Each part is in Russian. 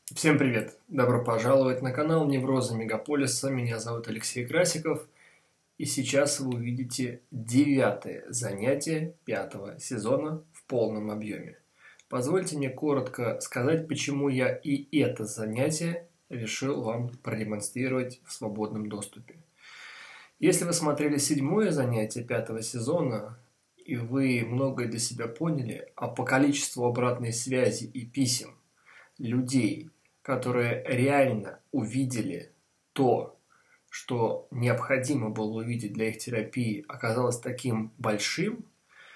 Всем привет! Добро пожаловать на канал Неврозы Мегаполиса. Меня зовут Алексей Красиков. И сейчас вы увидите 9-е занятие 5-го сезона в полном объеме. Позвольте мне коротко сказать, почему я и это занятие решил вам продемонстрировать в свободном доступе. Если вы смотрели 7-е занятие 5-го сезона, и вы многое для себя поняли, а по количеству обратной связи и писем людей, которые реально увидели то, что необходимо было увидеть для их терапии, оказалось таким большим,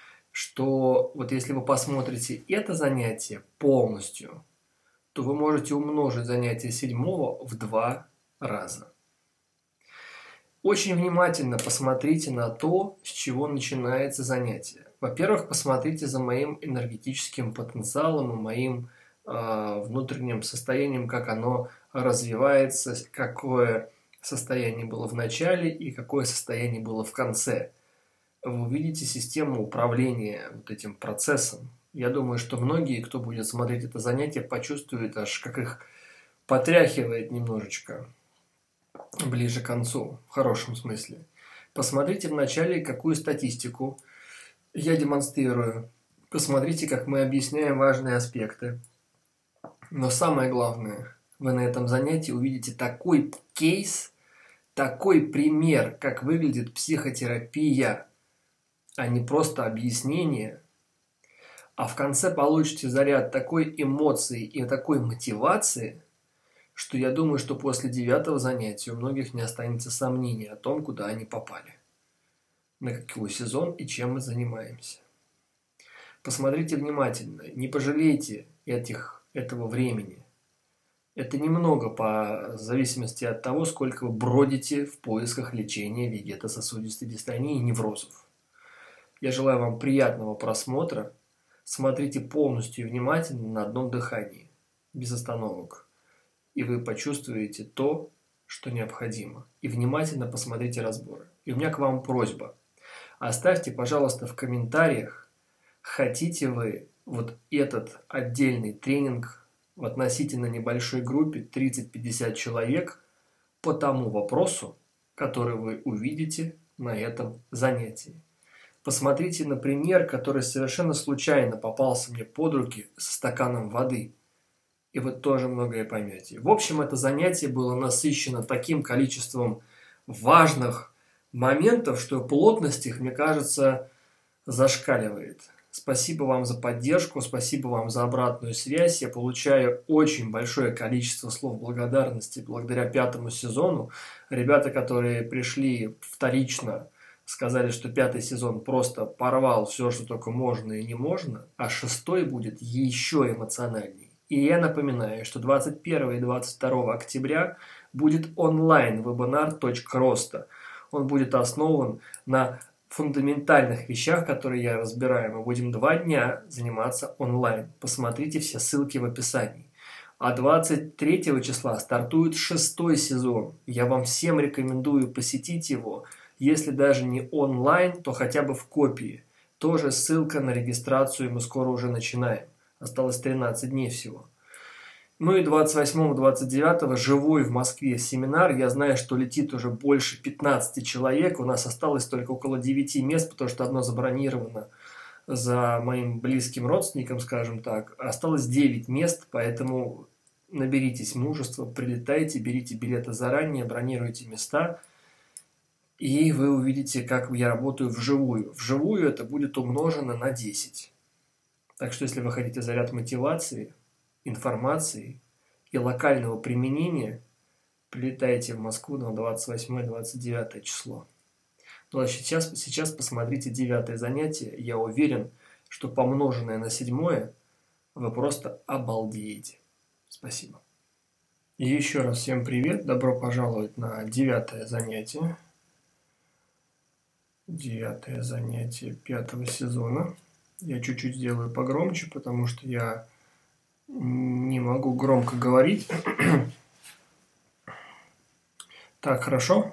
что вот если вы посмотрите это занятие полностью, то вы можете умножить занятие 7-го в 2 раза. Очень внимательно посмотрите на то, с чего начинается занятие. Во-первых, посмотрите за моим энергетическим потенциалом и моим внутренним состоянием, как оно развивается, какое состояние было в начале и какое состояние было в конце. Вы увидите систему управления вот этим процессом. Я думаю, что многие, кто будет смотреть это занятие, почувствуют аж, как их потряхивает немножечко ближе к концу, в хорошем смысле. Посмотрите вначале, какую статистику я демонстрирую. Посмотрите, как мы объясняем важные аспекты. Но самое главное, вы на этом занятии увидите такой кейс, такой пример, как выглядит психотерапия, а не просто объяснение. А в конце получите заряд такой эмоции и такой мотивации, что я думаю, что после 9-го занятия у многих не останется сомнений о том, куда они попали, на какой сезон и чем мы занимаемся. Посмотрите внимательно, не пожалейте этого времени. Это немного по зависимости от того, сколько вы бродите в поисках лечения вегетососудистой дистонии и неврозов. Я желаю вам приятного просмотра. Смотрите полностью и внимательно на одном дыхании, без остановок. И вы почувствуете то, что необходимо. И внимательно посмотрите разборы. И у меня к вам просьба. Оставьте, пожалуйста, в комментариях, хотите вы вот этот отдельный тренинг в относительно небольшой группе 30-50 человек по тому вопросу, который вы увидите на этом занятии. Посмотрите на пример, который совершенно случайно попался мне под руки со стаканом воды. И вы тоже многое поймете. В общем, это занятие было насыщено таким количеством важных моментов, что плотность их, мне кажется, зашкаливает. Спасибо вам за поддержку, спасибо вам за обратную связь. Я получаю очень большое количество слов благодарности благодаря 5-му сезону. Ребята, которые пришли вторично, сказали, что 5-й сезон просто порвал все, что только можно и не можно, а 6-й будет еще эмоциональней. И я напоминаю, что 21 и 22 октября будет онлайн-вебинар «Точка роста». Он будет основан на фундаментальных вещах, которые я разбираю. Мы будем 2 дня заниматься онлайн. Посмотрите все ссылки в описании. А 23 числа стартует 6-й сезон. Я вам всем рекомендую посетить его. Если даже не онлайн, то хотя бы в копии. Тоже ссылка на регистрацию, мы скоро уже начинаем. Осталось 13 дней всего. Ну и 28-29 живой в Москве семинар. Я знаю, что летит уже больше 15 человек. У нас осталось только около 9 мест, потому что одно забронировано за моим близким родственником, скажем так. Осталось 9 мест, поэтому наберитесь мужества, прилетайте, берите билеты заранее, бронируйте места. И вы увидите, как я работаю вживую. Вживую это будет умножено на 10. Так что если вы хотите заряд мотивации, информации и локального применения, прилетайте в Москву на 28-29 число. Ну а сейчас посмотрите 9-е занятие. Я уверен, что помноженное на 7-е вы просто обалдеете. Спасибо. И еще раз всем привет. Добро пожаловать на 9-е занятие. 9-е занятие 5-го сезона. Я чуть-чуть сделаю погромче, потому что я не могу громко говорить. Так, хорошо.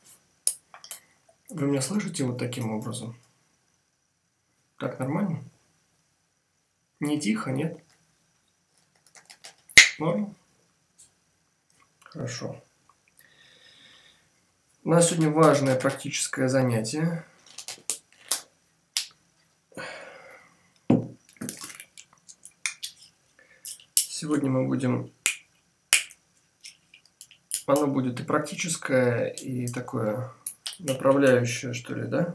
Вы меня слышите вот таким образом? Так нормально? Не тихо, нет? Норм? Хорошо. У нас сегодня важное практическое занятие. Сегодня мы будем... Оно будет и практическое, и такое направляющее, что ли, да?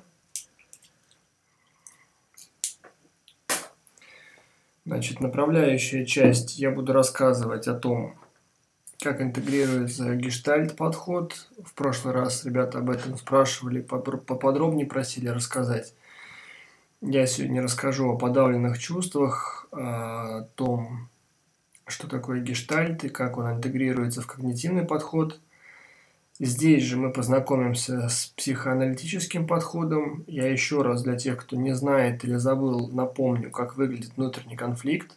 Значит, направляющая часть, я буду рассказывать о том, как интегрируется гештальт-подход. В прошлый раз ребята об этом спрашивали, поподробнее просили рассказать. Я сегодня расскажу о подавленных чувствах, о том, что такое гештальт и как он интегрируется в когнитивный подход. Здесь же мы познакомимся с психоаналитическим подходом. Я еще раз для тех, кто не знает или забыл, напомню, как выглядит внутренний конфликт,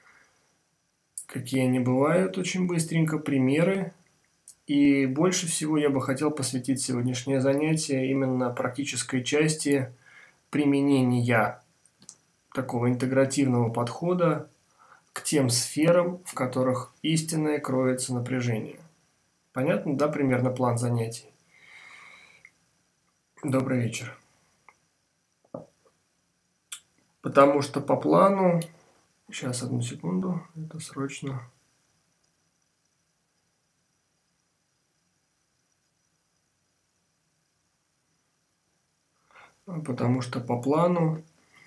какие они бывают очень быстренько, примеры. И больше всего я бы хотел посвятить сегодняшнее занятие именно практической части применения такого интегративного подхода к тем сферам, в которых истинное кроется напряжение. Понятно, да, примерно план занятий? Добрый вечер. Потому что по плану... Сейчас, одну секунду, это срочно. Потому что по плану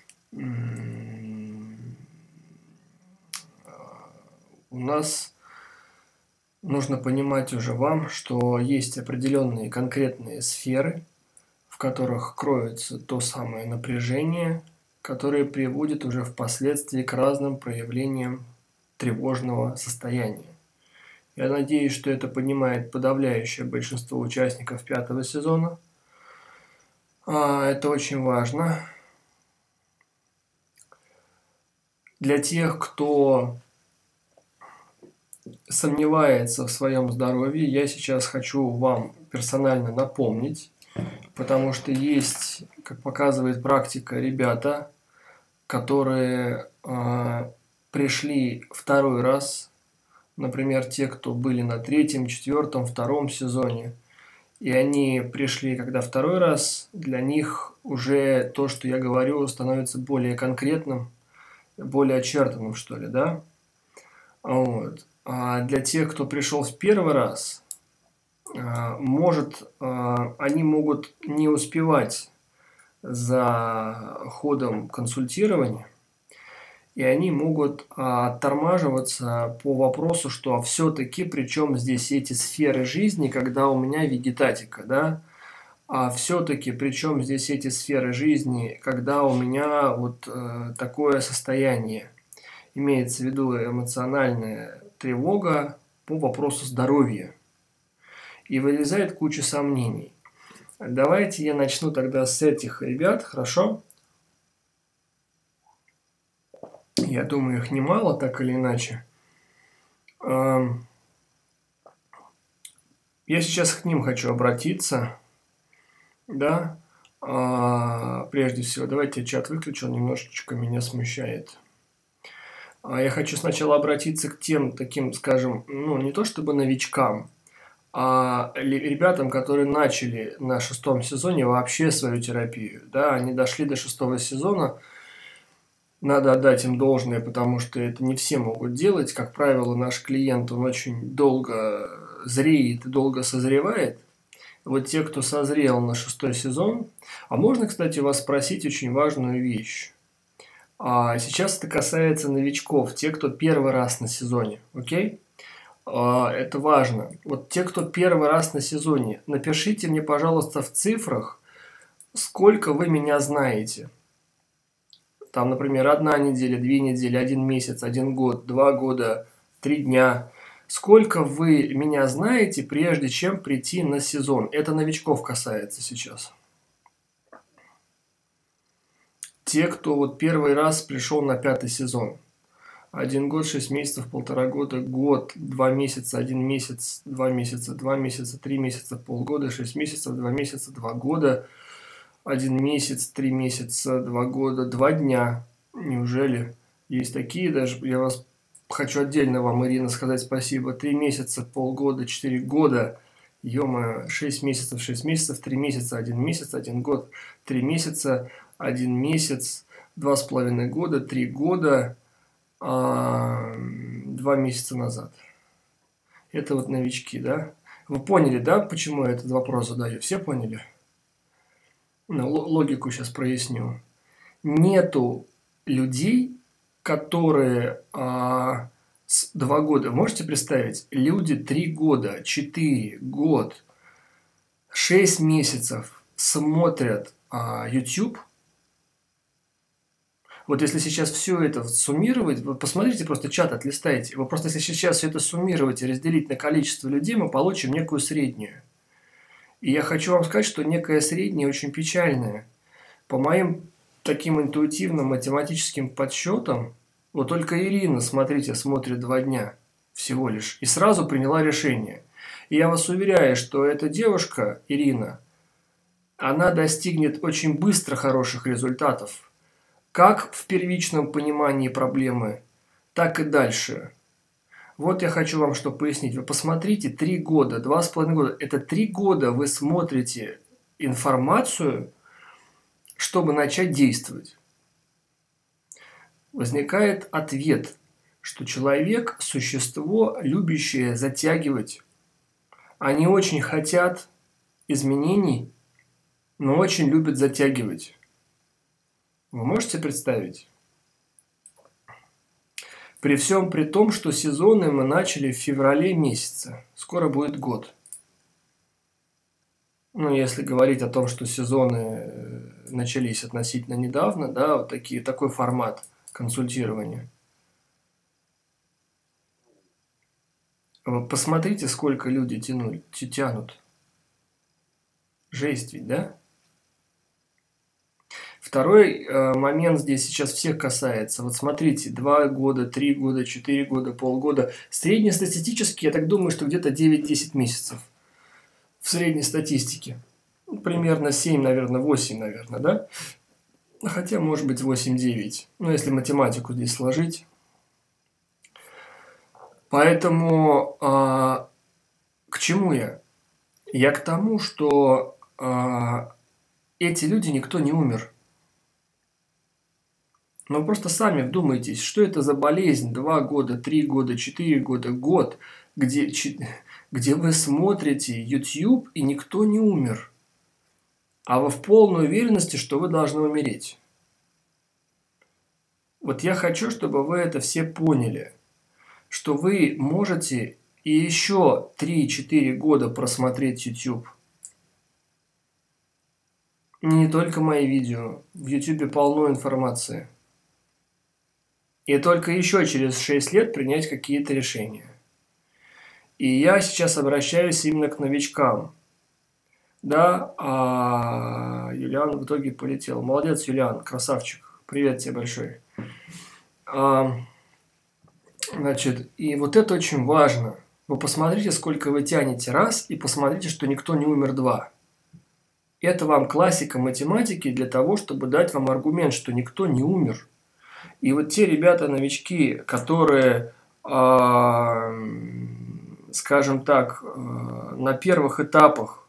у нас нужно понимать уже вам, что есть определенные конкретные сферы, в которых кроется то самое напряжение, которое приводит уже впоследствии к разным проявлениям тревожного состояния. Я надеюсь, что это понимает подавляющее большинство участников 5-го сезона. Это очень важно. Для тех, кто сомневается в своем здоровье, я сейчас хочу вам персонально напомнить, потому что есть, как показывает практика, ребята, которые пришли второй раз, например, те, кто были на 3-м, 4-м, 2-м сезоне, и они пришли, когда второй раз, для них уже то, что я говорю, становится более конкретным, более очертанным, что ли, да? Вот. А для тех, кто пришел в первый раз, они могут не успевать за ходом консультирования, и они могут оттормаживаться по вопросу, что все-таки при чем здесь эти сферы жизни, когда у меня вегетатика, да? А все-таки при чем здесь эти сферы жизни, когда у меня вот такое состояние? Имеется в виду эмоциональная тревога по вопросу здоровья. И вылезает куча сомнений. Давайте я начну тогда с этих ребят, хорошо? Я думаю, их немало, так или иначе. Я сейчас к ним хочу обратиться. Да? Прежде всего, давайте я чат выключу, он немножечко меня смущает. Я хочу сначала обратиться к тем таким, скажем, не то чтобы новичкам, а ребятам, которые начали на 6-м сезоне вообще свою терапию. Да, они дошли до 6-го сезона. Надо отдать им должное, потому что это не все могут делать. Как правило, наш клиент, он очень долго зреет и долго созревает. Вот те, кто созрел на 6-й сезон. А можно, кстати, вас спросить очень важную вещь. Сейчас это касается новичков, те, кто первый раз на сезоне, окей? Это важно. Вот те, кто первый раз на сезоне, напишите мне, пожалуйста, в цифрах, сколько вы меня знаете. Там, например, 1 неделя, 2 недели, 1 месяц, 1 год, 2 года, 3 дня. Сколько вы меня знаете, прежде чем прийти на сезон? Это новичков касается сейчас. Те, кто вот первый раз пришел на 5-й сезон. 1 год, 6 месяцев, 1,5 года, год, 2 месяца, 1 месяц, 2 месяца, 2 месяца, 3 месяца, полгода, 6 месяцев, 2 месяца, 2 года, 1 месяц, 3 месяца, 2 года, 2 дня. Неужели есть такие даже? Я вас хочу отдельно вам, Ирина, сказать спасибо. 3 месяца, полгода, 4 года. Ё-моё, 6 месяцев, 6 месяцев, 3 месяца, 1 месяц, 1 год, 3 месяца, 1 месяц, 2,5 года, 3 года, 2 месяца назад. Это вот новички, да? Вы поняли, да, почему я этот вопрос задаю? Все поняли? Ну, логику сейчас проясню. Нету людей, которые 2 года, можете представить, люди 3 года, 4, год, 6 месяцев смотрят YouTube. Вот если сейчас все это суммировать, вы посмотрите, просто чат отлистайте, вы просто если сейчас все это суммировать и разделить на количество людей, мы получим некую среднюю. И я хочу вам сказать, что некая средняя очень печальная. По моим таким интуитивным математическим подсчетам, вот только Ирина, смотрите, смотрит 2 дня всего лишь и сразу приняла решение. И я вас уверяю, что эта девушка, Ирина, она достигнет очень быстро хороших результатов. Как в первичном понимании проблемы, так и дальше. Вот я хочу вам что пояснить. Вы посмотрите, 3 года, 2,5 года. Это 3 года вы смотрите информацию, чтобы начать действовать. Возникает ответ, что человек – существо, любящее затягивать. Они очень хотят изменений, но очень любят затягивать. Вы можете представить? При всем при том, что сезоны мы начали в феврале месяце. Скоро будет год. Ну, если говорить о том, что сезоны начались относительно недавно, да, вот такой формат консультирования. Посмотрите, сколько люди тянут. Жесть ведь, да? Второй момент здесь сейчас всех касается. Вот смотрите, 2 года, 3 года, 4 года, полгода. Среднестатистически, я так думаю, что где-то 9-10 месяцев. В средней статистике. Ну, примерно 7, наверное, 8, наверное, да? Хотя, может быть, 8-9. Ну, если математику здесь сложить. Поэтому к чему я? Я к тому, что эти люди, никто не умер. Но просто сами вдумайтесь, что это за болезнь 2 года, 3 года, 4 года, год, где вы смотрите YouTube и никто не умер. А вы в полной уверенности, что вы должны умереть. Вот я хочу, чтобы вы это все поняли, что вы можете и еще 3-4 года просмотреть YouTube. Не только мои видео, в YouTube полно информации. И только еще через 6 лет принять какие-то решения. И я сейчас обращаюсь именно к новичкам. Да, Юлиан в итоге полетел. Молодец, Юлиан, красавчик. Привет тебе большой. Значит, и вот это очень важно. Вы посмотрите, сколько вы тянете, раз, и посмотрите, что никто не умер, 2. Это вам классика математики для того, чтобы дать вам аргумент, что никто не умер. И вот те ребята-новички, которые, скажем так, на первых этапах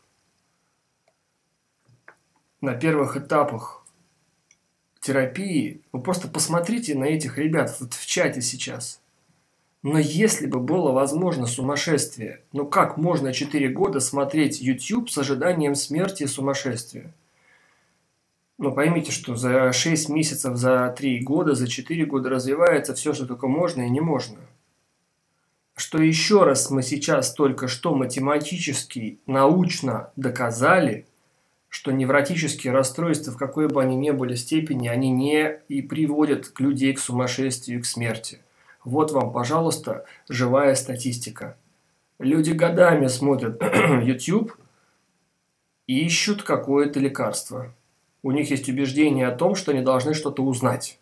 терапии, вы просто посмотрите на этих ребят вот в чате сейчас. Но если бы было возможно сумасшествие, ну как можно 4 года смотреть YouTube с ожиданием смерти и сумасшествия? Ну поймите, что за 6 месяцев, за 3 года, за 4 года развивается все, что только можно и не можно. Что еще раз мы сейчас только что математически, научно доказали, что невротические расстройства, в какой бы они ни были степени, они не и приводят людей к сумасшествию и к смерти. Вот вам, пожалуйста, живая статистика. Люди годами смотрят YouTube и ищут какое-то лекарство. У них есть убеждение о том, что они должны что-то узнать.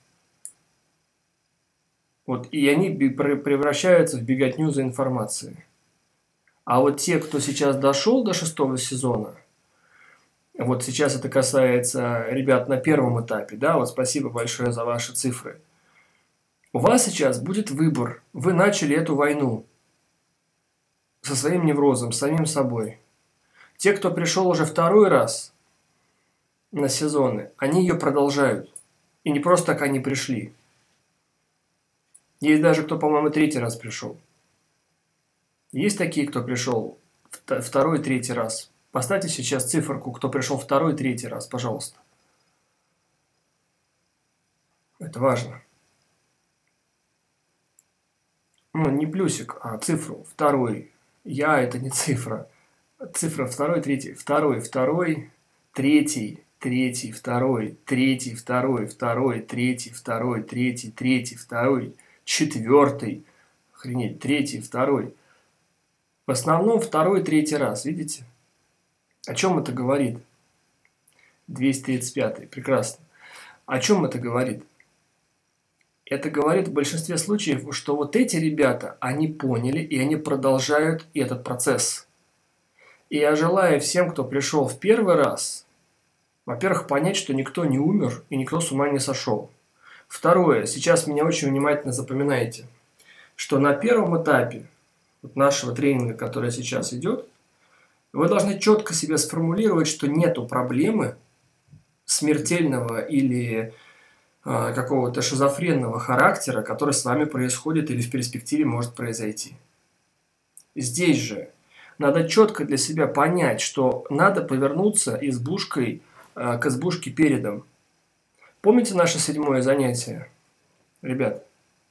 Вот, и они превращаются в беготню за информацией. А вот те, кто сейчас дошел до 6-го сезона, вот сейчас это касается ребят на первом этапе, да, вот спасибо большое за ваши цифры. У вас сейчас будет выбор. Вы начали эту войну со своим неврозом, с самим собой. Те, кто пришел уже второй раз на сезоны, они ее продолжают. И не просто так они пришли. Есть даже кто, по-моему, третий раз пришел. Есть такие, кто пришел второй, третий раз. Поставьте сейчас циферку, кто пришел второй, третий раз, пожалуйста. Это важно. Ну, не плюсик, а цифру. Второй. Я – это не цифра. Цифра второй, третий. Второй, третий, третий, второй, третий, третий, второй, четвертый. Охренеть, третий, второй. В основном второй, третий раз, видите? О чем это говорит? 235. Прекрасно. О чем это говорит? Это говорит в большинстве случаев, что вот эти ребята, они поняли, и они продолжают этот процесс. И я желаю всем, кто пришел в первый раз, во-первых, понять, что никто не умер и никто с ума не сошел. Второе, сейчас меня очень внимательно запоминайте, что на первом этапе вот нашего тренинга, который сейчас идет, вы должны четко себе сформулировать, что нету проблемы смертельного или какого-то шизофренного характера, который с вами происходит или в перспективе может произойти. Здесь же надо четко для себя понять, что надо повернуться избушкой к избушке передом. Помните наше 7-е занятие, ребят?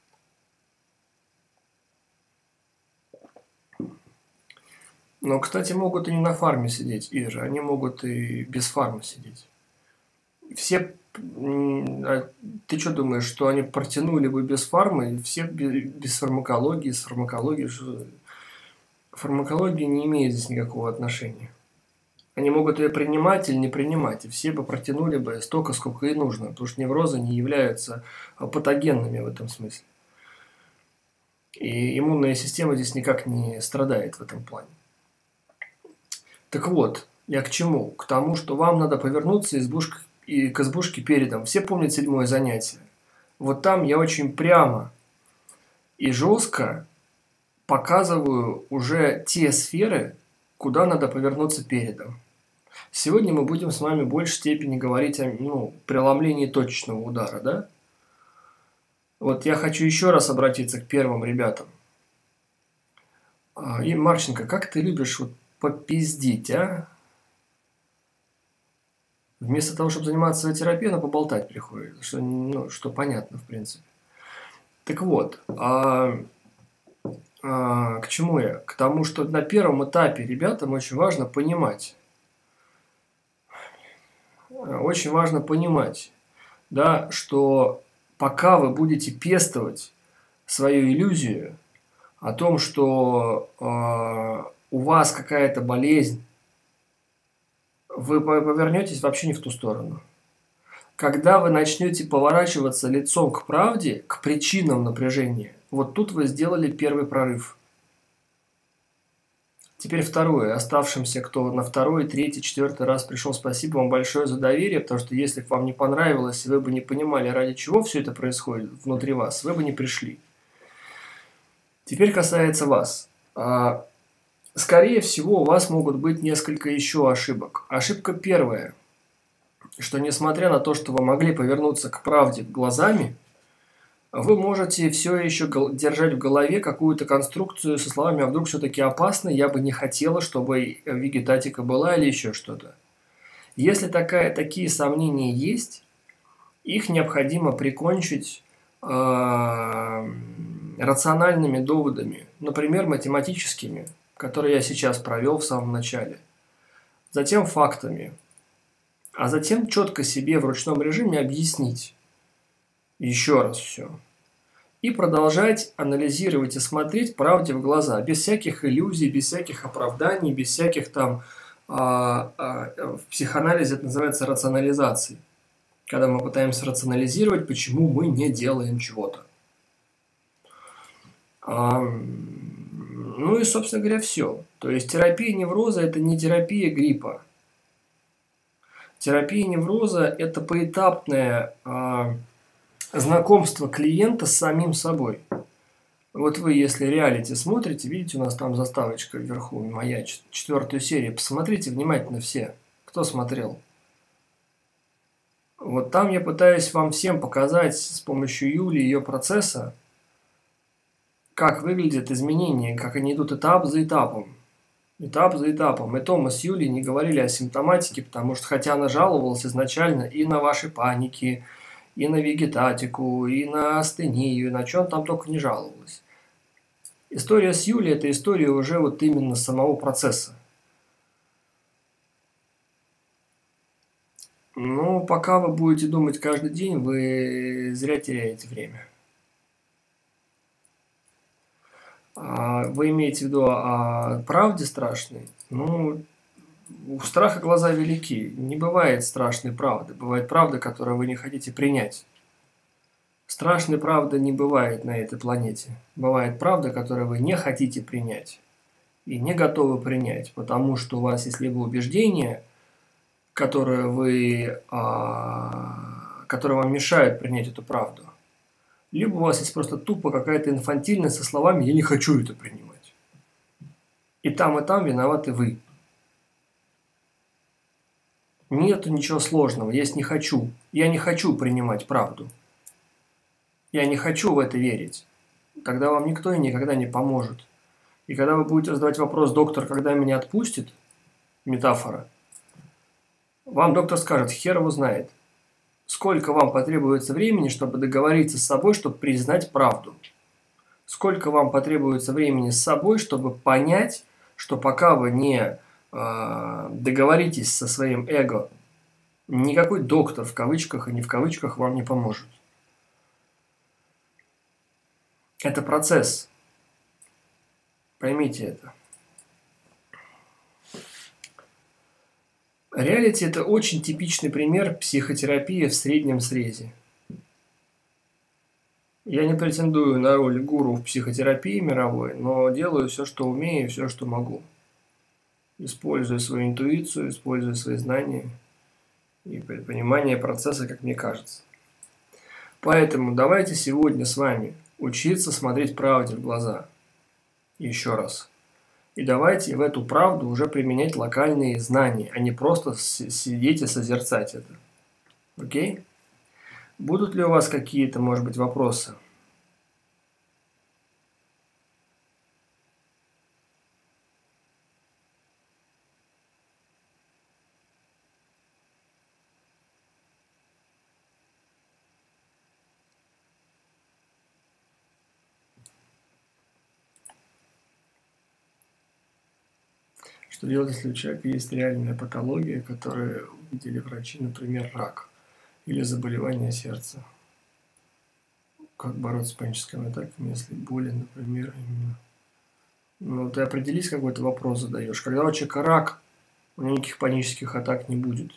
Но, кстати, могут и не на фарме сидеть, Ира, они могут и без фармы сидеть. Все, ты что думаешь, что они протянули бы без фармы? Все без фармакологии, с фармакологией. Фармакология не имеет здесь никакого отношения. Они могут ее принимать или не принимать, и все бы протянули бы столько, сколько и нужно, потому что неврозы не являются патогенными в этом смысле. И иммунная система здесь никак не страдает в этом плане. Так вот, я к чему? К тому, что вам надо повернуться к избушке передом. Все помнят 7-е занятие. Вот там я очень прямо и жестко показываю уже те сферы, куда надо повернуться передом. Сегодня мы будем с вами в большей степени говорить о преломлении точечного удара, да? Вот я хочу еще раз обратиться к первым ребятам. И, Марченко, как ты любишь вот попиздить, а? Вместо того, чтобы заниматься своей терапией, она поболтать приходит, что понятно, в принципе. Так вот, к чему я? К тому, что на первом этапе ребятам очень важно понимать, да, что пока вы будете пестовать свою иллюзию о том, что у вас какая-то болезнь, вы повернетесь вообще не в ту сторону. Когда вы начнете поворачиваться лицом к правде, к причинам напряжения, вот тут вы сделали первый прорыв. Теперь второе. Оставшимся, кто на второй, третий, четвертый раз пришел, спасибо вам большое за доверие, потому что если бы вам не понравилось, и вы бы не понимали, ради чего все это происходит внутри вас, вы бы не пришли. Теперь касается вас. Скорее всего, у вас могут быть несколько еще ошибок. Ошибка первая, что несмотря на то, что вы могли повернуться к правде глазами, вы можете все еще держать в голове какую-то конструкцию со словами «а вдруг все-таки опасно, я бы не хотела, чтобы вегетатика была» или еще что-то. Если такие сомнения есть, их необходимо прикончить рациональными доводами, например, математическими, которые я сейчас провел в самом начале, затем фактами, а затем четко себе в ручном режиме объяснить еще раз все. И продолжать анализировать и смотреть правде в глаза, без всяких иллюзий, без всяких оправданий, без всяких там, в психоанализе это называется рационализацией. Когда мы пытаемся рационализировать, почему мы не делаем чего-то. Ну и, собственно говоря, все. То есть терапия невроза – это не терапия гриппа. Терапия невроза – это поэтапное знакомство клиента с самим собой. Вот вы, если реалити смотрите, видите, у нас там заставочка вверху, моя 4-ю серию. Посмотрите внимательно все, кто смотрел. Вот там я пытаюсь вам всем показать с помощью Юли ее процесса, как выглядят изменения, как они идут этап за этапом. Этап за этапом. И то мы с Юлей не говорили о симптоматике, потому что, хотя она жаловалась изначально и на ваши паники, и на вегетатику, и на астению, и на чем там только не жаловалась. История с Юлей – это история уже вот именно самого процесса. Ну, пока вы будете думать каждый день, вы зря теряете время. Вы имеете в виду о правде страшной? Ну, у страха глаза велики. Не бывает страшной правды. Бывает правда, которую вы не хотите принять. Страшной правды не бывает на этой планете. Бывает правда, которую вы не хотите принять и не готовы принять, потому что у вас есть либо убеждения, которые вам мешают принять эту правду, либо у вас есть просто тупо какая-то инфантильность со словами «я не хочу это принимать». И там виноваты вы. Нету ничего сложного, есть «не хочу». Я не хочу принимать правду. Я не хочу в это верить. Тогда вам никто и никогда не поможет. И когда вы будете задавать вопрос «доктор, когда меня отпустит?» Метафора. Вам доктор скажет «хер его знает». Сколько вам потребуется времени, чтобы договориться с собой, чтобы признать правду? Сколько вам потребуется времени с собой, чтобы понять, что пока вы не договоритесь со своим эго, никакой доктор в кавычках и не в кавычках вам не поможет. Это процесс. Поймите это. Реалити – это очень типичный пример психотерапии в среднем срезе. Я не претендую на роль гуру в психотерапии мировой, но делаю все, что умею, все, что могу. Используя свою интуицию, используя свои знания и понимание процесса, как мне кажется. Поэтому давайте сегодня с вами учиться смотреть правде в глаза. Еще раз. И давайте в эту правду уже применять локальные знания, а не просто сидеть и созерцать это. Окей? Будут ли у вас какие-то, может быть, вопросы? Что делать, если у человека есть реальная патология, которую увидели врачи, например, рак или заболевание сердца? Как бороться с паническими атаками, если болен, например, именно? Ну, ты определись, какой ты вопрос задаешь. Когда у человека рак, у него никаких панических атак не будет.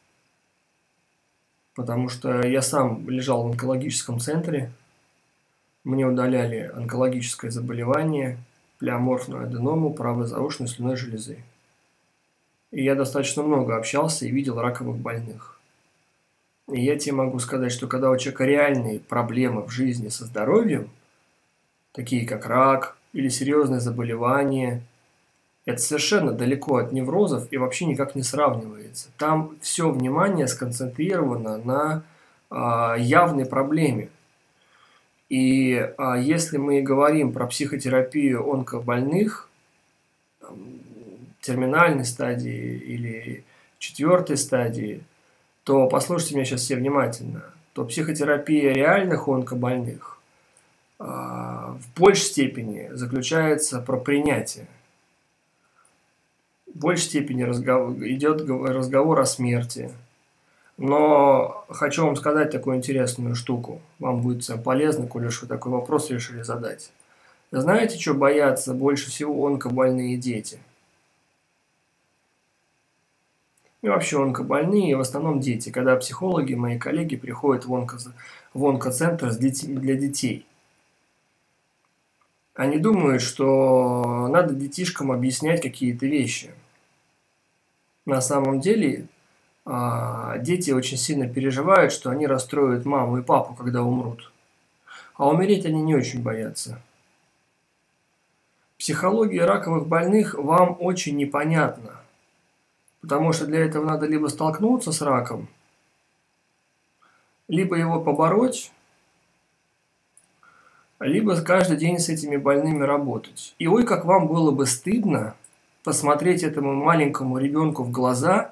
Потому что я сам лежал в онкологическом центре, мне удаляли онкологическое заболевание, плеоморфную аденому правой заушной слюнной железы. И я достаточно много общался и видел раковых больных. И я тебе могу сказать, что когда у человека реальные проблемы в жизни со здоровьем, такие как рак или серьезные заболевания, это совершенно далеко от неврозов и вообще никак не сравнивается. Там все внимание сконцентрировано на явной проблеме. И если мы говорим про психотерапию онкобольных, терминальной стадии или 4-й стадии, то послушайте меня сейчас все внимательно, то психотерапия реальных онкобольных в большей степени заключается про принятие. В большей степени идет разговор о смерти. Но хочу вам сказать такую интересную штуку. Вам будет всем полезно, коли уж вы такой вопрос решили задать. Знаете, что боятся больше всего онкобольные дети? И вообще онкобольные, в основном дети. Когда психологи, мои коллеги, приходят в онкоцентр для детей. Они думают, что надо детишкам объяснять какие-то вещи. На самом деле дети очень сильно переживают, что они расстроят маму и папу, когда умрут. А умереть они не очень боятся. Психология раковых больных вам очень непонятна, потому что для этого надо либо столкнуться с раком, либо его побороть, либо каждый день с этими больными работать. И ой, как вам было бы стыдно посмотреть этому маленькому ребенку в глаза,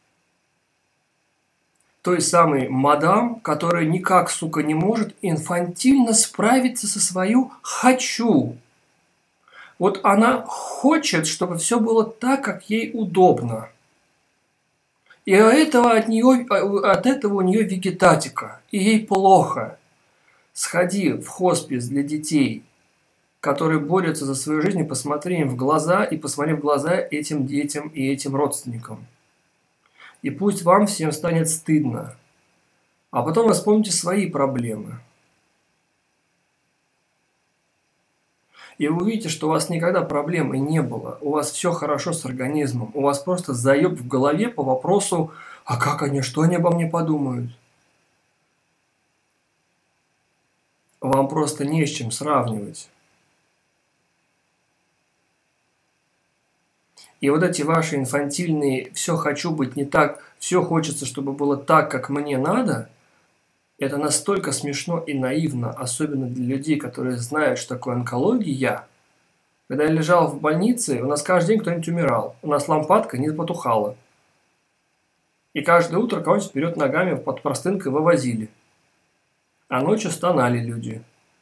той самой мадам, которая никак, сука, не может инфантильно справиться со свою «хочу». Вот она хочет, чтобы все было так, как ей удобно. И от этого у нее вегетатика, и ей плохо. Сходи в хоспис для детей, которые борются за свою жизнь, и посмотри им в глаза, и посмотри в глаза этим детям и этим родственникам. И пусть вам всем станет стыдно. А потом вы вспомните свои проблемы. И вы увидите, что у вас никогда проблем и не было. У вас все хорошо с организмом. У вас просто заеб в голове по вопросу, а как они, что они обо мне подумают? Вам просто не с чем сравнивать. И вот эти ваши инфантильные «все хочу быть не так», «все хочется, чтобы было так, как мне надо», это настолько смешно и наивно, особенно для людей, которые знают, что такое онкология. Когда я лежал в больнице, у нас каждый день кто-нибудь умирал. У нас лампадка не потухала. И каждое утро кого-нибудь вперед ногами под простынкой вывозили. А ночью стонали люди.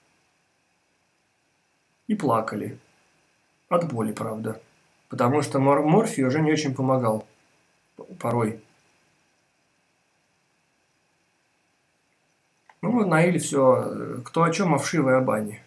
И плакали. От боли, правда. Потому что морфий уже не очень помогал. Порой. Ну, мы наили все, кто о чем, о вшивой о бане.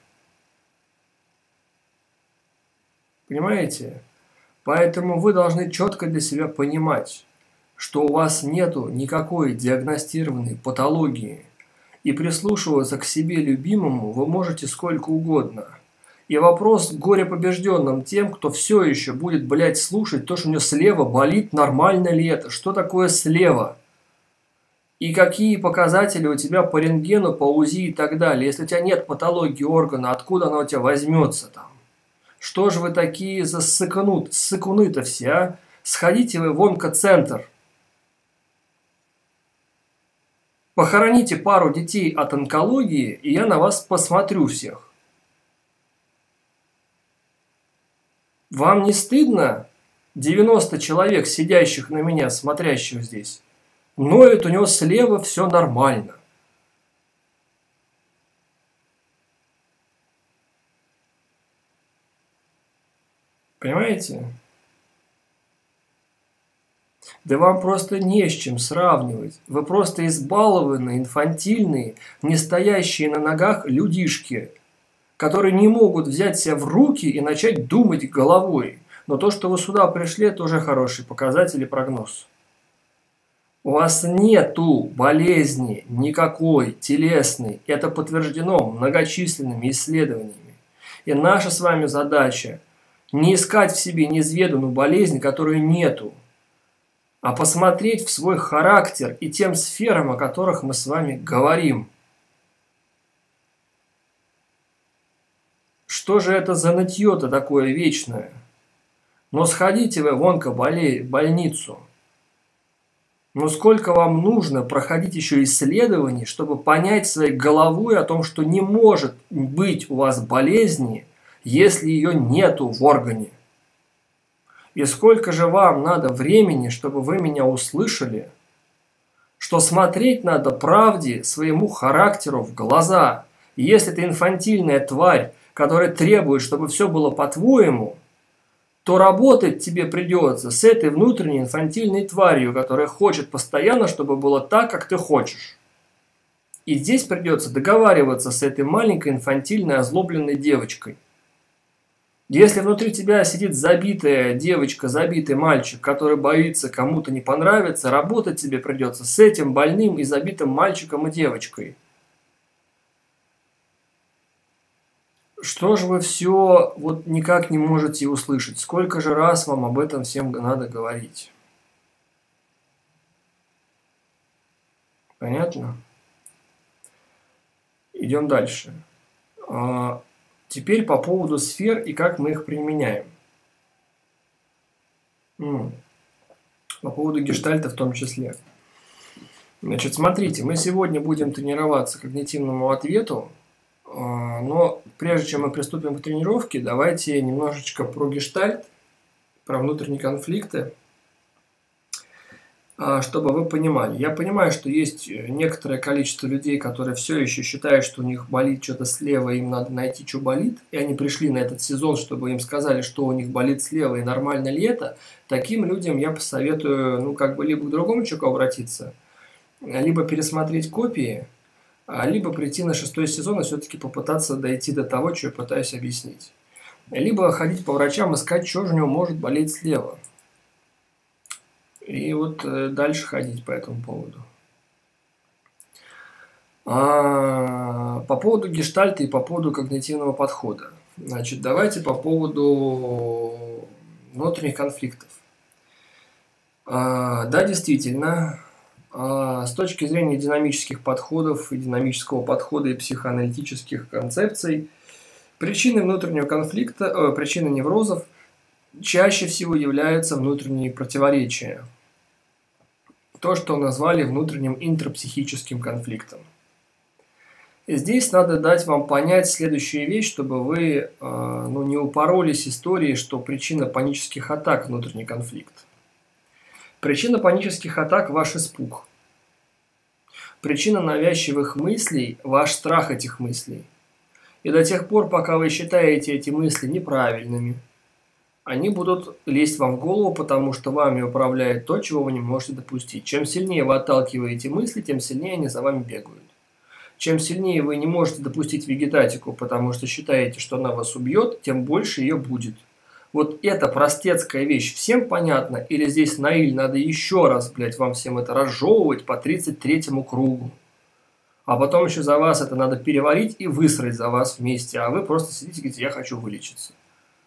Понимаете? Поэтому вы должны четко для себя понимать, что у вас нету никакой диагностированной патологии. И прислушиваться к себе любимому вы можете сколько угодно. И вопрос к горе побежденным тем, кто все еще будет, блядь, слушать то, что у него слева болит, нормально ли это? Что такое слева? И какие показатели у тебя по рентгену, по УЗИ и так далее. Если у тебя нет патологии органа, откуда она у тебя возьмется там? Что же вы такие за ссыкуны-то все, а? Сходите вы в онкоцентр. Похороните пару детей от онкологии, и я на вас посмотрю всех. Вам не стыдно 90 человек, сидящих на меня, смотрящих здесь? Ноет у него слева, все нормально. Понимаете? Да вам просто не с чем сравнивать. Вы просто избалованные, инфантильные, не стоящие на ногах людишки, которые не могут взять себя в руки и начать думать головой. Но то, что вы сюда пришли, это уже хороший показатель и прогноз. У вас нету болезни никакой телесной. Это подтверждено многочисленными исследованиями. И наша с вами задача не искать в себе неизведанную болезнь, которой нету, а посмотреть в свой характер и тем сферам, о которых мы с вами говорим. Что же это за нытье-то такое вечное? Но сходите вы в онкобольницу. Но сколько вам нужно проходить еще исследований, чтобы понять своей головой о том, что не может быть у вас болезни, если ее нету в органе? И сколько же вам надо времени, чтобы вы меня услышали, что смотреть надо правде, своему характеру в глаза. И если ты инфантильная тварь, которая требует, чтобы все было по-твоему, то работать тебе придется с этой внутренней инфантильной тварью, которая хочет постоянно, чтобы было так, как ты хочешь. И здесь придется договариваться с этой маленькой инфантильной озлобленной девочкой. Если внутри тебя сидит забитая девочка, забитый мальчик, который боится кому-то не понравиться, работать тебе придется с этим больным и забитым мальчиком и девочкой. Что же вы все вот никак не можете услышать? Сколько же раз вам об этом всем надо говорить? Понятно? Идем дальше. Теперь по поводу сфер и как мы их применяем. По поводу гештальта в том числе. Значит, смотрите, мы сегодня будем тренироваться когнитивному ответу, но прежде чем мы приступим к тренировке, давайте немножечко про гештальт, про внутренние конфликты, чтобы вы понимали. Я понимаю, что есть некоторое количество людей, которые все еще считают, что у них болит что-то слева, им надо найти, что болит, и они пришли на этот сезон, чтобы им сказали, что у них болит слева и нормально ли это. Таким людям я посоветую, либо к другому человеку обратиться, либо пересмотреть копии, либо прийти на 6-й сезон и все-таки попытаться дойти до того, что я пытаюсь объяснить. Либо ходить по врачам, искать, что же у него может болеть слева. И вот дальше ходить по этому поводу. По поводу гештальта и по поводу когнитивного подхода. Значит, давайте по поводу внутренних конфликтов. Да, действительно, с точки зрения динамических подходов и динамического подхода и психоаналитических концепций, причины внутреннего конфликта, причины неврозов чаще всего являются внутренние противоречия. То, что назвали внутренним интрапсихическим конфликтом. И здесь надо дать вам понять следующую вещь, чтобы вы не упоролись историей, что причина панических атак – внутренний конфликт. Причина панических атак – ваш испуг. Причина навязчивых мыслей – ваш страх этих мыслей. И до тех пор, пока вы считаете эти мысли неправильными, они будут лезть вам в голову, потому что вами управляет то, чего вы не можете допустить. Чем сильнее вы отталкиваете мысли, тем сильнее они за вами бегают. Чем сильнее вы не можете допустить вегетатику, потому что считаете, что она вас убьет, тем больше ее будет. Вот эта простецкая вещь всем понятна? Или здесь, Наиль, надо еще раз, вам всем это разжевывать по 33-му кругу? А потом еще за вас это надо переварить и высрать за вас вместе, а вы просто сидите и говорите, я хочу вылечиться.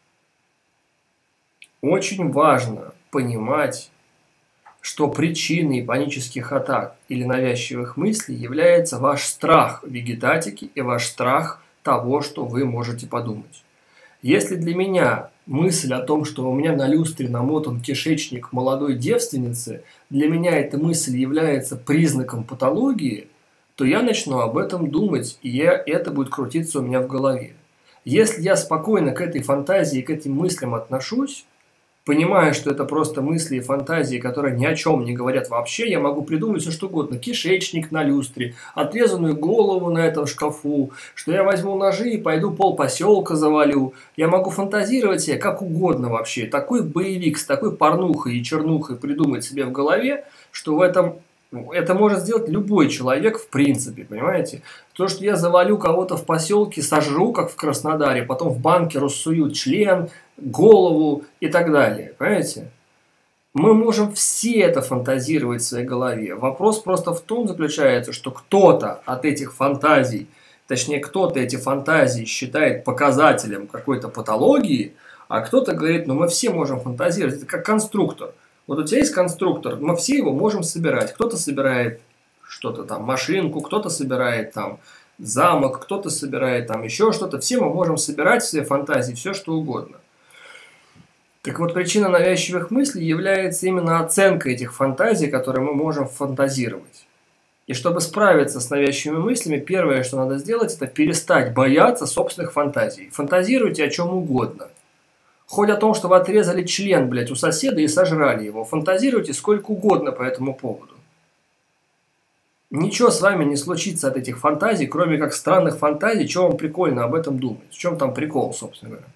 Очень важно понимать, что причиной панических атак или навязчивых мыслей является ваш страх вегетатики и ваш страх того, что вы можете подумать. Если для меня мысль о том, что у меня на люстре намотан кишечник молодой девственницы, для меня эта мысль является признаком патологии, то я начну об этом думать, и это будет крутиться у меня в голове. Если я спокойно к этой фантазии, к этим мыслям отношусь, понимая, что это просто мысли и фантазии, которые ни о чем не говорят вообще, я могу придумать все что угодно. Кишечник на люстре, отрезанную голову на этом шкафу, что я возьму ножи и пойду полпоселка завалю. Я могу фантазировать себе как угодно вообще. Такой боевик с такой порнухой и чернухой придумать себе в голове, что это может сделать любой человек в принципе, понимаете? То, что я завалю кого-то в поселке, сожру, как в Краснодаре, потом в банке рассую член, голову и так далее, понимаете? Мы можем все это фантазировать в своей голове. Вопрос просто в том заключается, что кто-то от этих фантазий, точнее кто-то эти фантазии считает показателем какой-то патологии, а кто-то говорит, мы все можем фантазировать, это как конструктор. Вот у тебя есть конструктор, мы все его можем собирать. Кто-то собирает что-то там, машинку, кто-то собирает там замок, кто-то собирает там еще что-то. Все мы можем собирать в своей фантазии все, что угодно. Так вот, причина навязчивых мыслей является именно оценка этих фантазий, которые мы можем фантазировать. И чтобы справиться с навязчивыми мыслями, первое, что надо сделать, это перестать бояться собственных фантазий. Фантазируйте о чем угодно. Хоть о том, что вы отрезали член, у соседа и сожрали его. Фантазируйте сколько угодно по этому поводу. Ничего с вами не случится от этих фантазий, кроме как странных фантазий, что вам прикольно об этом думать. В чем там прикол, собственно говоря.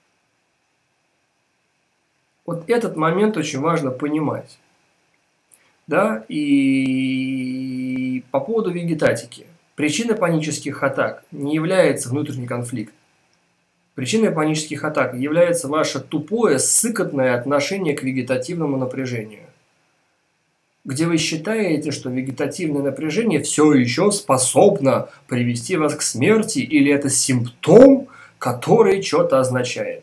Вот этот момент очень важно понимать. Да, и по поводу вегетатики. Причиной панических атак не является внутренний конфликт. Причиной панических атак является ваше тупое, сыкотное отношение к вегетативному напряжению. Где вы считаете, что вегетативное напряжение все еще способно привести вас к смерти, или это симптом, который что-то означает.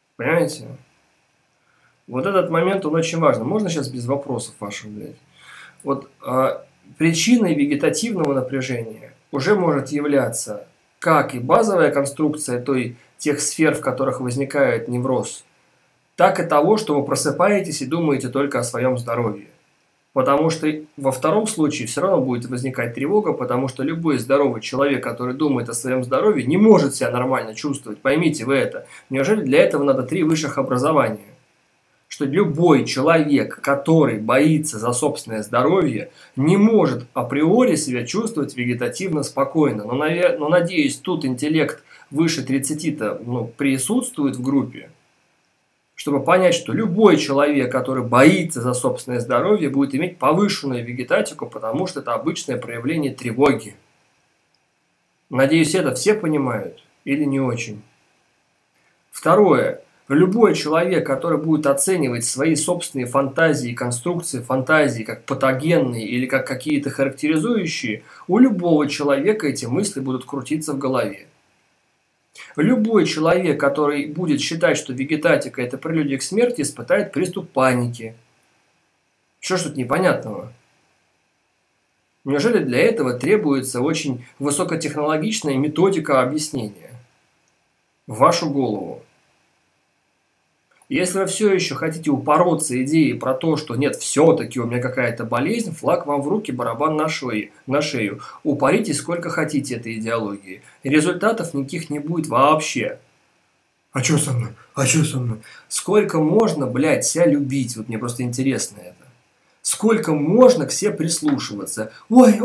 Понимаете? Вот этот момент, он очень важен. Можно сейчас без вопросов ваших, Вот причиной вегетативного напряжения уже может являться как и базовая конструкция тех сфер, в которых возникает невроз, так и того, что вы просыпаетесь и думаете только о своем здоровье. Потому что во втором случае все равно будет возникать тревога, потому что любой здоровый человек, который думает о своем здоровье, не может себя нормально чувствовать. Поймите вы это. Неужели для этого надо 3 высших образования? Что любой человек, который боится за собственное здоровье, не может априори себя чувствовать вегетативно спокойно. Но надеюсь, тут интеллект выше 30-то присутствует в группе, чтобы понять, что любой человек, который боится за собственное здоровье, будет иметь повышенную вегетатику, потому что это обычное проявление тревоги. Надеюсь, это все понимают или не очень. Второе. Любой человек, который будет оценивать свои собственные фантазии, конструкции фантазии как патогенные или как какие-то характеризующие, у любого человека эти мысли будут крутиться в голове. Любой человек, который будет считать, что вегетатика – это прелюдия к смерти, испытает приступ паники. Что ж тут непонятного? Неужели для этого требуется очень высокотехнологичная методика объяснения? В вашу голову. Если вы все еще хотите упороться идеей про то, что нет, все-таки у меня какая-то болезнь, флаг вам в руки, барабан на шею. Упоритесь сколько хотите этой идеологии. Результатов никаких не будет вообще. А что со мной? А что со мной? Сколько можно, блядь, себя любить? Вот мне просто интересно это. Сколько можно к себе прислушиваться? Ой.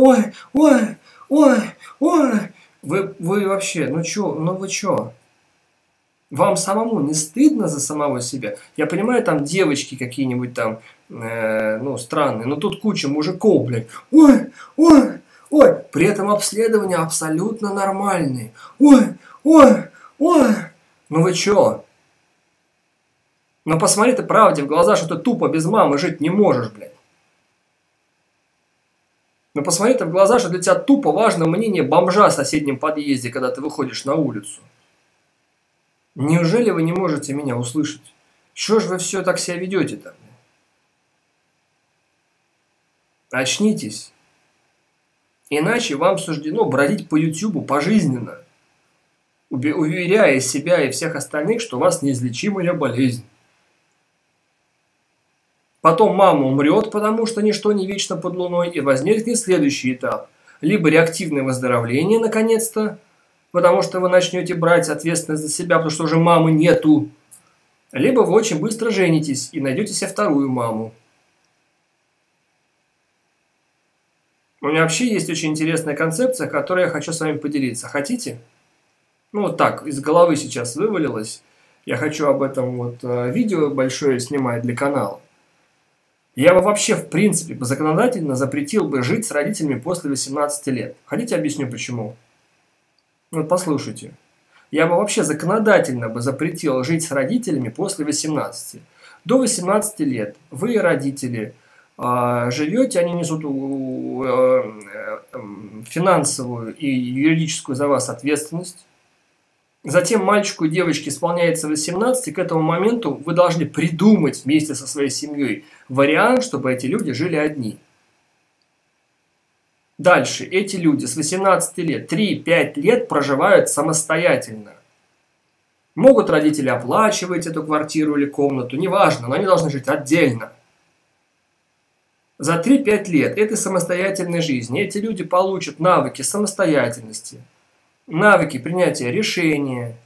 Вы вообще, вы чё? Вам самому не стыдно за самого себя? Я понимаю, там девочки какие-нибудь там, странные, но тут куча мужиков, блядь. Ой. При этом обследования абсолютно нормальные. Ой. Ну вы чё? Ну посмотри ты правде в глаза, что ты тупо без мамы жить не можешь, блядь. Ну посмотри ты в глаза, что для тебя тупо важно мнение бомжа в соседнем подъезде, когда ты выходишь на улицу. Неужели вы не можете меня услышать? Что ж вы все так себя ведете-то? Очнитесь. Иначе вам суждено бродить по Ютубу пожизненно, уверяя себя и всех остальных, что у вас неизлечимая болезнь. Потом мама умрет, потому что ничто не вечно под луной, и возникнет следующий этап. Либо реактивное выздоровление, наконец-то, потому что вы начнете брать ответственность за себя, потому что уже мамы нету. Либо вы очень быстро женитесь и найдете себе вторую маму. У меня вообще есть очень интересная концепция, которой я хочу с вами поделиться. Хотите? Вот так, из головы сейчас вывалилось. Я хочу об этом видео большое снимать для канала. Я бы вообще, в принципе, законодательно запретил бы жить с родителями после 18 лет. Хотите, объясню почему? Вот послушайте. Я бы вообще законодательно запретил жить с родителями после 18. До 18 лет вы, родители, живете, они несут финансовую и юридическую за вас ответственность. Затем мальчику и девочке исполняется 18, и к этому моменту вы должны придумать вместе со своей семьей вариант, чтобы эти люди жили одни. Дальше эти люди с 18 лет, 3-5 лет проживают самостоятельно. Могут родители оплачивать эту квартиру или комнату, неважно, но они должны жить отдельно. За 3-5 лет этой самостоятельной жизни эти люди получат навыки самостоятельности, навыки принятия решения.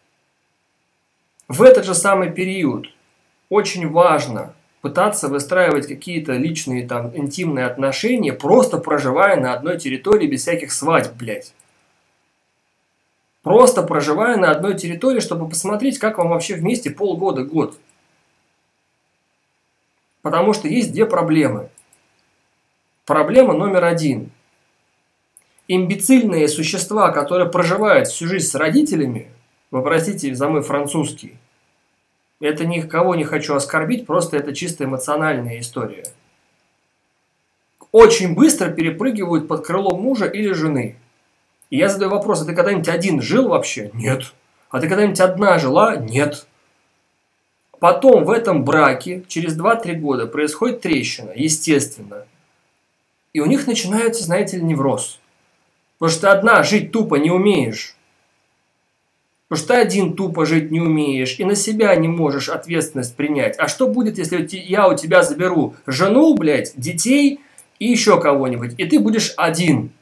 В этот же самый период очень важно пытаться выстраивать какие-то личные интимные отношения, просто проживая на одной территории без всяких свадьб, блядь. Просто проживая на одной территории, чтобы посмотреть, как вам вообще вместе полгода-год. Потому что есть две проблемы. Проблема номер 1. Имбецильные существа, которые проживают всю жизнь с родителями, вы простите за мой французский, это никого не хочу оскорбить, просто это чисто эмоциональная история. Очень быстро перепрыгивают под крыло мужа или жены. И я задаю вопрос, а ты когда-нибудь один жил вообще? Нет. А ты когда-нибудь одна жила? Нет. Потом в этом браке через 2-3 года происходит трещина, естественно. И у них начинается, знаете ли, невроз. Потому что ты одна жить тупо не умеешь. Потому что ты один тупо жить не умеешь и на себя не можешь ответственность принять. А что будет, если я у тебя заберу жену, блядь, детей и еще кого-нибудь, и ты будешь один?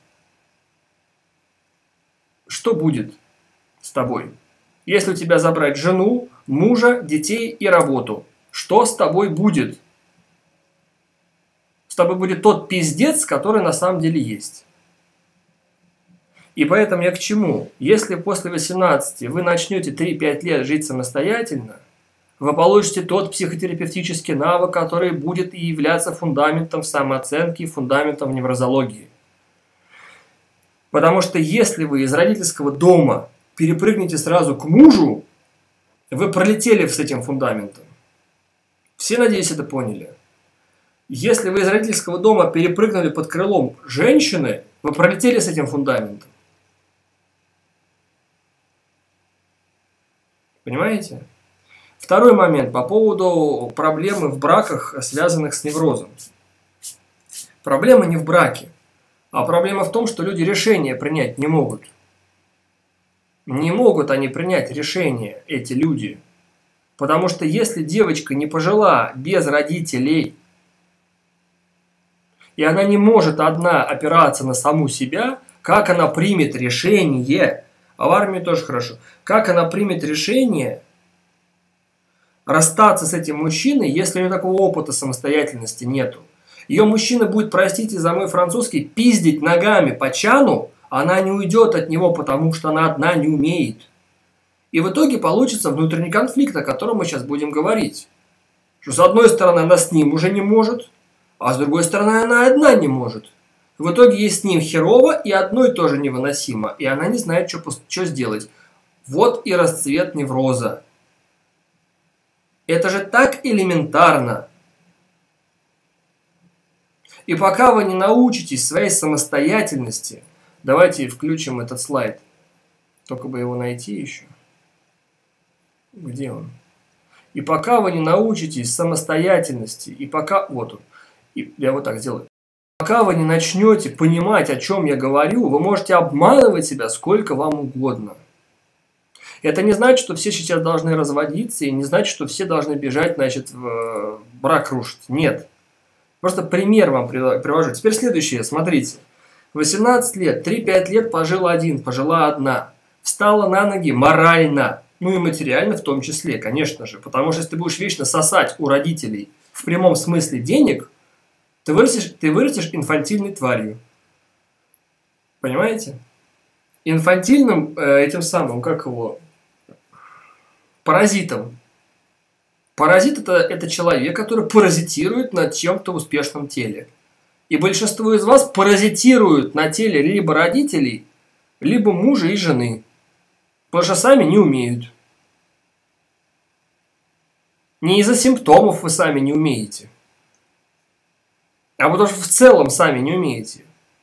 Что будет с тобой? Если у тебя забрать жену, мужа, детей и работу, что с тобой будет? С тобой будет тот пиздец, который на самом деле есть. И поэтому я к чему? Если после 18 вы начнете 3-5 лет жить самостоятельно, вы получите тот психотерапевтический навык, который будет и являться фундаментом самооценки, фундаментом неврозологии. Потому что если вы из родительского дома перепрыгнете сразу к мужу, вы пролетели с этим фундаментом. Все, надеюсь, это поняли. Если вы из родительского дома перепрыгнули под крылом женщины, вы пролетели с этим фундаментом. Понимаете? Второй момент по поводу проблемы в браках, связанных с неврозом. Проблема не в браке, а проблема в том, что люди решения принять не могут. Не могут они принять решение, эти люди. Потому что если девочка не пожила без родителей, и она не может одна опираться на саму себя, как она примет решение, а в армии тоже хорошо, как она примет решение расстаться с этим мужчиной, если у нее такого опыта самостоятельности нету. Ее мужчина будет, простите за мой французский, пиздить ногами по чану, а она не уйдет от него, потому что она одна не умеет. И в итоге получится внутренний конфликт, о котором мы сейчас будем говорить. Что с одной стороны она с ним уже не может, а с другой стороны она одна не может. В итоге ей с ним херово и одной тоже невыносимо, и она не знает, что сделать. Вот и расцвет невроза. Это же так элементарно. И пока вы не научитесь своей самостоятельности, давайте включим этот слайд, только бы его найти еще. Где он? И пока вы не научитесь самостоятельности, и пока... Вот он. И я вот так сделаю. Пока вы не начнете понимать, о чем я говорю, вы можете обманывать себя сколько вам угодно. Это не значит, что все сейчас должны разводиться, и не значит, что все должны бежать, значит, в брак рушить. Нет. Просто пример вам привожу. Теперь следующее, смотрите. 18 лет, 3-5 лет пожила один, пожила одна. Встала на ноги морально, ну и материально в том числе, конечно же. Потому что если ты будешь вечно сосать у родителей в прямом смысле денег, ты вырастешь инфантильной тварью. Понимаете? Инфантильным этим самым, как его, паразитом. Паразит это человек, который паразитирует на чем-то успешном теле. И большинство из вас паразитируют на теле либо родителей, либо мужа и жены. Потому что сами не умеют. Не из-за симптомов вы сами не умеете. А потому что в целом сами не умеете.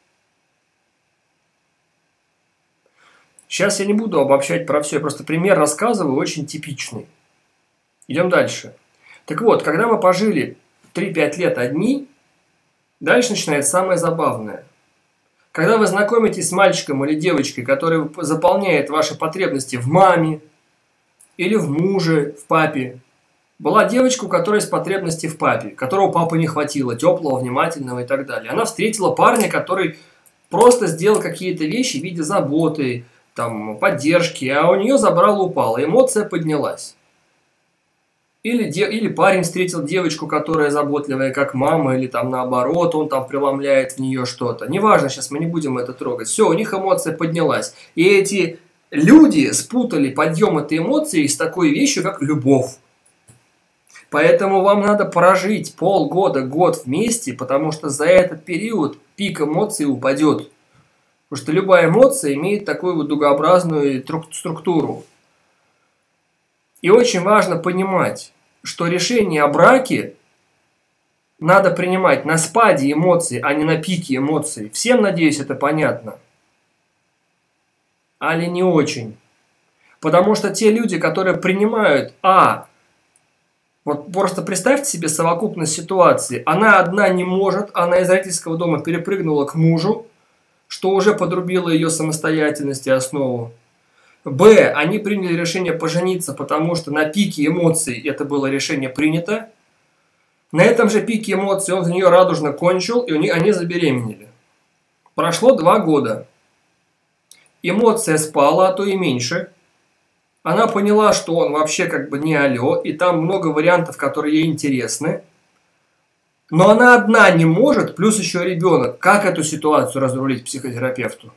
Сейчас я не буду обобщать про все, я просто пример рассказываю, очень типичный. Идем дальше. Так вот, когда мы пожили 3-5 лет одни, дальше начинается самое забавное. Когда вы знакомитесь с мальчиком или девочкой, который заполняет ваши потребности в маме, или в муже, в папе. Была девочка, у которой есть потребности в папе, которого папы не хватило, теплого, внимательного и так далее. Она встретила парня, который просто сделал какие-то вещи в виде заботы, там, поддержки, а у нее забрало, упало, эмоция поднялась. Или парень встретил девочку, которая заботливая, как мама, или там наоборот, он там преломляет в нее что-то. Неважно, сейчас мы не будем это трогать. Все, у них эмоция поднялась. И эти люди спутали подъем этой эмоции с такой вещью, как любовь. Поэтому вам надо прожить полгода, год вместе, потому что за этот период пик эмоций упадет. Потому что любая эмоция имеет такую вот дугообразную структуру. И очень важно понимать, что решение о браке надо принимать на спаде эмоций, а не на пике эмоций. Всем, надеюсь, это понятно. Али не очень. Потому что те люди, которые принимают Вот просто представьте себе совокупность ситуаций. Она одна не может, она из родительского дома перепрыгнула к мужу, что уже подрубило ее самостоятельность и основу. Б. Они приняли решение пожениться, потому что на пике эмоций это было решение принято. На этом же пике эмоций он за нее радужно кончил, и они забеременели. Прошло 2 года. Эмоция спала, а то и меньше. Она поняла, что он вообще как бы не алё, и там много вариантов, которые ей интересны. Но она одна не может, плюс еще ребенок. Как эту ситуацию разрулить психотерапевту?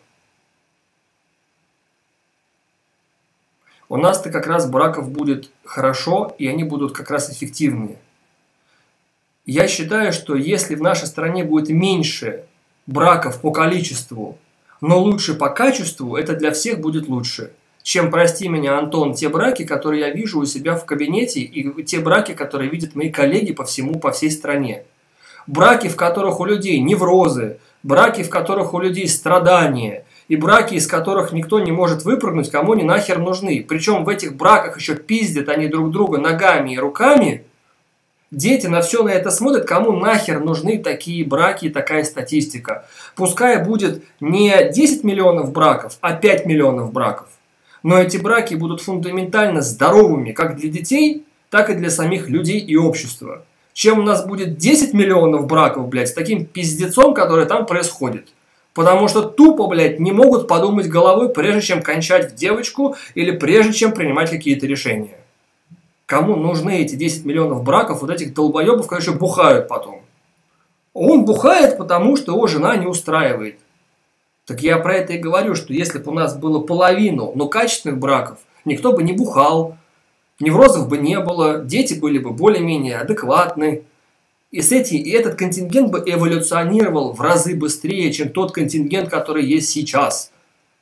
У нас-то как раз браков будет хорошо, и они будут как раз эффективнее. Я считаю, что если в нашей стране будет меньше браков по количеству, но лучше по качеству, это для всех будет лучше, чем, прости меня, Антон, те браки, которые я вижу у себя в кабинете, и те браки, которые видят мои коллеги по всей стране. Браки, в которых у людей неврозы, браки, в которых у людей страдания, и браки, из которых никто не может выпрыгнуть, кому они нахер нужны. Причем в этих браках еще пиздят они друг друга ногами и руками. Дети на все на это смотрят, кому нахер нужны такие браки и такая статистика. Пускай будет не 10 миллионов браков, а 5 миллионов браков. Но эти браки будут фундаментально здоровыми как для детей, так и для самих людей и общества. Чем у нас будет 10 миллионов браков, блядь, с таким пиздецом, который там происходит. Потому что тупо, блядь, не могут подумать головой, прежде чем кончать в девочку или прежде чем принимать какие-то решения. Кому нужны эти 10 миллионов браков, вот этих долбоебов, конечно, бухают потом. Он бухает, потому что его жена не устраивает. Так я про это и говорю, что если бы у нас было половину, но качественных браков, никто бы не бухал, неврозов бы не было, дети были бы более-менее адекватны. И этот контингент бы эволюционировал в разы быстрее, чем тот контингент, который есть сейчас.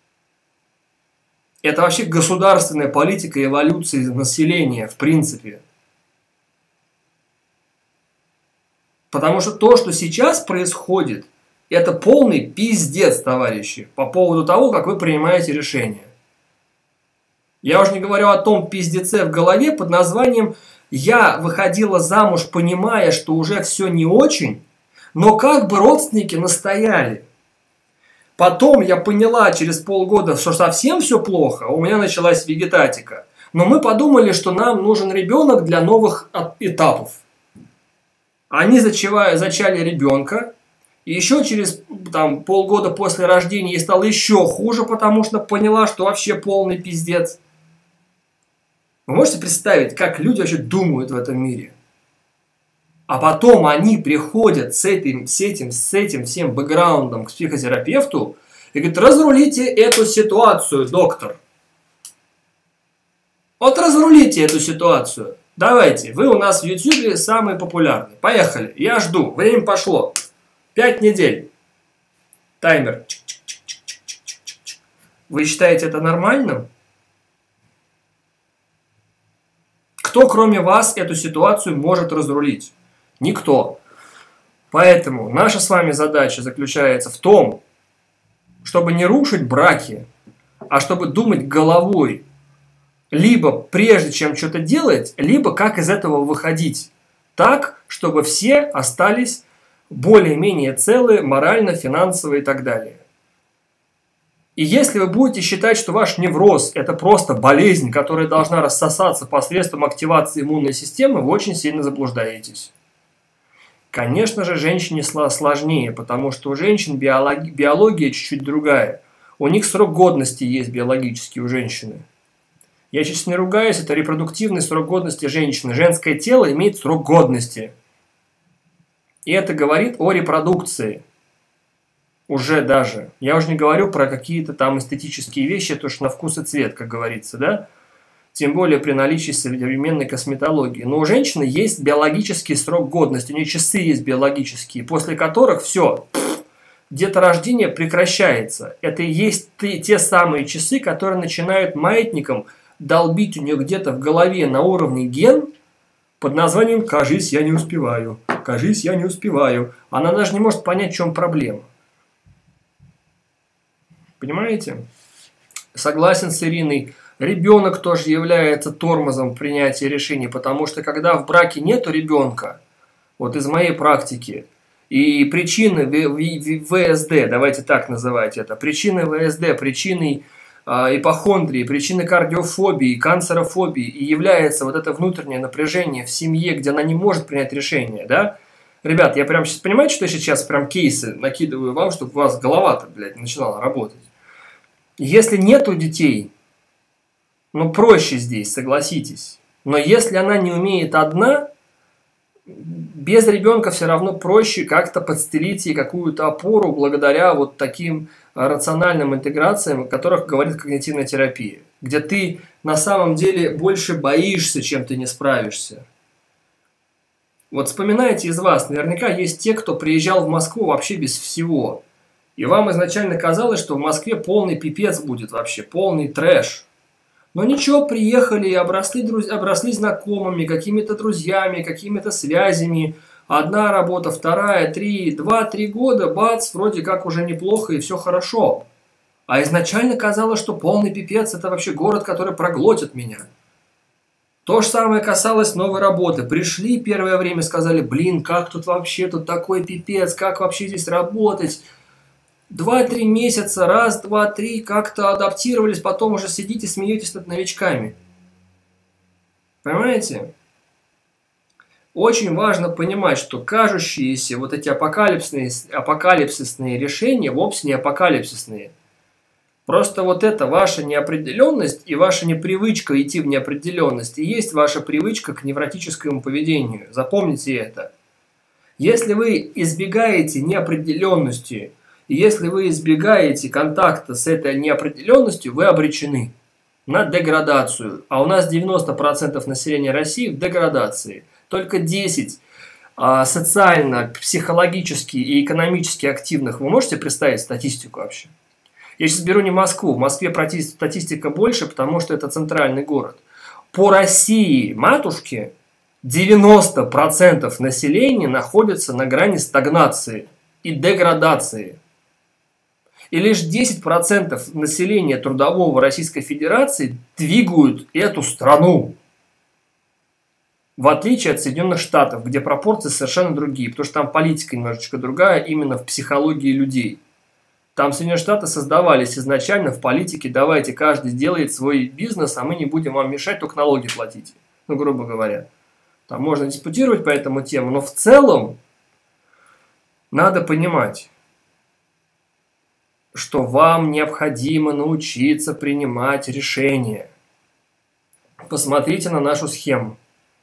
Это вообще государственная политика эволюции населения, в принципе. Потому что то, что сейчас происходит, это полный пиздец, товарищи, по поводу того, как вы принимаете решения. Я уже не говорю о том пиздеце в голове под названием «Я выходила замуж, понимая, что уже все не очень, но как бы родственники настояли». Потом я поняла через полгода, что совсем все плохо, у меня началась вегетатика. Но мы подумали, что нам нужен ребенок для новых этапов. Они зачали ребенка, и еще через полгода после рождения ей стало еще хуже, потому что поняла, что вообще полный пиздец. Вы можете представить, как люди вообще думают в этом мире? А потом они приходят с этим всем бэкграундом к психотерапевту и говорят: разрулите эту ситуацию, доктор. Вот разрулите эту ситуацию. Давайте, вы у нас в YouTube самые популярные. Поехали, я жду, время пошло. 5 недель. Таймер. Вы считаете это нормальным? Кто, кроме вас, эту ситуацию может разрулить? Никто. Поэтому наша с вами задача заключается в том, чтобы не рушить браки, а чтобы думать головой. Либо прежде чем что-то делать, либо как из этого выходить. Так, чтобы все остались более-менее целы морально, финансово и так далее. И если вы будете считать, что ваш невроз – это просто болезнь, которая должна рассосаться посредством активации иммунной системы, вы очень сильно заблуждаетесь. Конечно же, женщине сложнее, потому что у женщин биология чуть-чуть другая. У них срок годности есть биологический у женщины. Я сейчас не ругаюсь, это репродуктивный срок годности женщины. Женское тело имеет срок годности. И это говорит о репродукции. Уже даже. Я уже не говорю про какие-то там эстетические вещи, это уж на вкус и цвет, как говорится, да? Тем более при наличии современной косметологии. Но у женщины есть биологический срок годности, у нее часы есть биологические, после которых все, деторождение прекращается. Это и есть те самые часы, которые начинают маятником долбить у нее где-то в голове на уровне ген под названием «кажись, я не успеваю», «кажись, я не успеваю». Она даже не может понять, в чем проблема. Понимаете? Согласен с Ириной. Ребенок тоже является тормозом принятия решений, потому что когда в браке нету ребенка, вот из моей практики, и причины ВСД, давайте так называть это, причины ВСД, причиной ипохондрии, причиной кардиофобии, канцерофобии, и является вот это внутреннее напряжение в семье, где она не может принять решение, да? Ребят, я прям сейчас, понимаете, что я сейчас прям кейсы накидываю вам, чтобы у вас голова-то, блядь, начинала работать. Если нету детей, ну проще здесь, согласитесь. Но если она не умеет одна, без ребенка все равно проще как-то подстелить ей какую-то опору благодаря вот таким рациональным интеграциям, о которых говорит когнитивная терапия, где ты на самом деле больше боишься, чем ты не справишься. Вот вспоминайте из вас, наверняка есть те, кто приезжал в Москву вообще без всего. И вам изначально казалось, что в Москве полный пипец будет вообще, полный трэш. Но ничего, приехали и обросли знакомыми, какими-то друзьями, какими-то связями. Одна работа, вторая, 2-3 года, бац, вроде как уже неплохо и все хорошо. А изначально казалось, что полный пипец – это вообще город, который проглотит меня. То же самое касалось новой работы. Пришли первое время, сказали, блин, как тут вообще, тут такой пипец, как вообще здесь работать? 2-3 месяца, раз, два, три, как-то адаптировались, потом уже сидите, смеетесь над новичками. Понимаете? Очень важно понимать, что кажущиеся вот эти апокалипсисные решения вовсе не апокалипсисные. Просто вот это ваша неопределенность и ваша непривычка идти в неопределенность и есть ваша привычка к невротическому поведению. Запомните это. Если вы избегаете неопределенности, и если вы избегаете контакта с этой неопределенностью, вы обречены на деградацию. А у нас 90% населения России в деградации. Только 10 социально, психологически и экономически активных. Вы можете представить статистику вообще? Я сейчас беру не Москву. В Москве статистика больше, потому что это центральный город. По России, матушке, 90% населения находится на грани стагнации и деградации. И лишь 10% населения трудового Российской Федерации двигают эту страну. В отличие от Соединенных Штатов, где пропорции совершенно другие, потому что там политика немножечко другая именно в психологии людей. Там Соединенные Штаты создавались изначально в политике, давайте каждый делает свой бизнес, а мы не будем вам мешать, только налоги платите. Ну, грубо говоря. Там можно диспутировать по этому тему, но в целом надо понимать, что вам необходимо научиться принимать решения. Посмотрите на нашу схему.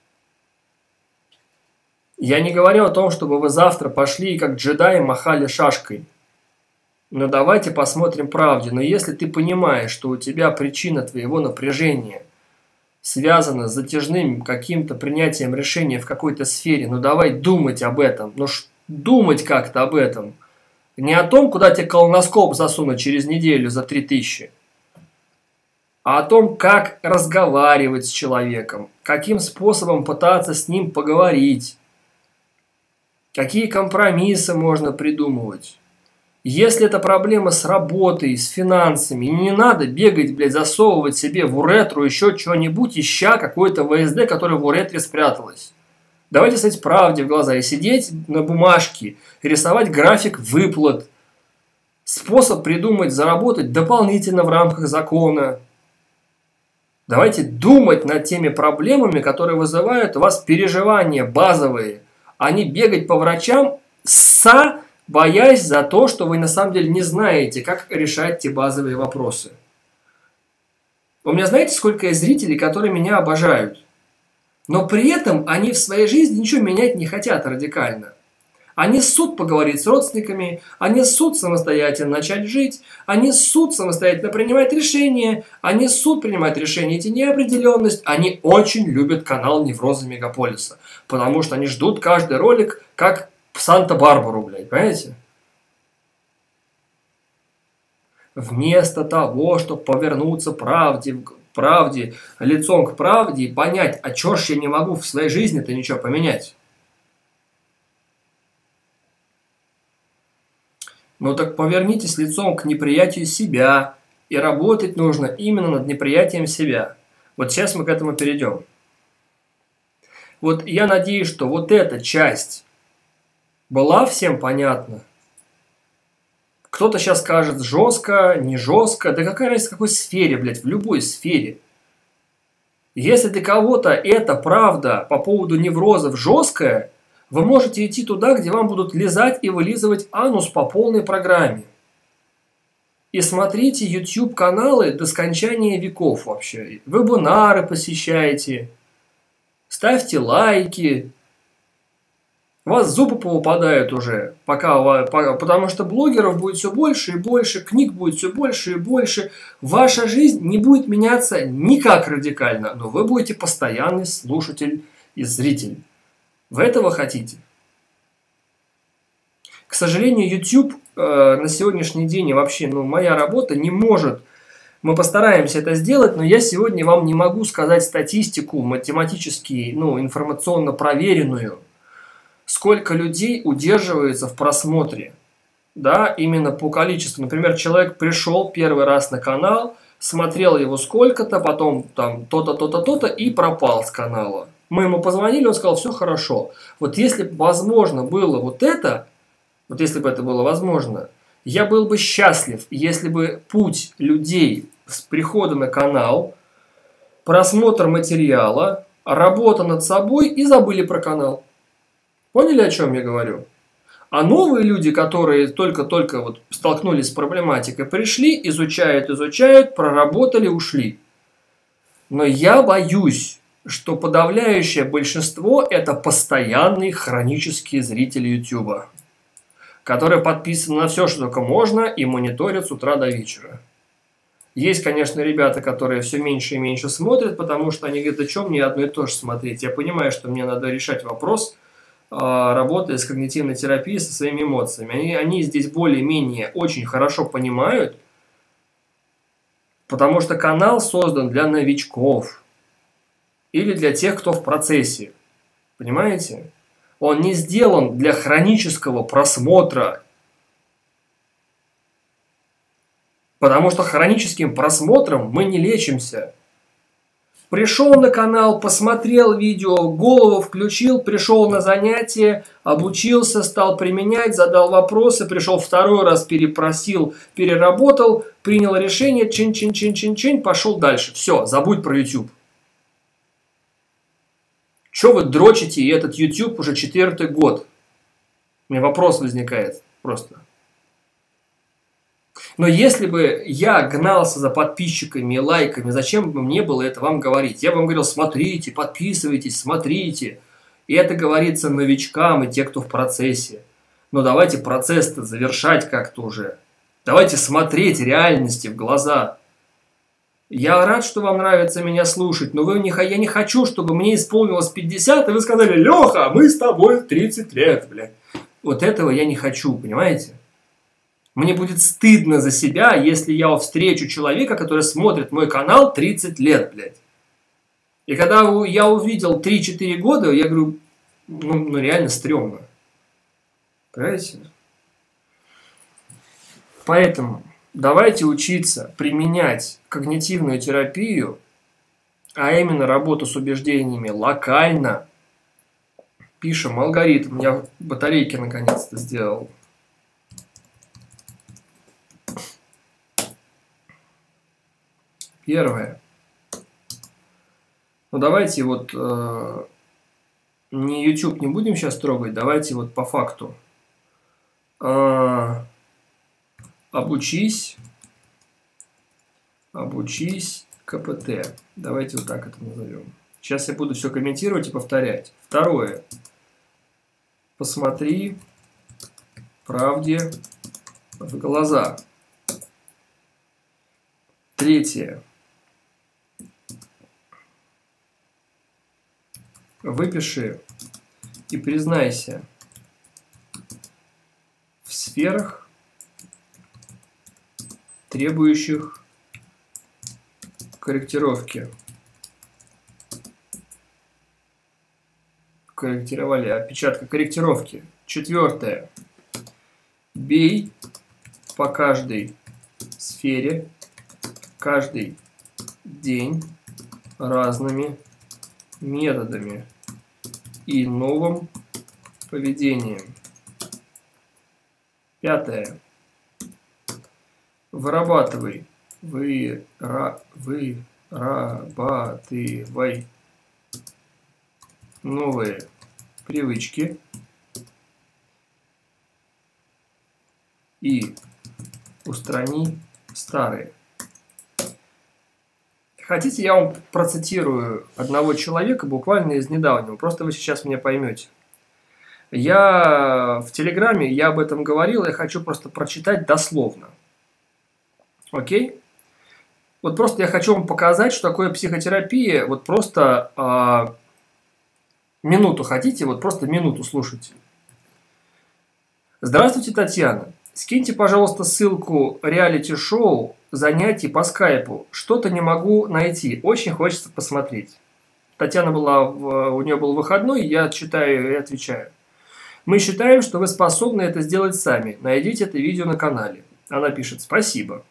Я не говорю о том, чтобы вы завтра пошли и как джедаи махали шашкой. Но давайте посмотрим правде. Но если ты понимаешь, что у тебя причина твоего напряжения связана с затяжным каким-то принятием решения в какой-то сфере, ну давай думать об этом. Ну думать как-то об этом. Не о том, куда тебе колоноскоп засунуть через неделю за 3000, а о том, как разговаривать с человеком, каким способом пытаться с ним поговорить, какие компромиссы можно придумывать. Если это проблема с работой, с финансами, не надо бегать, блядь, засовывать себе в уретру еще что-нибудь, ища какой-то ВСД, который в уретре спряталось. Давайте смотреть правде в глаза и сидеть на бумажке, рисовать график выплат, способ придумать, заработать дополнительно в рамках закона. Давайте думать над теми проблемами, которые вызывают у вас переживания базовые, а не бегать по врачам, боясь за то, что вы на самом деле не знаете, как решать те базовые вопросы. У меня знаете, сколько есть зрителей, которые меня обожают? Но при этом они в своей жизни ничего менять не хотят радикально. Они ссут поговорить с родственниками, они ссут самостоятельно начать жить, они ссут самостоятельно принимать решения, они ссут принимать решения, идти неопределенность. Они очень любят канал Неврозы Мегаполиса, потому что они ждут каждый ролик как в Санта-Барбару, блядь, понимаете? Вместо того, чтобы повернуться правде, лицом к правде и понять, а чё ж я не могу в своей жизни-то ничего поменять. Ну так повернитесь лицом к неприятию себя И работать нужно именно над неприятием себя. Вот сейчас мы к этому перейдем. Вот я надеюсь, что вот эта часть была всем понятна. Кто-то сейчас скажет жестко, не жестко. Да какая разница в какой сфере, блядь, в любой сфере. Если для кого-то это правда по поводу неврозов жесткая, вы можете идти туда, где вам будут лизать и вылизывать анус по полной программе. И смотрите YouTube-каналы до скончания веков вообще. Вебинары посещайте, ставьте лайки. У вас зубы повыпадают уже, потому что блогеров будет все больше и больше, книг будет все больше и больше. Ваша жизнь не будет меняться никак радикально, но вы будете постоянный слушатель и зритель. Вы этого хотите? К сожалению, YouTube на сегодняшний день и вообще, моя работа не может. Мы постараемся это сделать, но я сегодня вам не могу сказать статистику математически, информационно проверенную. Сколько людей удерживается в просмотре, да, именно по количеству. Например, человек пришел первый раз на канал, смотрел его сколько-то, потом там то-то, то-то, то-то и пропал с канала. Мы ему позвонили, он сказал, все хорошо. Вот если бы возможно было вот это, вот если бы это было возможно, я был бы счастлив, если бы путь людей с прихода на канал, просмотр материала, работа над собой и забыли про канал. Поняли, о чем я говорю? А новые люди, которые только-только вот столкнулись с проблематикой, пришли, изучают, проработали, ушли. Но я боюсь, что подавляющее большинство – это постоянные хронические зрители YouTube, которые подписаны на все, что только можно, и мониторят с утра до вечера. Есть, конечно, ребята, которые все меньше и меньше смотрят, потому что они говорят, о чем мне одно и то же смотреть. Я понимаю, что мне надо решать вопрос, работая с когнитивной терапией, со своими эмоциями. Они здесь более-менее очень хорошо понимают, потому что канал создан для новичков или для тех, кто в процессе. Понимаете? Он не сделан для хронического просмотра. Потому что хроническим просмотром мы не лечимся. Пришел на канал, посмотрел видео, голову включил, пришел на занятие, обучился, стал применять, задал вопросы, пришел второй раз, перепросил, переработал, принял решение, чин-чин-чин-чин-чин, пошел дальше. Все, забудь про YouTube. Че вы дрочите, и этот YouTube уже 4-й год? У меня вопрос возникает просто. Но если бы я гнался за подписчиками и лайками, зачем бы мне было это вам говорить? Я бы вам говорил, смотрите, подписывайтесь, смотрите. И это говорится новичкам и те, кто в процессе. Но давайте процесс-то завершать как-то уже. Давайте смотреть реальности в глаза. Я рад, что вам нравится меня слушать, но я не хочу, чтобы мне исполнилось 50, и вы сказали, Леха, мы с тобой 30 лет, блядь. Вот этого я не хочу, понимаете? Мне будет стыдно за себя, если я встречу человека, который смотрит мой канал 30 лет, блядь. И когда я увидел 3-4 года, я говорю, реально стрёмно. Понимаете? Поэтому давайте учиться применять когнитивную терапию, а именно работу с убеждениями локально. Пишем алгоритм. Я батарейки наконец-то сделал. Первое. Давайте не YouTube не будем сейчас трогать, давайте по факту. Обучись КПТ. Давайте вот так это назовем. Сейчас я буду все комментировать и повторять. Второе. Посмотри правде в глаза. Третье. Выпиши и признайся в сферах, требующих корректировки. Корректировали, опечатка корректировки. Четвертое. Бей по каждой сфере каждый день разными методами и новым поведением. 5. Вырабатывай новые привычки и устрани старые. Хотите, я вам процитирую одного человека буквально из недавнего, просто вы сейчас меня поймете. Я в Телеграме, я об этом говорил, я хочу просто прочитать дословно. Окей? Вот просто я хочу вам показать, что такое психотерапия. Вот просто минуту хотите, вот просто минуту слушайте. Здравствуйте, Татьяна. Скиньте, пожалуйста, ссылку реалити-шоу занятий по скайпу. Что-то не могу найти. Очень хочется посмотреть. Татьяна у нее был выходной, я читаю и отвечаю. Мы считаем, что вы способны это сделать сами. Найдите это видео на канале. Она пишет «Спасибо».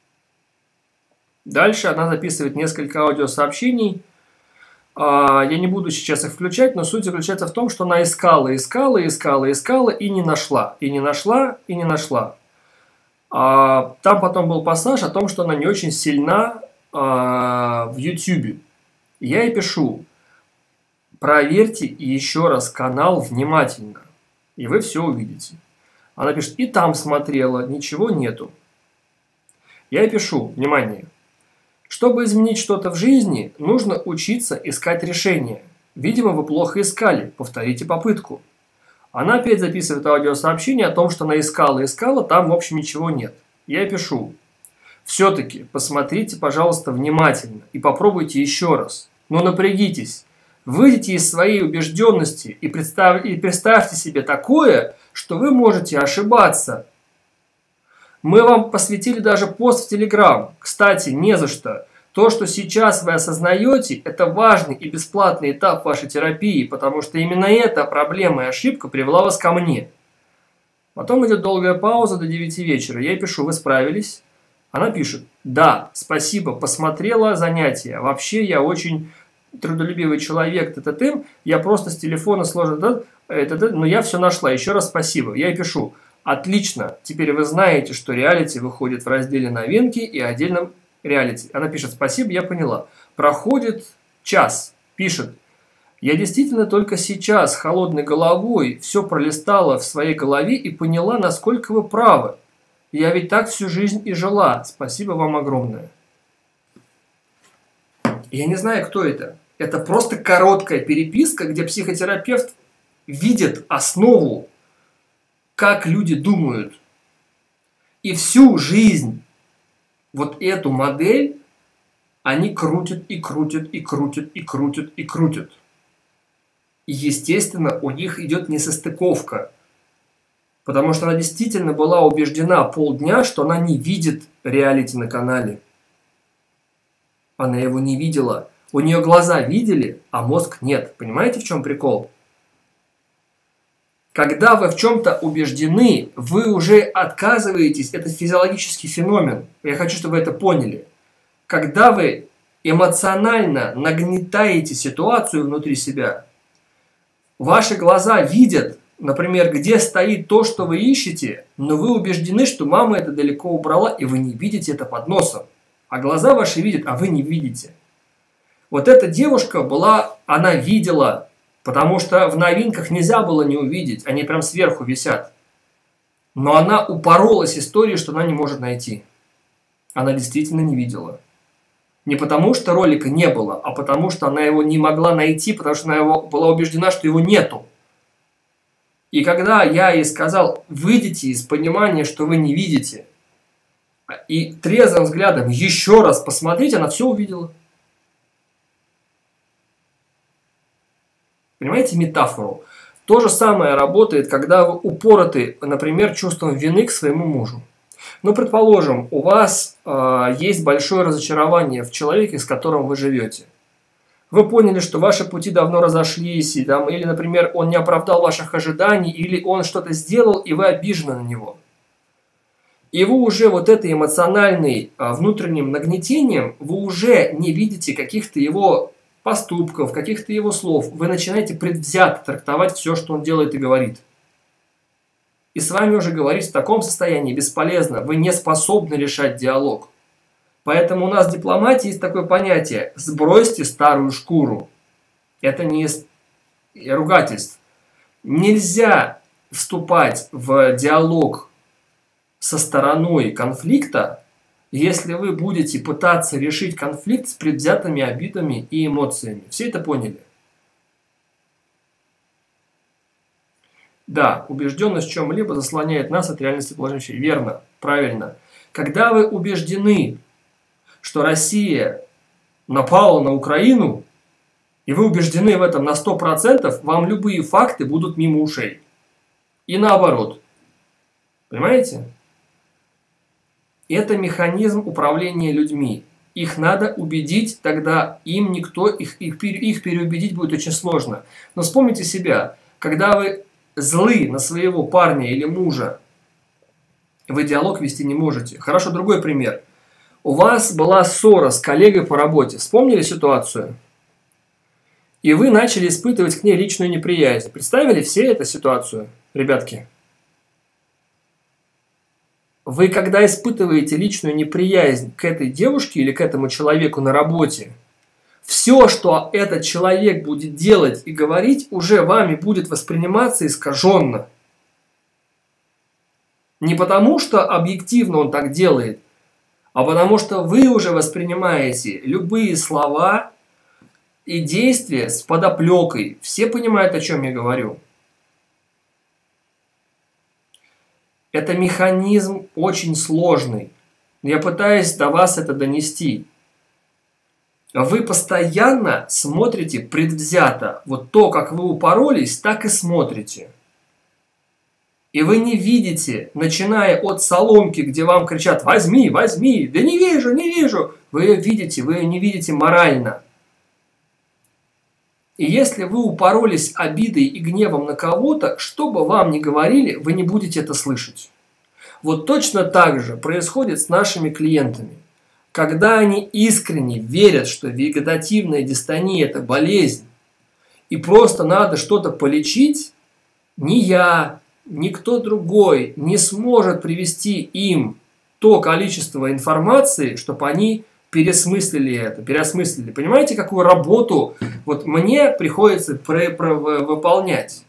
Дальше она записывает несколько аудиосообщений. Я не буду сейчас их включать, но суть заключается в том, что она искала и не нашла. И не нашла. Там потом был пассаж о том, что она не очень сильна в YouTube. Я ей пишу: проверьте еще раз канал внимательно, и вы все увидите. Она пишет: и там смотрела, ничего нету. Я ей пишу: внимание. Чтобы изменить что-то в жизни, нужно учиться искать решения. Видимо, вы плохо искали. Повторите попытку. Она опять записывает аудиосообщение о том, что она искала, там, в общем, ничего нет. Я пишу: все-таки посмотрите, пожалуйста, внимательно и попробуйте еще раз. Но напрягитесь. Выйдите из своей убежденности и представьте себе такое, что вы можете ошибаться. Мы вам посвятили даже пост в Телеграм. Кстати, не за что. То, что сейчас вы осознаете, это важный и бесплатный этап вашей терапии, потому что именно эта проблема и ошибка привела вас ко мне. Потом идет долгая пауза до 9 вечера. Я ей пишу: вы справились? Она пишет: да, спасибо, посмотрела занятия. Вообще я очень трудолюбивый человек, я просто с телефона сложно, но я все нашла. Еще раз спасибо. Я ей пишу: отлично, теперь вы знаете, что реалити выходит в разделе новинки и отдельном реалити. Она пишет: спасибо, я поняла. Проходит час, пишет: я действительно только сейчас холодной головой все пролистала в своей голове и поняла, насколько вы правы. Я ведь так всю жизнь и жила. Спасибо вам огромное. Я не знаю, кто это. Это просто короткая переписка, где психотерапевт видит основу, как люди думают. И всю жизнь вот эту модель они крутят и крутят. И, естественно, у них идет несостыковка. Потому что она действительно была убеждена полдня, что она не видит реалити на канале. Она его не видела. У нее глаза видели, а мозг нет. Понимаете, в чем прикол? Когда вы в чем-то убеждены, вы уже отказываетесь. Это физиологический феномен. Я хочу, чтобы вы это поняли. Когда вы эмоционально нагнетаете ситуацию внутри себя, ваши глаза видят, например, где стоит то, что вы ищете, но вы убеждены, что мама это далеко убрала, и вы не видите это под носом. А глаза ваши видят, а вы не видите. Вот эта девушка была, она видела, потому что в новинках нельзя было не увидеть, они прям сверху висят. Но она упоролась историей, что она не может найти. Она действительно не видела. Не потому, что ролика не было, а потому, что она его не могла найти, потому что она была убеждена, что его нету. И когда я ей сказал: выйдите из понимания, что вы не видите, и трезвым взглядом еще раз посмотрите, она все увидела. Понимаете метафору? То же самое работает, когда вы упороты, например, чувством вины к своему мужу. Ну, предположим, у вас есть большое разочарование в человеке, с которым вы живете. Вы поняли, что ваши пути давно разошлись, или, например, он не оправдал ваших ожиданий, или он что-то сделал, и вы обижены на него. И вы уже вот этой эмоциональной внутренним нагнетением, вы уже не видите каких-то его поступков, каких-то его слов. Вы начинаете предвзято трактовать все, что он делает и говорит. И с вами уже говорить в таком состоянии бесполезно. Вы не способны решать диалог. Поэтому у нас в дипломатии есть такое понятие «сбросьте старую шкуру». Это не ругательство. Нельзя вступать в диалог со стороной конфликта, если вы будете пытаться решить конфликт с предвзятыми обидами и эмоциями. Все это поняли? Да, убежденность в чем-либо заслоняет нас от реальности положения. Верно, правильно. Когда вы убеждены, что Россия напала на Украину, и вы убеждены в этом на 100%, вам любые факты будут мимо ушей. И наоборот. Понимаете? Это механизм управления людьми. Их надо убедить, тогда им никто, их переубедить будет очень сложно. Но вспомните себя, когда вы злы на своего парня или мужа, вы диалог вести не можете. Хорошо, другой пример. У вас была ссора с коллегой по работе. Вспомнили ситуацию? И вы начали испытывать к ней личную неприязнь. Представили все эту ситуацию, ребятки? Вы, когда испытываете личную неприязнь к этой девушке или к этому человеку на работе, все, что этот человек будет делать и говорить, уже вами будет восприниматься искаженно. Не потому, что объективно он так делает, а потому, что вы уже воспринимаете любые слова и действия с подоплекой. Все понимают, о чем я говорю. Это механизм очень сложный. Я пытаюсь до вас это донести. Вы постоянно смотрите предвзято. Вот то, как вы упоролись, так и смотрите. И вы не видите, начиная от соломки, где вам кричат «возьми, возьми», «да не вижу, не вижу». Вы ее видите, вы ее не видите морально. И если вы упоролись обидой и гневом на кого-то, что бы вам ни говорили, вы не будете это слышать. Вот точно так же происходит с нашими клиентами. Когда они искренне верят, что вегетативная дистония – это болезнь, и просто надо что-то полечить, ни я, никто другой не сможет привести им то количество информации, чтобы они переосмыслили это, переосмыслили. Понимаете, какую работу вот мне приходится выполнять?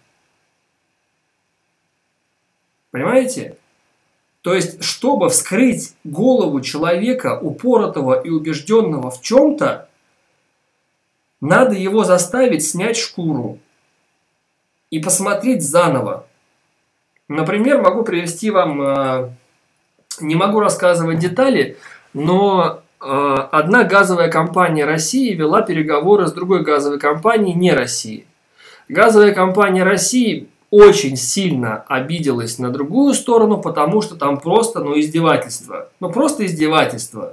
Понимаете? То есть, чтобы вскрыть голову человека, упоротого и убежденного в чем-то, надо его заставить снять шкуру и посмотреть заново. Например, могу привести вам, не могу рассказывать детали, но одна газовая компания России вела переговоры с другой газовой компанией не России. Газовая компания России очень сильно обиделась на другую сторону, потому что там просто, издевательство. Просто издевательство.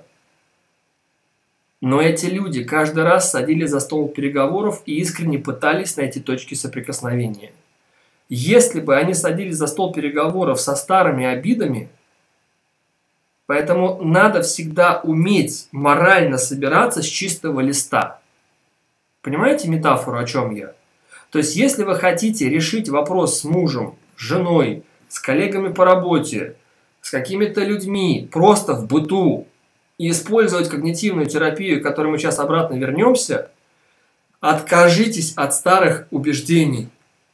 Но эти люди каждый раз садились за стол переговоров и искренне пытались найти точки соприкосновения. Если бы они садились за стол переговоров со старыми обидами, поэтому надо всегда уметь морально собираться с чистого листа. Понимаете метафору, о чем я? То есть, если вы хотите решить вопрос с мужем, с женой, с коллегами по работе, с какими-то людьми, просто в быту, и использовать когнитивную терапию, к которой мы сейчас обратно вернемся, откажитесь от старых убеждений.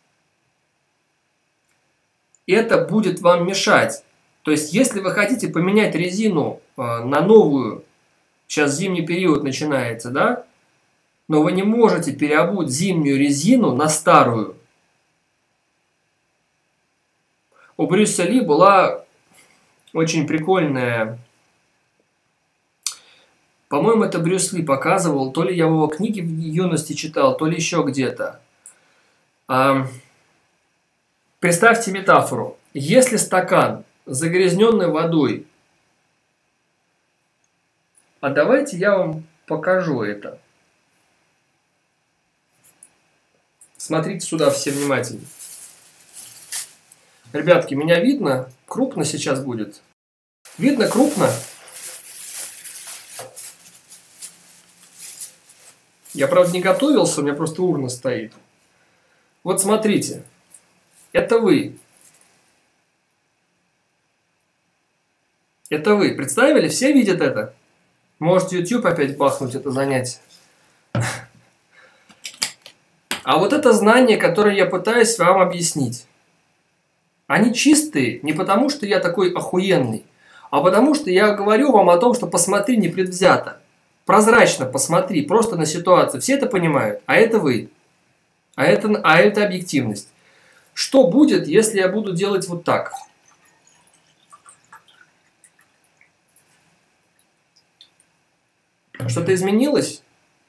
Это будет вам мешать. То есть, если вы хотите поменять резину на новую, сейчас зимний период начинается, да? Но вы не можете переобуть зимнюю резину на старую. У Брюса Ли была очень прикольная, по-моему, это Брюс Ли показывал, то ли я в его книге в юности читал, то ли еще где-то. Представьте метафору. Если стакан загрязненный водой, а давайте я вам покажу это. Смотрите сюда все внимательно. Ребятки, меня видно? Крупно сейчас будет. Видно крупно? Я, правда, не готовился, у меня просто урна стоит. Вот смотрите. Это вы. Это вы. Представили? Все видят это? Может, YouTube опять бахнуть это занятие. А вот это знание, которое я пытаюсь вам объяснить. Они чистые не потому, что я такой охуенный, а потому, что я говорю вам о том, что посмотри непредвзято. Прозрачно посмотри, просто на ситуацию. Все это понимают, а это вы. А это объективность. Что будет, если я буду делать вот так? Что-то изменилось?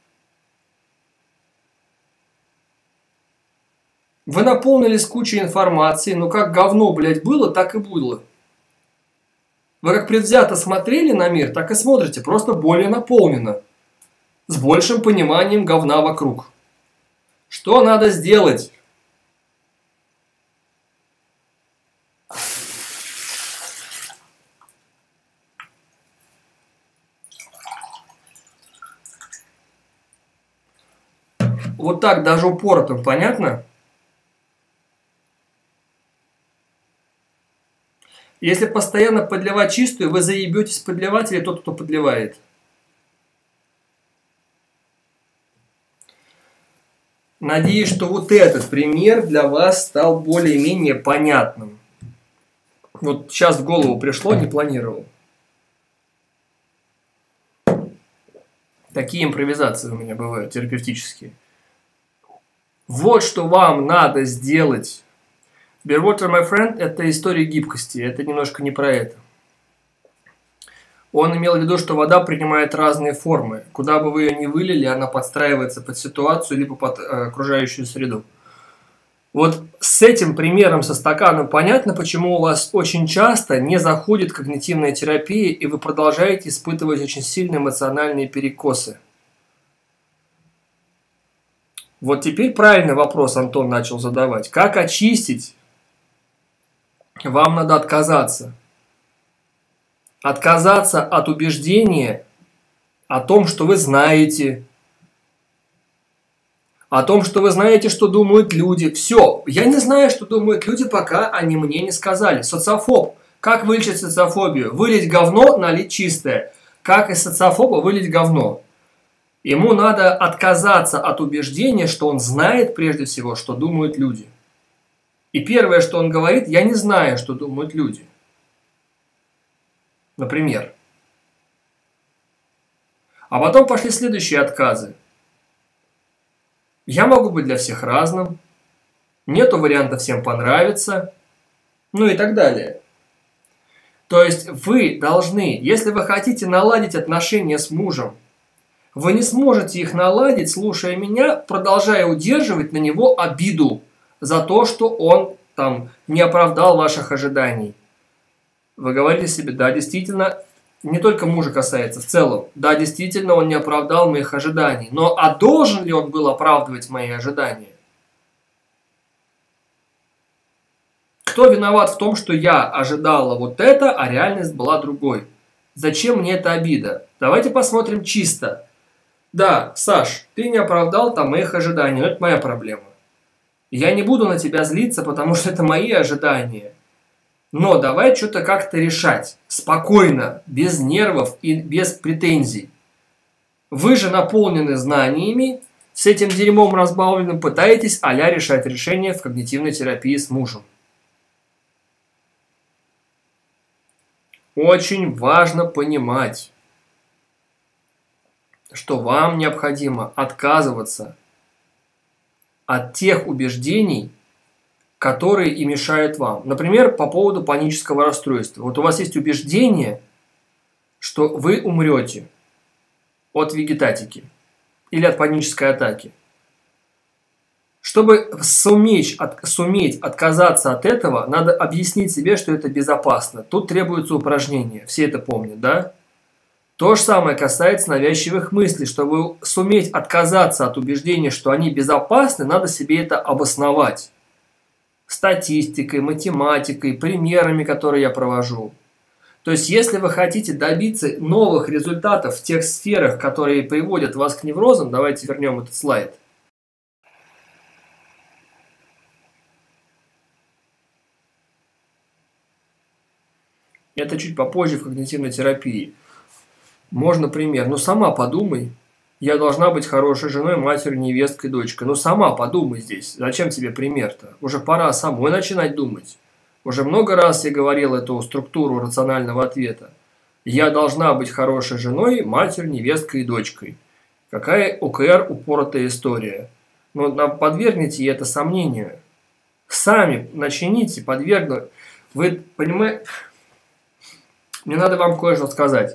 Вы наполнились кучей информации, но как говно, блядь, было, так и было. Вы как предвзято смотрели на мир, так и смотрите, просто более наполненно. С большим пониманием говна вокруг. Что надо сделать? Вот так, даже упоротым, понятно? Если постоянно подливать чистую, вы заебетесь подливать или тот, кто подливает. Надеюсь, что вот этот пример для вас стал более-менее понятным. Вот сейчас в голову пришло, не планировал. Такие импровизации у меня бывают, терапевтические. Вот что вам надо сделать. Bearwater, my friend, это история гибкости, это немножко не про это. Он имел в виду, что вода принимает разные формы. Куда бы вы ее ни вылили, она подстраивается под ситуацию, либо под окружающую среду. Вот с этим примером со стаканом понятно, почему у вас очень часто не заходит когнитивная терапия, и вы продолжаете испытывать очень сильные эмоциональные перекосы. Вот теперь правильный вопрос Антон начал задавать. Как очистить? Вам надо отказаться. Отказаться от убеждения о том, что вы знаете. О том, что вы знаете, что думают люди. Все. Я не знаю, что думают люди, пока они мне не сказали. Социофоб. Как вылечить социофобию? Вылить говно, налить чистое. Как из социофоба вылить говно? Ему надо отказаться от убеждения, что он знает прежде всего, что думают люди. И первое, что он говорит, я не знаю, что думают люди. Например. А потом пошли следующие отказы. Я могу быть для всех разным. Нету варианта всем понравиться. Ну и так далее. То есть вы должны, если вы хотите наладить отношения с мужем, вы не сможете их наладить, слушая меня, продолжая удерживать на него обиду за то, что он там не оправдал ваших ожиданий. Вы говорите себе, да, действительно, не только мужа касается, в целом, да, действительно, он не оправдал моих ожиданий. Но а должен ли он был оправдывать мои ожидания? Кто виноват в том, что я ожидала вот это, а реальность была другой? Зачем мне эта обида? Давайте посмотрим чисто. Да, Саш, ты не оправдал там моих ожиданий, но это моя проблема. Я не буду на тебя злиться, потому что это мои ожидания. Но давай что-то как-то решать. Спокойно, без нервов и без претензий. Вы же наполнены знаниями, с этим дерьмом разбавленным пытаетесь а-ля решать решения в когнитивной терапии с мужем. Очень важно понимать, что вам необходимо отказываться от тех убеждений, которые и мешают вам. Например, по поводу панического расстройства. Вот у вас есть убеждение, что вы умрете от вегетатики или от панической атаки. Чтобы суметь отказаться от этого, надо объяснить себе, что это безопасно. Тут требуется упражнение. Все это помнят, да? То же самое касается навязчивых мыслей. Чтобы суметь отказаться от убеждения, что они безопасны, надо себе это обосновать. Статистикой, математикой, примерами, которые я провожу. То есть, если вы хотите добиться новых результатов в тех сферах, которые приводят вас к неврозам, давайте вернем этот слайд. Это чуть попозже в когнитивной терапии. Можно пример. Ну, сама подумай. Я должна быть хорошей женой, матерью, невесткой, дочкой. Ну, сама подумай здесь. Зачем тебе пример-то? Уже пора самой начинать думать. Уже много раз я говорил эту структуру рационального ответа. Я должна быть хорошей женой, матерью, невесткой и дочкой. Какая ОКР упоротая история. Но подвергните это сомнению. Сами начните, подвергнуть. Вы понимаете... Мне надо вам кое-что сказать.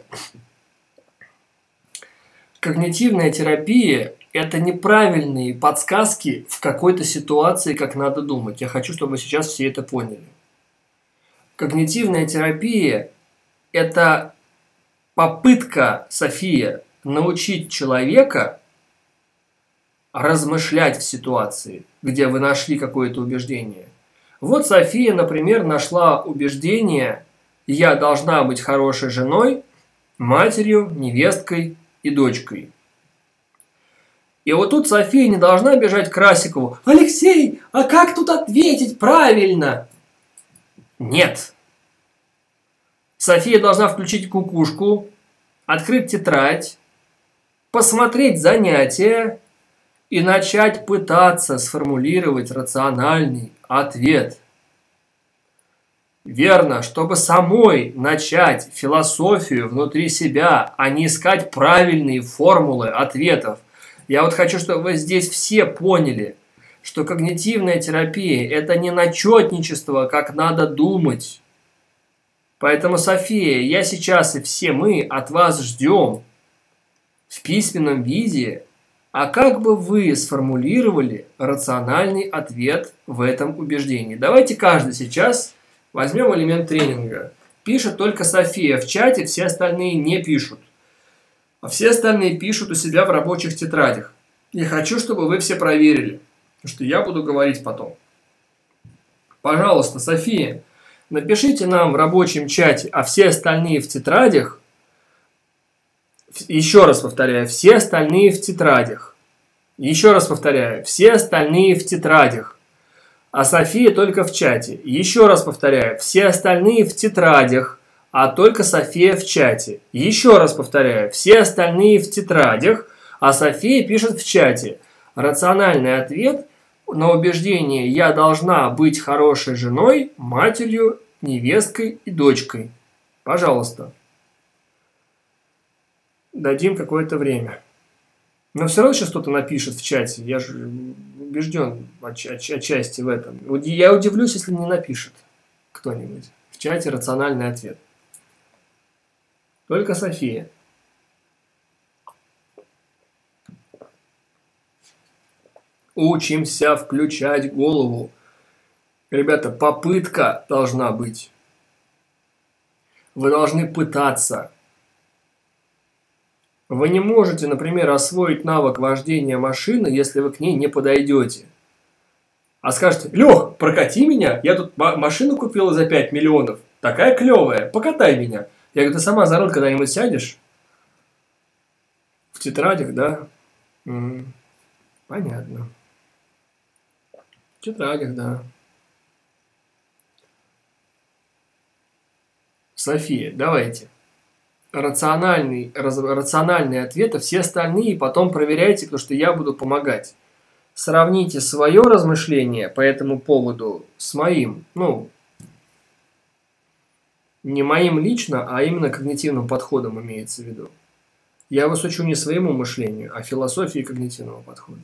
Когнитивная терапия – это неправильные подсказки в какой-то ситуации, как надо думать. Я хочу, чтобы вы сейчас все это поняли. Когнитивная терапия – это попытка, София, научить человека размышлять в ситуации, где вы нашли какое-то убеждение. Вот София, например, нашла убеждение: я должна быть хорошей женой, матерью, невесткой и дочкой. И вот тут София не должна бежать к Красикову: «Алексей, а как тут ответить правильно?» Нет. София должна включить кукушку, открыть тетрадь, посмотреть занятия и начать пытаться сформулировать рациональный ответ. Верно, чтобы самой начать философию внутри себя, а не искать правильные формулы ответов. Я вот хочу, чтобы вы здесь все поняли, что когнитивная терапия – это не начетничество, как надо думать. Поэтому, София, я сейчас и все мы от вас ждем в письменном виде, а как бы вы сформулировали рациональный ответ в этом убеждении. Давайте каждый сейчас возьмем элемент тренинга. Пишет только София в чате, все остальные не пишут. А все остальные пишут у себя в рабочих тетрадях. Я хочу, чтобы вы все проверили, потому что я буду говорить потом. Пожалуйста, София, напишите нам в рабочем чате, а все остальные в тетрадях. Еще раз повторяю, все остальные в тетрадях. Еще раз повторяю, все остальные в тетрадях. А София только в чате. Еще раз повторяю, все остальные в тетрадях, а только София в чате. Еще раз повторяю, все остальные в тетрадях, а София пишет в чате. Рациональный ответ на убеждение: я должна быть хорошей женой, матерью, невесткой и дочкой. Пожалуйста. Дадим какое-то время. Но все равно сейчас кто-то напишет в чате. Я же убежден отчасти в этом. Я удивлюсь, если не напишет кто-нибудь в чате рациональный ответ. Только София. Учимся включать голову. Ребята, попытка должна быть. Вы должны пытаться. Вы не можете, например, освоить навык вождения машины, если вы к ней не подойдете. А скажете: Лех, прокати меня, я тут машину купила за 5 миллионов, такая клевая, покатай меня. Я говорю: ты сама за руль когда-нибудь сядешь? В тетрадях, да? Понятно. В тетрадях, да. София, давайте. Рациональный ответ, а все остальные потом проверяйте, потому что я буду помогать. Сравните свое размышление по этому поводу с моим. Ну, не моим лично, а именно когнитивным подходом имеется в виду. Я вас учу не своему мышлению, а философии когнитивного подхода.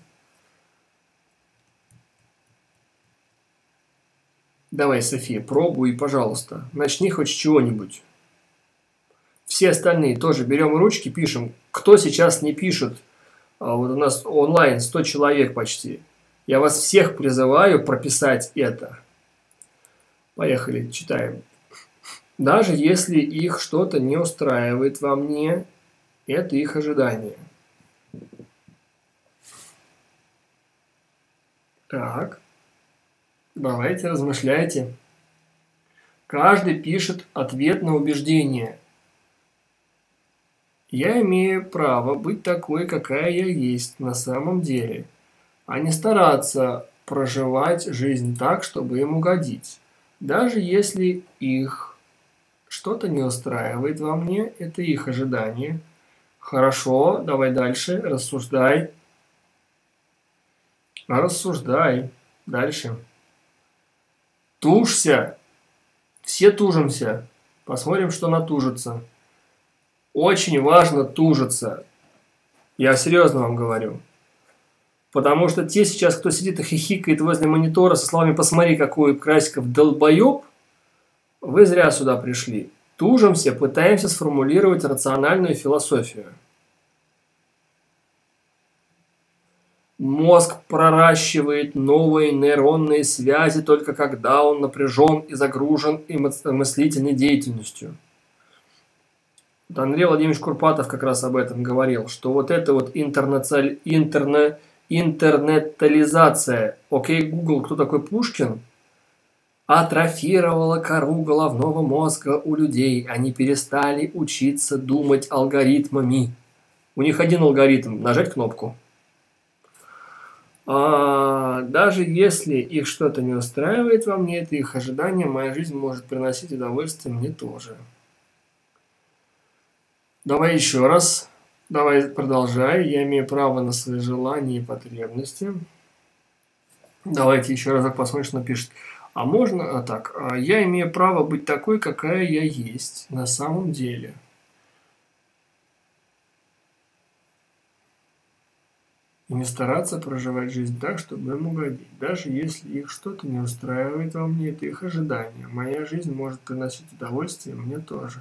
Давай, София, пробуй, пожалуйста. Начни хоть с чего-нибудь. Все остальные тоже берем ручки, пишем. Кто сейчас не пишет? Вот у нас онлайн 100 человек почти. Я вас всех призываю прописать это. Поехали, читаем. Даже если их что-то не устраивает во мне, это их ожидание. Так. Давайте размышляйте. Каждый пишет ответ на убеждение. Я имею право быть такой, какая я есть на самом деле, а не стараться проживать жизнь так, чтобы им угодить. Даже если их что-то не устраивает во мне, это их ожидание. Хорошо, давай дальше, рассуждай. Рассуждай. Дальше. Тужься. Все тужимся. Посмотрим, что натужится. Очень важно тужиться. Я серьезно вам говорю. Потому что те сейчас, кто сидит и хихикает возле монитора со словами «посмотри, какой Красиков долбоеб», вы зря сюда пришли. Тужимся, пытаемся сформулировать рациональную философию. Мозг проращивает новые нейронные связи только когда он напряжен и загружен мыслительной деятельностью. Вот Андрей Владимирович Курпатов как раз об этом говорил, что вот эта вот интернетализация, окей, Google, кто такой Пушкин, атрофировала кору головного мозга у людей. Они перестали учиться думать алгоритмами. У них один алгоритм – нажать кнопку. Даже если их что-то не устраивает во мне, это их ожидание, моя жизнь может приносить удовольствие мне тоже. Давай еще раз. Давай продолжай. Я имею право на свои желания и потребности. Давайте еще разок посмотрим, что напишет. А можно так? Я имею право быть такой, какая я есть на самом деле. И не стараться проживать жизнь так, чтобы им угодить. Даже если их что-то не устраивает во мне, это их ожидания. Моя жизнь может приносить удовольствие, мне тоже.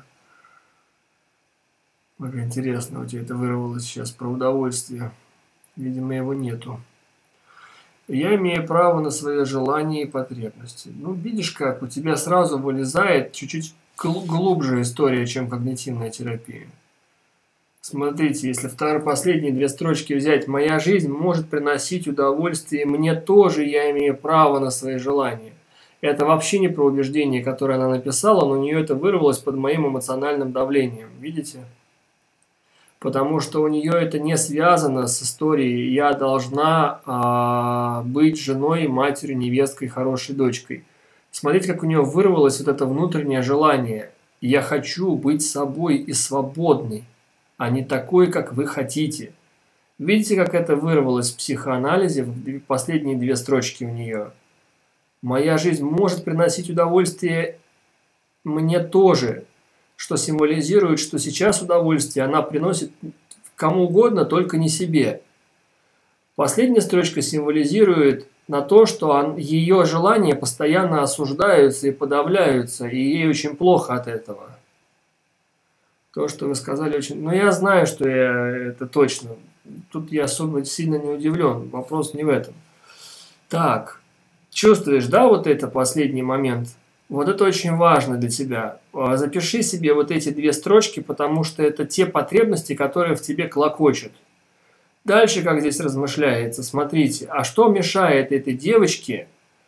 Как интересно, у тебя это вырвалось сейчас про удовольствие. Видимо, его нету. Я имею право на свои желания и потребности. Ну, видишь как, у тебя сразу вылезает чуть-чуть глубже история, чем когнитивная терапия. Смотрите, если последние две строчки взять, «Моя жизнь может приносить удовольствие, мне тоже я имею право на свои желания». Это вообще не про убеждение, которое она написала, но у нее это вырвалось под моим эмоциональным давлением. Видите? Потому что у нее это не связано с историей «я должна быть женой, матерью, невесткой, хорошей дочкой». Смотрите, как у нее вырвалось вот это внутреннее желание. «Я хочу быть собой и свободной, а не такой, как вы хотите». Видите, как это вырвалось в психоанализе в последние две строчки у нее? «Моя жизнь может приносить удовольствие мне тоже», что символизирует, что сейчас удовольствие она приносит кому угодно, только не себе. Последняя строчка символизирует на то, что ее желания постоянно осуждаются и подавляются, и ей очень плохо от этого. То, что вы сказали, очень... Но я знаю, что это точно. Тут я особо сильно не удивлен. Вопрос не в этом. Так, чувствуешь, да, вот это последний момент? Вот это очень важно для тебя. Запиши себе вот эти две строчки, потому что это те потребности, которые в тебе клокочут. Дальше, как здесь размышляется, смотрите, а что мешает этой девочке,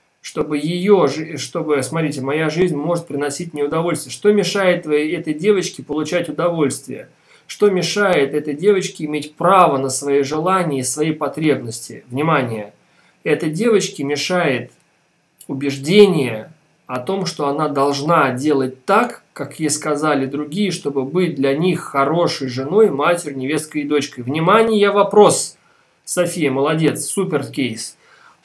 смотрите, моя жизнь может приносить мне удовольствие. Что мешает этой девочке получать удовольствие? Что мешает этой девочке иметь право на свои желания и свои потребности? Внимание! Этой девочке мешает убеждение о том, что она должна делать так, как ей сказали другие, чтобы быть для них хорошей женой, матерью, невесткой и дочкой. Внимание, вопрос. София, молодец, супер кейс.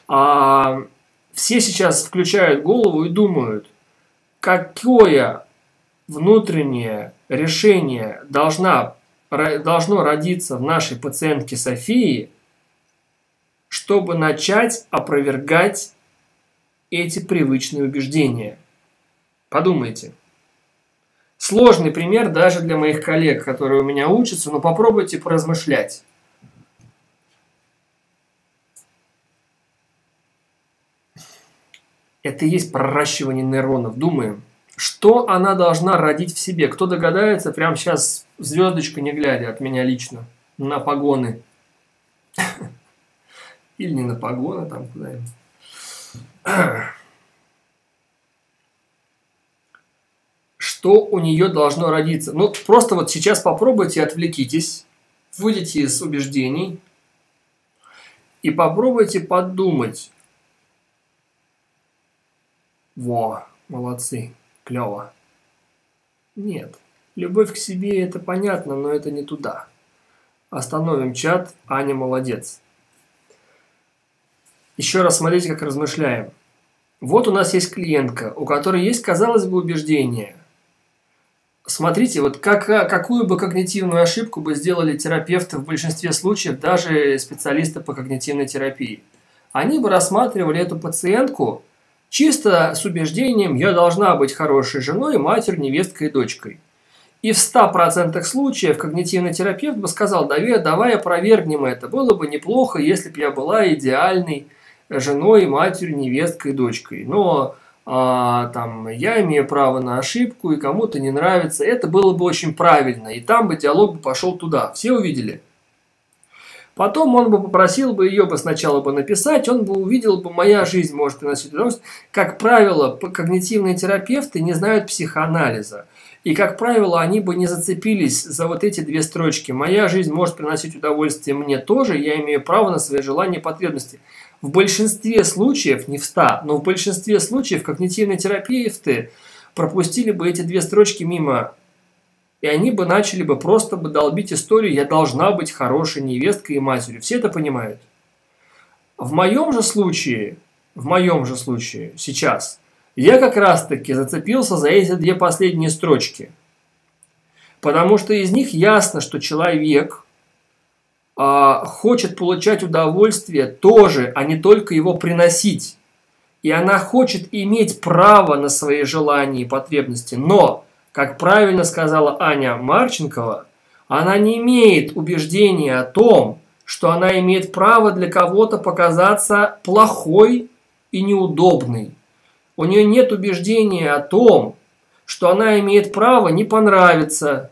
Все сейчас включают голову и думают, какое внутреннее решение должно родиться в нашей пациентке Софии, чтобы начать опровергать эти привычные убеждения. Подумайте. Сложный пример даже для моих коллег, которые у меня учатся, но попробуйте поразмышлять. Это и есть проращивание нейронов. Думаем, что она должна родить в себе. Кто догадается, прямо сейчас звездочка не глядя от меня лично на погоны. Или не на погоны, там куда-нибудь. что у нее должно родиться. Ну, просто вот сейчас попробуйте, отвлекитесь, выйдите из убеждений и попробуйте подумать. Во, молодцы, клево. Нет, любовь к себе это понятно, но это не туда. Остановим чат, Аня молодец. Еще раз смотрите, как размышляем. Вот у нас есть клиентка, у которой есть, казалось бы, убеждение. Смотрите, вот какую бы когнитивную ошибку бы сделали терапевты в большинстве случаев, даже специалисты по когнитивной терапии. Они бы рассматривали эту пациентку чисто с убеждением «я должна быть хорошей женой, матерью, невесткой и дочкой». И в 100% случаев когнитивный терапевт бы сказал: давай опровергнем это. Было бы неплохо, если бы я была идеальной женой, матерью, невесткой, дочкой. Но там я имею право на ошибку, и кому-то не нравится. Это было бы очень правильно. И там бы диалог бы пошел туда. Все увидели? Потом он бы попросил бы ее сначала написать, он бы увидел бы, моя жизнь может приносить удовольствие. Как правило, когнитивные терапевты не знают психоанализа. И, как правило, они бы не зацепились за вот эти две строчки. Моя жизнь может приносить удовольствие мне тоже, я имею право на свои желания и потребности. В большинстве случаев, не в 100, но в большинстве случаев когнитивные терапевты пропустили бы эти две строчки мимо. И они бы начали бы просто долбить историю «я должна быть хорошей невесткой и матерью». Все это понимают. В моем же случае сейчас, я как раз-таки зацепился за эти две последние строчки. Потому что из них ясно, что человек хочет получать удовольствие тоже, а не только его приносить. И она хочет иметь право на свои желания и потребности. Но, как правильно сказала Аня Марченкова, она не имеет убеждения о том, что она имеет право для кого-то показаться плохой и неудобной. У нее нет убеждения о том, что она имеет право не понравиться.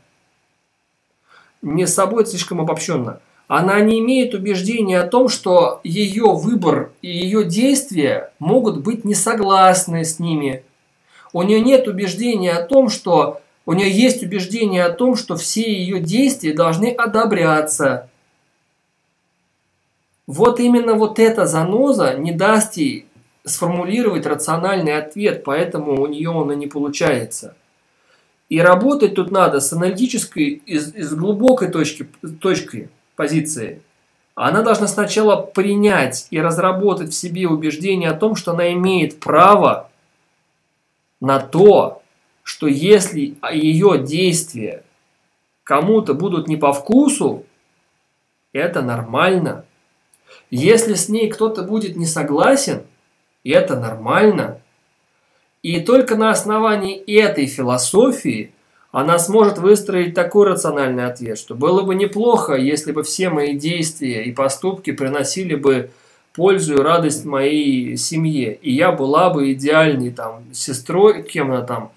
Не с собой слишком обобщенно. Она не имеет убеждения о том, что ее выбор и ее действия могут быть не согласны с ними. У нее нет убеждения о том, что... У нее есть убеждение о том, что все ее действия должны одобряться. Вот именно вот эта заноза не даст ей сформулировать рациональный ответ, поэтому у нее он и не получается. И работать тут надо с аналитической, из глубокой точки позиции. Она должна сначала принять и разработать в себе убеждение о том, что она имеет право на то, что если ее действия кому-то будут не по вкусу, это нормально. Если с ней кто-то будет не согласен, это нормально. И только на основании этой философии она сможет выстроить такой рациональный ответ, что было бы неплохо, если бы все мои действия и поступки приносили бы пользу и радость моей семье. И я была бы идеальной сестрой, кем она там,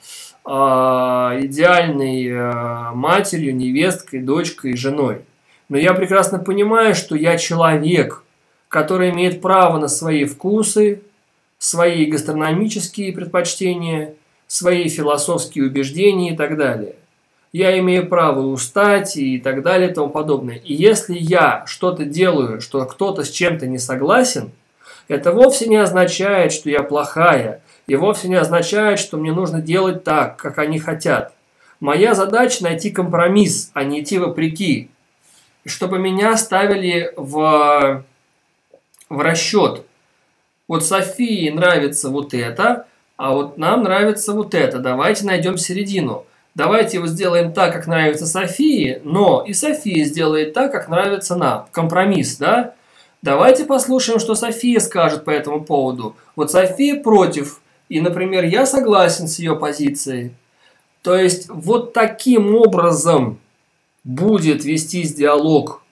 идеальной матерью, невесткой, дочкой, женой. Но я прекрасно понимаю, что я человек, который имеет право на свои вкусы, свои гастрономические предпочтения, свои философские убеждения и так далее. Я имею право устать и так далее и тому подобное. И если я что-то делаю, что кто-то с чем-то не согласен, это вовсе не означает, что я плохая, и вовсе не означает, что мне нужно делать так, как они хотят. Моя задача найти компромисс, а не идти вопреки. Чтобы меня ставили в расчет. Вот Софии нравится вот это, а вот нам нравится вот это. Давайте найдем середину. Давайте его сделаем так, как нравится Софии, но и София сделает так, как нравится нам. Компромисс, да? Давайте послушаем, что София скажет по этому поводу. Вот София против, и, например, я согласен с ее позицией. То есть вот таким образом будет вестись диалог.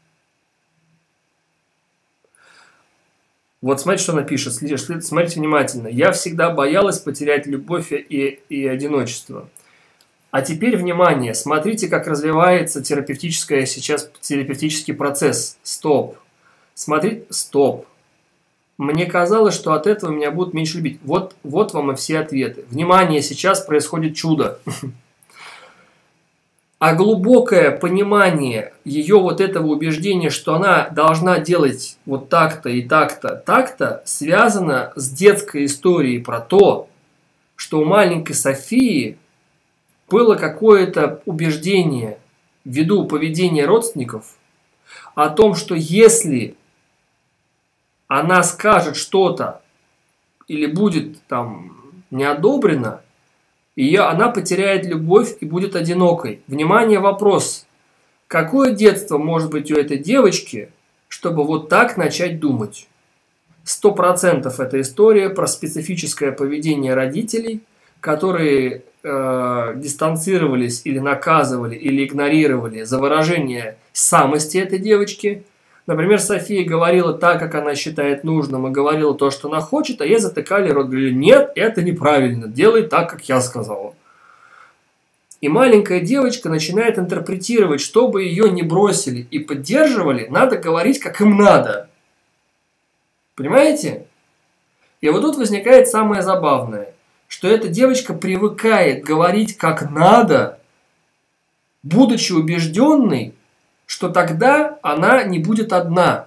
Вот смотрите, что она пишет. Смотрите внимательно. Я всегда боялась потерять любовь и одиночество. А теперь, внимание, смотрите, как развивается терапевтический процесс. Стоп. Смотрите, стоп. Мне казалось, что от этого меня будут меньше любить. Вот вам и все ответы. Внимание, сейчас происходит чудо. А глубокое понимание ее вот этого убеждения, что она должна делать вот так-то и так-то, так-то, связано с детской историей про то, что у маленькой Софии было какое-то убеждение ввиду поведения родственников о том, что если она скажет что-то или будет там не одобрено, она потеряет любовь и будет одинокой. Внимание, вопрос. Какое детство может быть у этой девочки, чтобы вот так начать думать? 100% это история про специфическое поведение родителей, которые дистанцировались или наказывали, или игнорировали за выражение самости этой девочки. Например, София говорила так, как она считает нужным, и говорила то, что она хочет, а ей затыкали рот, говорили: нет, это неправильно, делай так, как я сказала. И маленькая девочка начинает интерпретировать, чтобы ее не бросили и поддерживали, надо говорить, как им надо. Понимаете? И вот тут возникает самое забавное, что эта девочка привыкает говорить как надо, будучи убежденной, что тогда она не будет одна.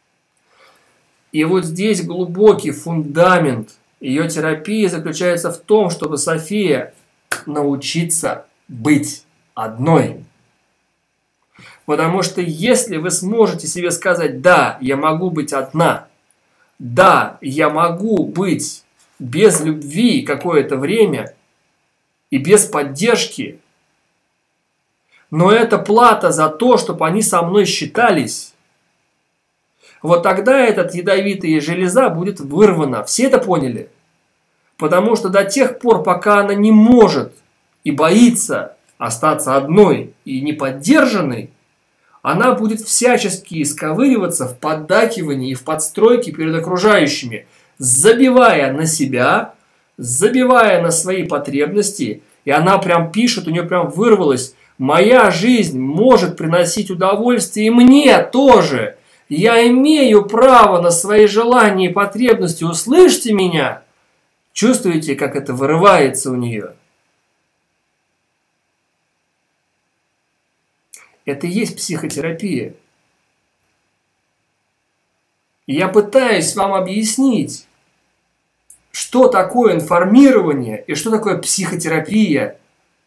И вот здесь глубокий фундамент ее терапии заключается в том, чтобы София научиться быть одной. Потому что если вы сможете себе сказать: да, я могу быть одна, да, я могу быть без любви какое-то время и без поддержки, но это плата за то, чтобы они со мной считались. Вот тогда эта ядовитая железа будет вырвана. Все это поняли? Потому что до тех пор, пока она не может и боится остаться одной и неподдержанной, она будет всячески исковыриваться в поддакивании и в подстройке перед окружающими, забивая на себя, забивая на свои потребности. И она прям пишет, у нее прям вырвалось: моя жизнь может приносить удовольствие и мне тоже. Я имею право на свои желания и потребности. Услышьте меня. Чувствуете, как это вырывается у нее? Это и есть психотерапия. И я пытаюсь вам объяснить, что такое информирование и что такое психотерапия.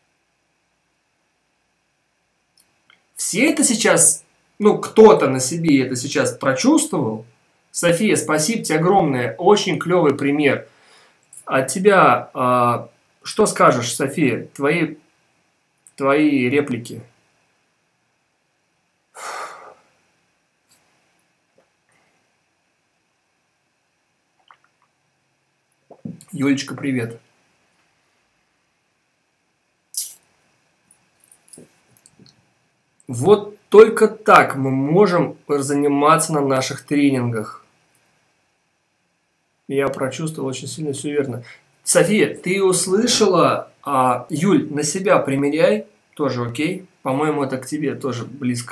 Все это сейчас, кто-то на себе это сейчас прочувствовал. София, спасибо тебе огромное, очень клевый пример. От тебя, что скажешь, София, твои реплики? Юлечка, привет. Вот только так мы можем заниматься на наших тренингах. Я прочувствовал очень сильно, все верно. София, ты услышала? Юль, на себя примеряй, тоже окей. По-моему, это к тебе тоже близко.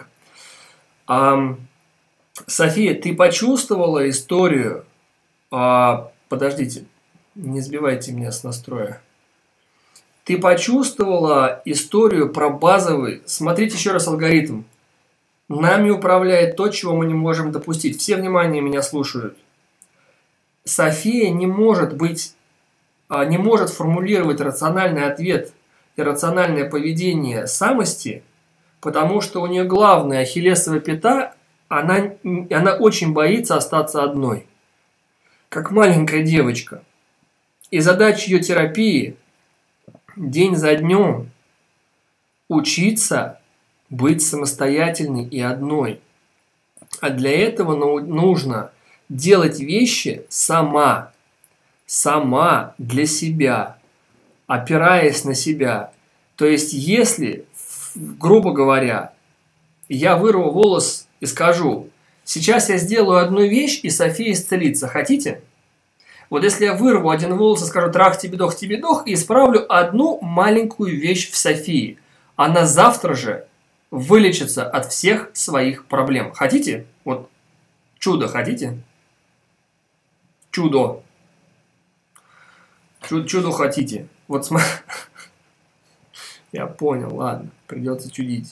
София, ты почувствовала историю? Подождите, не сбивайте меня с настроя. Ты почувствовала историю про базовый? Смотрите еще раз алгоритм. Нами управляет то, чего мы не можем допустить. Все, внимание, меня слушают. София не может формулировать рациональный ответ и рациональное поведение самости, потому что у нее главная ахиллесова пята, она очень боится остаться одной, как маленькая девочка. И задача ее терапии день за днем учиться быть самостоятельной и одной. А для этого нужно делать вещи сама для себя, опираясь на себя. То есть, если, грубо говоря, я вырву волос и скажу: сейчас я сделаю одну вещь, и София исцелится. Хотите? Вот если я вырву один волос и скажу: трах, тебе-дох, и исправлю одну маленькую вещь в Софии, она завтра же вылечится от всех своих проблем. Хотите? Вот чудо хотите? Чудо. Чудо хотите. Вот смотри. Я понял, ладно, придется чудить.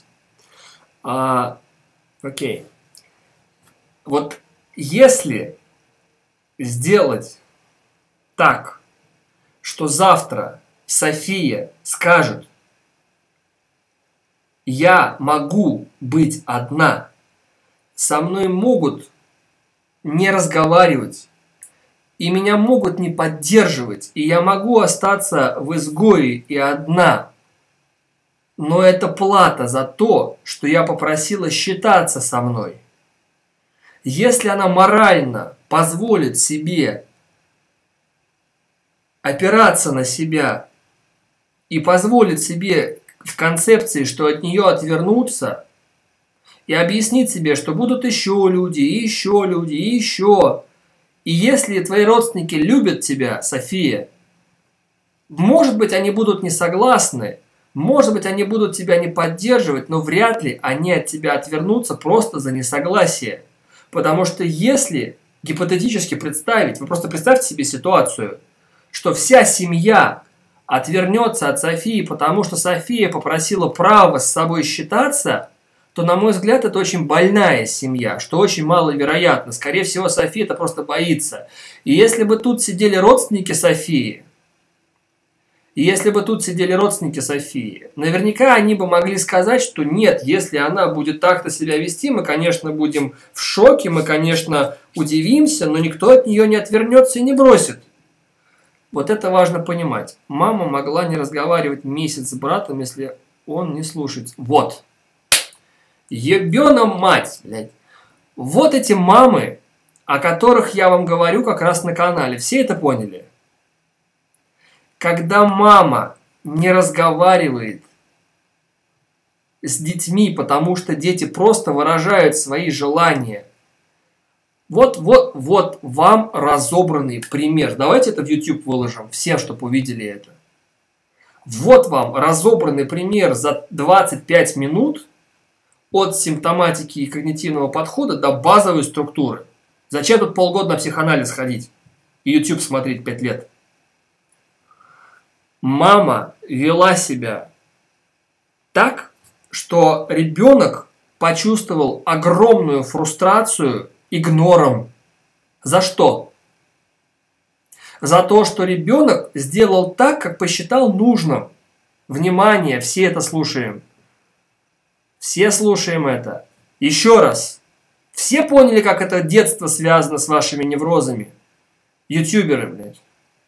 Окей. Вот если сделать так, что завтра София скажет: я могу быть одна, со мной могут не разговаривать, и меня могут не поддерживать, и я могу остаться в изгое и одна, но это плата за то, что я попросила считаться со мной. Если она морально позволит себе опираться на себя и позволит себе в концепции, что от нее отвернуться, и объяснить себе, что будут еще люди, и еще люди, и еще. И если твои родственники любят тебя, София, может быть, они будут не согласны, может быть, они будут тебя не поддерживать, но вряд ли они от тебя отвернутся просто за несогласие. Потому что если гипотетически представить, вы просто представьте себе ситуацию, что вся семья отвернется от Софии, потому что София попросила право с собой считаться, то, на мой взгляд, это очень больная семья, что очень маловероятно. Скорее всего, София это просто боится. И если бы тут сидели родственники Софии, наверняка они бы могли сказать, что нет, если она будет так-то себя вести, мы, конечно, будем в шоке, мы, конечно, удивимся, но никто от нее не отвернется и не бросит. Вот это важно понимать. Мама могла не разговаривать месяц с братом, если он не слушается. Вот. Ебёна мать, блядь. Вот эти мамы, о которых я вам говорю как раз на канале. Все это поняли? Когда мама не разговаривает с детьми, потому что дети просто выражают свои желания. Вот вам разобранный пример. Давайте это в YouTube выложим, всем, чтобы увидели это. Вот вам разобранный пример за 25 минут от симптоматики и когнитивного подхода до базовой структуры. Зачем тут полгода на психоанализ ходить и YouTube смотреть 5 лет? Мама вела себя так, что ребенок почувствовал огромную фрустрацию игнором. За что? За то, что ребенок сделал так, как посчитал нужным. Внимание, все это слушаем. Все слушаем это. Еще раз. Все поняли, как это детство связано с вашими неврозами? Ютуберы, блядь.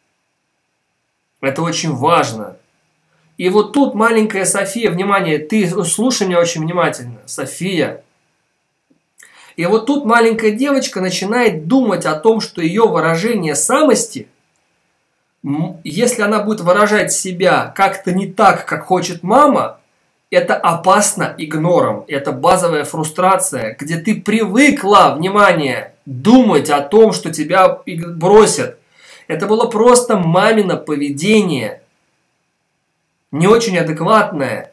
Это очень важно. И вот тут маленькая София, внимание, ты слушай меня очень внимательно, София. И вот тут маленькая девочка начинает думать о том, что ее выражение самости, если она будет выражать себя как-то не так, как хочет мама, это опасно игнором. Это базовая фрустрация, где ты привыкла, внимание, думать о том, что тебя бросят. Это было просто мамино поведение, не очень адекватное.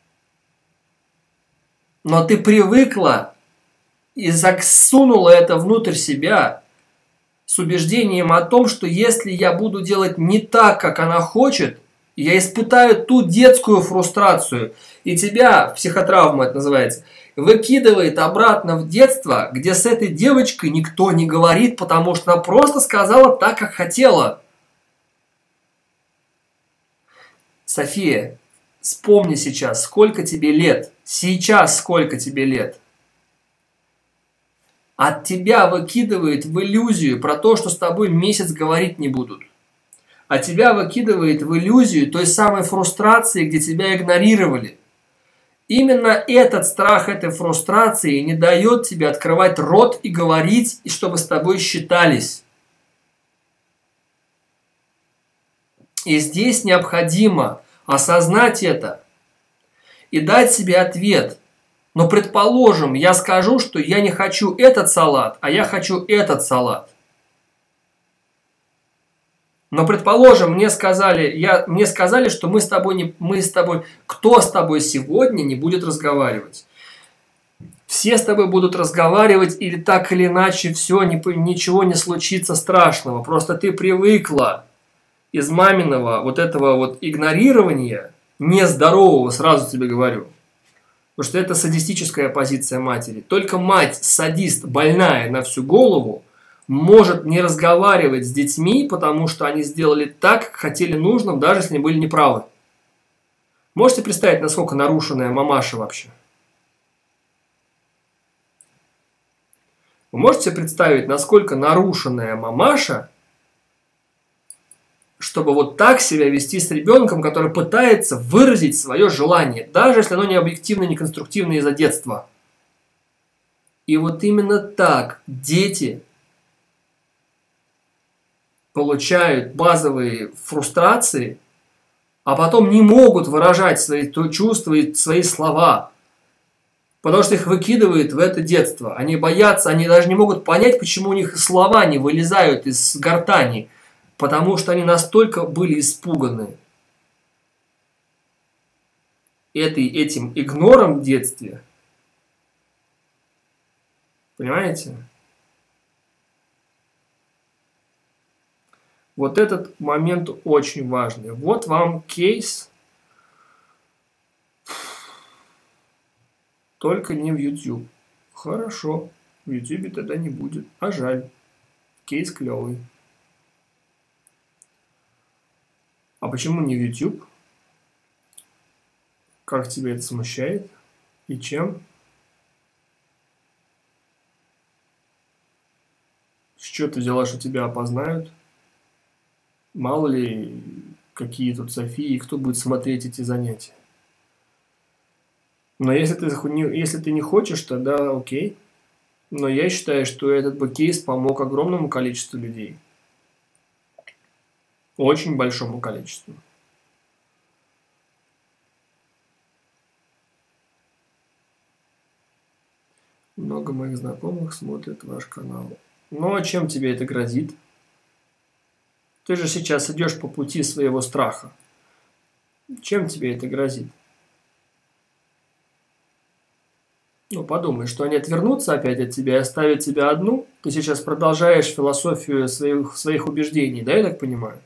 Но ты привыкла и засунула это внутрь себя с убеждением о том, что если я буду делать не так, как она хочет, я испытаю ту детскую фрустрацию. И тебя, психотравма это называется, выкидывает обратно в детство, где с этой девочкой никто не говорит, потому что она просто сказала так, как хотела. София, вспомни сейчас, сколько тебе лет. Сейчас сколько тебе лет. От тебя выкидывает в иллюзию про то, что с тобой месяц говорить не будут. А тебя выкидывает в иллюзию той самой фрустрации, где тебя игнорировали. Именно этот страх этой фрустрации не дает тебе открывать рот и говорить, и чтобы с тобой считались. И здесь необходимо осознать это и дать себе ответ. Но, предположим, я скажу, что я не хочу этот салат, а я хочу этот салат. Но, предположим, мне сказали, что кто с тобой сегодня не будет разговаривать? Все с тобой будут разговаривать, или так или иначе все, ничего не случится страшного. Просто ты привыкла из маминого вот этого вот игнорирования, нездорового, сразу тебе говорю. Потому что это садистическая позиция матери. Только мать, садист, больная на всю голову, может не разговаривать с детьми, потому что они сделали так, как хотели нужным, даже если они были неправы. Можете представить, насколько нарушенная мамаша вообще? Вы можете представить, насколько нарушенная мамаша, чтобы вот так себя вести с ребенком, который пытается выразить свое желание, даже если оно не объективно, не конструктивно из-за детства. И вот именно так дети получают базовые фрустрации, а потом не могут выражать свои чувства и свои слова, потому что их выкидывают в это детство. Они боятся, они даже не могут понять, почему у них слова не вылезают из гортани, потому что они настолько были испуганы этим игнором в детстве. Понимаете? Вот этот момент очень важный. Вот вам кейс, только не в YouTube. Хорошо, в YouTube тогда не будет. А жаль, кейс клевый. А почему не в YouTube? Как тебя это смущает? И чем? С чего ты взяла, что тебя опознают? Мало ли, какие тут Софии, кто будет смотреть эти занятия. Но если ты не хочешь, тогда окей. Но я считаю, что этот бы кейс помог огромному количеству людей. Очень большому количеству. Много моих знакомых смотрят ваш канал. Ну а чем тебе это грозит? Ты же сейчас идешь по пути своего страха. Чем тебе это грозит? Ну, подумай, что они отвернутся опять от тебя и оставят тебя одну. Ты сейчас продолжаешь философию своих убеждений, да, я так понимаю?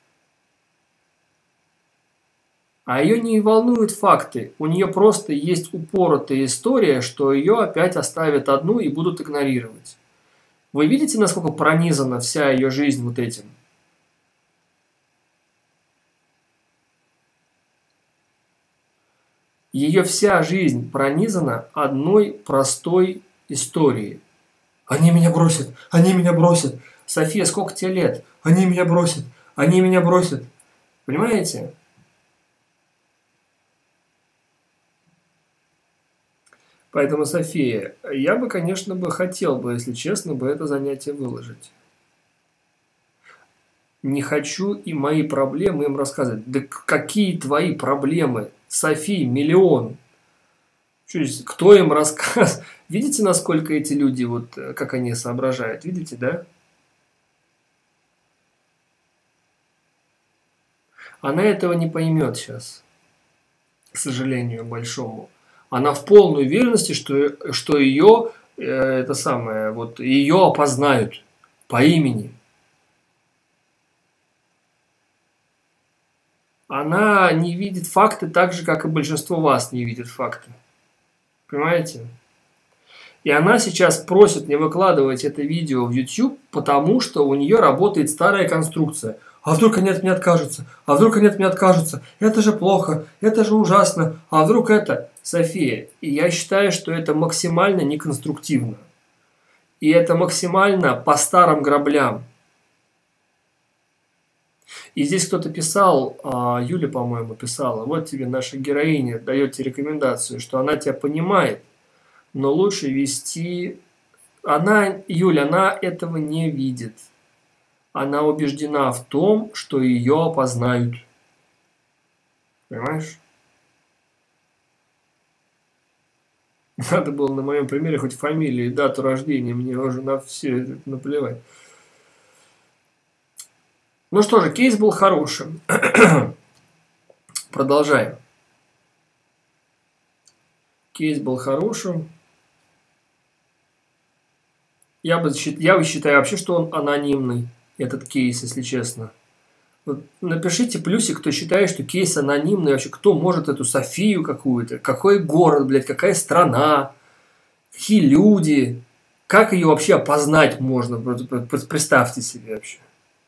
А ее не волнуют факты. У нее просто есть упоротая история, что ее опять оставят одну и будут игнорировать. Вы видите, насколько пронизана вся ее жизнь вот этим? Ее вся жизнь пронизана одной простой историей. Они меня бросят, они меня бросят. София, сколько тебе лет? Они меня бросят, они меня бросят. Понимаете? Поэтому, София, я бы, конечно, хотел бы, если честно, это занятие выложить. Не хочу и мои проблемы им рассказывать. Да какие твои проблемы? Софии, миллион. Кто им рассказывает? Видите, насколько эти люди, вот как они соображают? Видите, да? Она этого не поймет сейчас, к сожалению, большому. Она в полной уверенности, что ее, ее опознают по имени. Она не видит факты так же, как и большинство вас не видит факты. Понимаете? И она сейчас просит не выкладывать это видео в YouTube, потому что у нее работает старая конструкция. А вдруг они от меня откажутся? А вдруг они от меня откажутся? Это же плохо, это же ужасно. А вдруг это? София, и я считаю, что это максимально неконструктивно. И это максимально по старым граблям. И здесь кто-то писал, Юля, по-моему, писала, вот тебе наша героиня дает тебе рекомендацию, что она тебя понимает, но лучше вести... Юля, она этого не видит. Она убеждена в том, что ее опознают. Понимаешь? Надо было на моем примере хоть фамилию и дату рождения, мне уже на все это наплевать. Ну что же, кейс был хорошим. Продолжаем. Кейс был хорошим. Я бы считаю вообще, что он анонимный, этот кейс, если честно. Вот напишите плюсик, кто считает, что кейс анонимный. Вообще, кто может эту Софию какую-то? Какой город, блядь, какая страна? Какие люди? Как ее вообще опознать можно? Представьте себе вообще.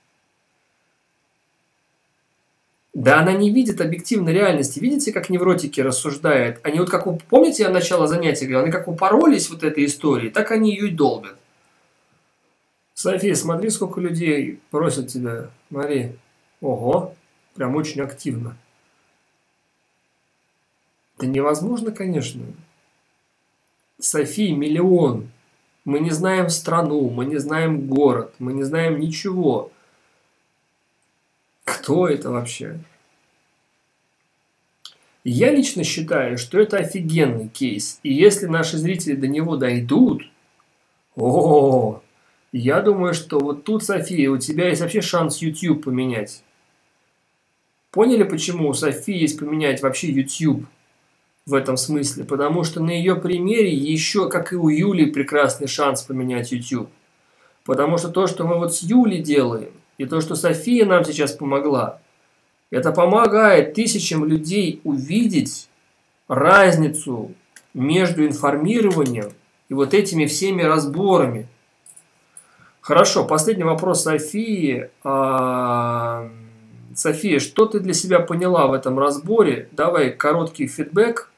Да она не видит объективной реальности. Видите, как невротики рассуждают? Они вот как, помните, я начало занятия говорил, они как упоролись вот этой историей, так они ее и долбят. София, смотри, сколько людей просят тебя. Смотри. Ого, прям очень активно. Это невозможно, конечно. Софии миллион. Мы не знаем страну, мы не знаем город, мы не знаем ничего. Кто это вообще? Я лично считаю, что это офигенный кейс. И если наши зрители до него дойдут, я думаю, что вот тут, София, у тебя есть вообще шанс YouTube поменять. Поняли, почему у Софии есть поменять вообще YouTube в этом смысле? Потому что на ее примере еще, как и у Юли, прекрасный шанс поменять YouTube. Потому что то, что мы вот с Юлей делаем, и то, что София нам сейчас помогла, это помогает тысячам людей увидеть разницу между информированием и вот этими всеми разборами. Хорошо, последний вопрос Софии. София, что ты для себя поняла в этом разборе? Давай короткий фидбэк.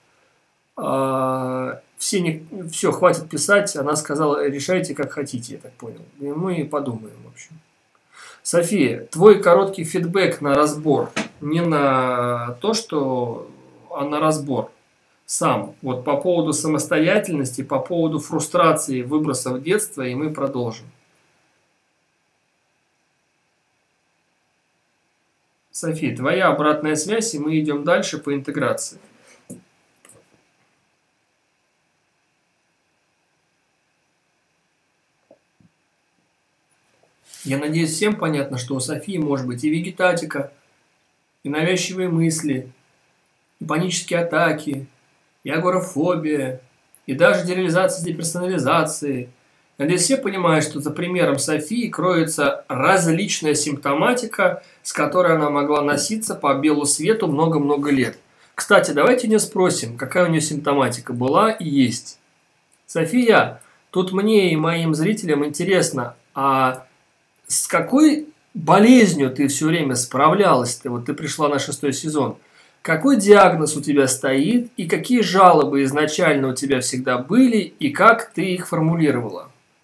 Все, хватит писать. Она сказала, решайте как хотите, я так понял. И мы подумаем, в общем. София, твой короткий фидбэк на разбор. Не на то, что, а на разбор. Сам. Вот по поводу самостоятельности, по поводу фрустрации, выбросов детства, и мы продолжим. София, твоя обратная связь, и мы идем дальше по интеграции. Я надеюсь, всем понятно, что у Софии может быть и вегетатика, и навязчивые мысли, и панические атаки, и агорафобия, и даже дереализация с деперсонализацией. Надеюсь, все понимают, что за примером Софии кроется различная симптоматика, с которой она могла носиться по белу свету много-много лет. Кстати, давайте у нее спросим, какая у нее симптоматика была и есть. София, тут мне и моим зрителям интересно, а с какой болезнью ты все время справлялась? Вот ты пришла на 6-й сезон. Какой диагноз у тебя стоит и какие жалобы изначально у тебя всегда были и как ты их формулировала?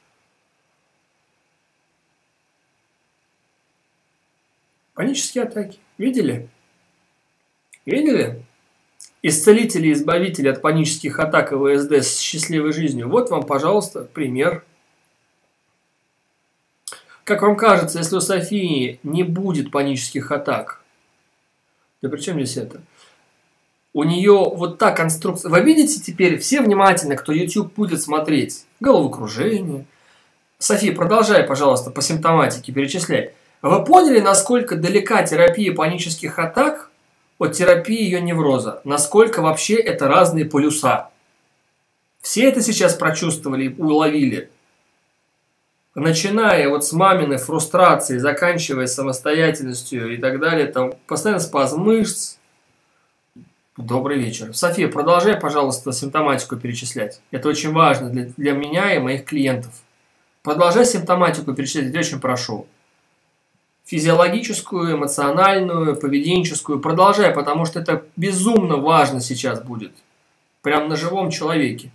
Панические атаки. Видели? Видели? Исцелители и избавители от панических атак и ВСД с счастливой жизнью. Вот вам, пожалуйста, пример. Как вам кажется, если у Софии не будет панических атак? Да при чем здесь это? У нее вот та конструкция. Вы видите теперь, все внимательно, кто YouTube будет смотреть. Головокружение. София, продолжай, пожалуйста, по симптоматике перечислять. Вы поняли, насколько далека терапия панических атак от терапии ее невроза? Насколько вообще это разные полюса? Все это сейчас прочувствовали и уловили? Начиная вот с маминой фрустрации, заканчивая самостоятельностью и так далее, там постоянно спазм мышц. Добрый вечер. София, продолжай, пожалуйста, симптоматику перечислять. Это очень важно для меня и моих клиентов. Продолжай симптоматику перечислять, я очень прошу. Физиологическую, эмоциональную, поведенческую. Продолжай, потому что это безумно важно сейчас будет. Прям на живом человеке.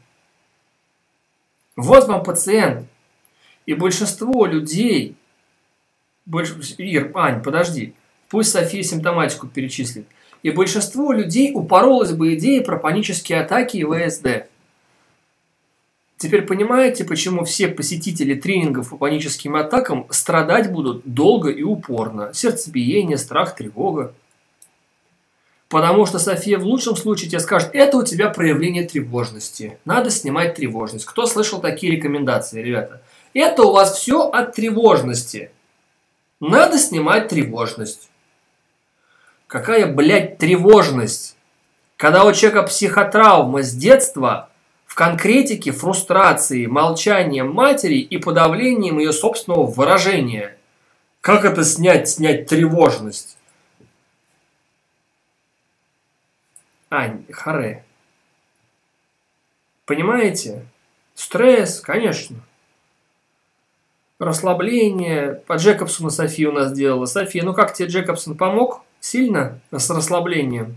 Вот вам пациент. И большинство людей... Ир, Ань, подожди. Пусть София симптоматику перечислит. И большинство людей упоролось бы идеей про панические атаки и ВСД. Теперь понимаете, почему все посетители тренингов по паническим атакам страдать будут долго и упорно? Сердцебиение, страх, тревога. Потому что София в лучшем случае тебе скажет, это у тебя проявление тревожности. Надо снимать тревожность. Кто слышал такие рекомендации, ребята? Это у вас все от тревожности. Надо снимать тревожность. Какая, блядь, тревожность? Когда у человека психотравма с детства, в конкретике фрустрации, молчанием матери и подавлением ее собственного выражения. Как это снять тревожность? Ань, харе. Понимаете? Стресс, конечно. Расслабление. По Джекобсону София у нас делала. София, ну как тебе Джекобсон помог? Сильно? С расслаблением?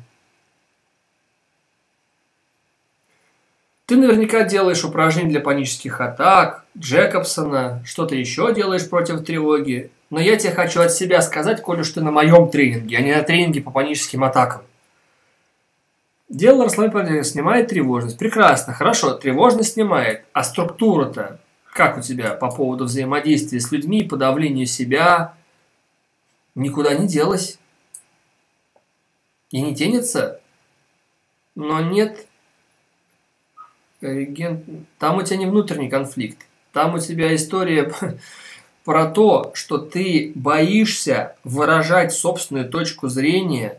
Ты наверняка делаешь упражнения для панических атак, Джекобсона, что-то еще делаешь против тревоги. Но я тебе хочу от себя сказать, коль уж ты на моем тренинге, а не на тренинге по паническим атакам. Дело расслабления снимает тревожность. Прекрасно, хорошо, тревожность снимает. А структура-то как у тебя по поводу взаимодействия с людьми, подавления себя? Никуда не делась. И не тянется. Но нет... Там у тебя не внутренний конфликт. Там у тебя история про то, что ты боишься выражать собственную точку зрения,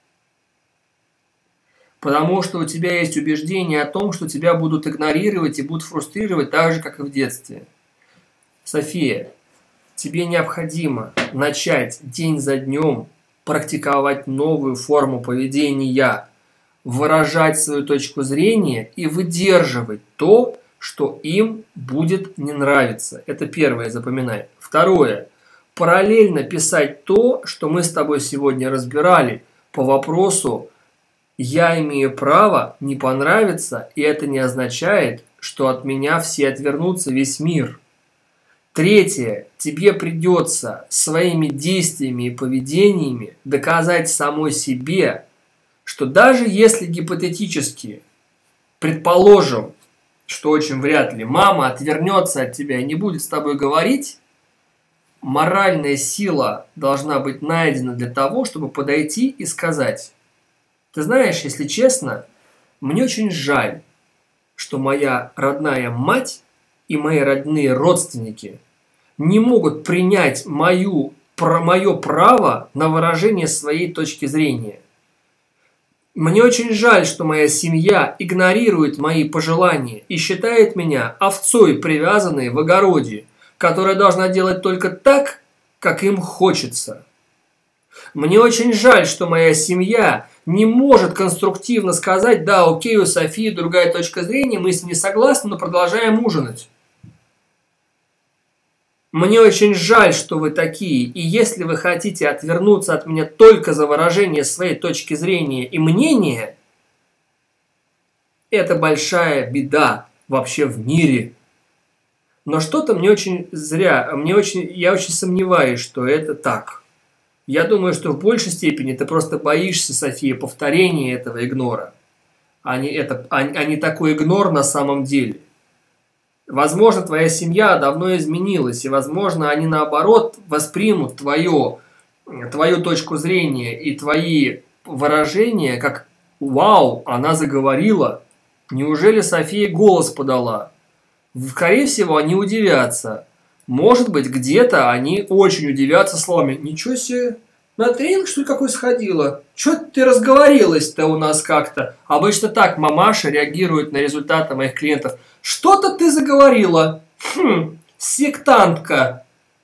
потому что у тебя есть убеждение о том, что тебя будут игнорировать и будут фрустрировать так же, как и в детстве. София, тебе необходимо начать день за днем практиковать новую форму поведения, выражать свою точку зрения и выдерживать то, что им будет не нравиться. Это первое, запоминай. Второе. Параллельно писать то, что мы с тобой сегодня разбирали по вопросу «я имею право не понравиться, и это не означает, что от меня все отвернутся, весь мир». Третье. Тебе придется своими действиями и поведениями доказать самой себе, что даже если гипотетически, предположим, что очень вряд ли, мама отвернется от тебя и не будет с тобой говорить, моральная сила должна быть найдена для того, чтобы подойти и сказать: ты знаешь, если честно, мне очень жаль, что моя родная мать и мои родные родственники не могут принять мое право на выражение своей точки зрения. Мне очень жаль, что моя семья игнорирует мои пожелания и считает меня овцой, привязанной в огороде, которая должна делать только так, как им хочется. Мне очень жаль, что моя семья не может конструктивно сказать: да, окей, у Софии другая точка зрения, мы с ней согласны, но продолжаем ужинать. Мне очень жаль, что вы такие, и если вы хотите отвернуться от меня только за выражение своей точки зрения и мнения, это большая беда вообще в мире. Но что-то мне очень зря, я очень сомневаюсь, что это так. Я думаю, что в большей степени ты просто боишься, София, повторения этого игнора, а не такой игнор на самом деле. Возможно, твоя семья давно изменилась, и, возможно, они, наоборот, воспримут твою точку зрения и твои выражения как «Вау, она заговорила! Неужели София голос подала?» Скорее всего, они удивятся. Может быть, где-то они очень удивятся словами: «Ничего себе! На тренинг, что ли, какой сходила? Чё ты разговорилась-то у нас как-то?» Обычно так мамаша реагирует на результаты моих клиентов. «Что-то ты заговорила. Сектантка.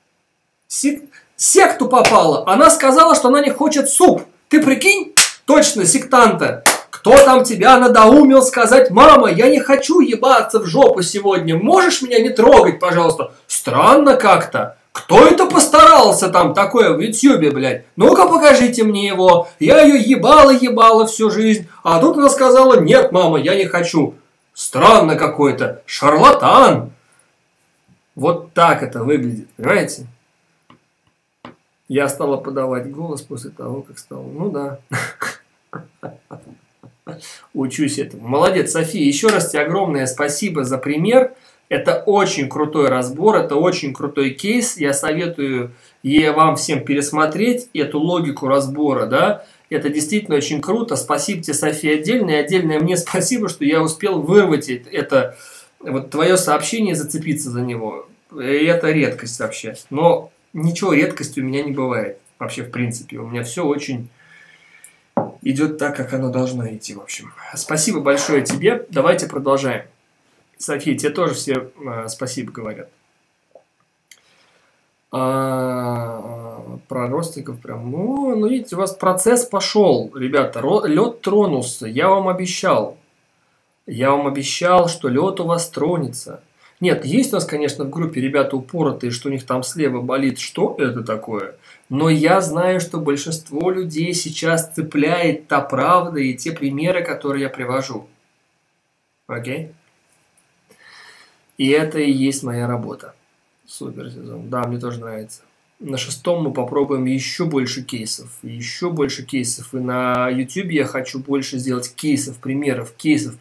Секту попала. Она сказала, что она не хочет суп. Ты прикинь? Точно, сектанта. Кто там тебя надоумил сказать: мама, я не хочу ебаться в жопу сегодня. Можешь меня не трогать, пожалуйста?» Странно как-то. Кто это постарался там такое в Ютьюбе, блядь? Ну-ка покажите мне его. Я ее ебала всю жизнь. А тут она сказала: нет, мама, я не хочу. Странно какой-то. Шарлатан. Вот так это выглядит, понимаете? Я стала подавать голос после того, как стала. Ну да. Учусь этому. Молодец, София. Еще раз тебе огромное спасибо за пример. Это очень крутой разбор, это очень крутой кейс. Я советую вам всем пересмотреть эту логику разбора, да. Это действительно очень круто. Спасибо тебе, София, отдельно. И отдельное мне спасибо, что я успел вырвать это вот твое сообщение, зацепиться за него. И это редкость вообще. Но ничего редкости у меня не бывает. Вообще, в принципе. У меня все очень идет так, как оно должно идти, в общем. Спасибо большое тебе. Давайте продолжаем. София, тебе тоже все спасибо говорят. Про родственников прям. Ну, видите, у вас процесс пошел, ребята. Лед тронулся. Я вам обещал. Я вам обещал, что лед у вас тронется. Нет, есть у нас, конечно, в группе ребята упоротые, что у них там слева болит. Что это такое? Но я знаю, что большинство людей сейчас цепляет та правда и те примеры, которые я привожу. Окей? И это и есть моя работа. Супер сезон. Да, мне тоже нравится. На 6-м мы попробуем еще больше кейсов. Еще больше кейсов. И на YouTube я хочу больше сделать кейсов, примеров.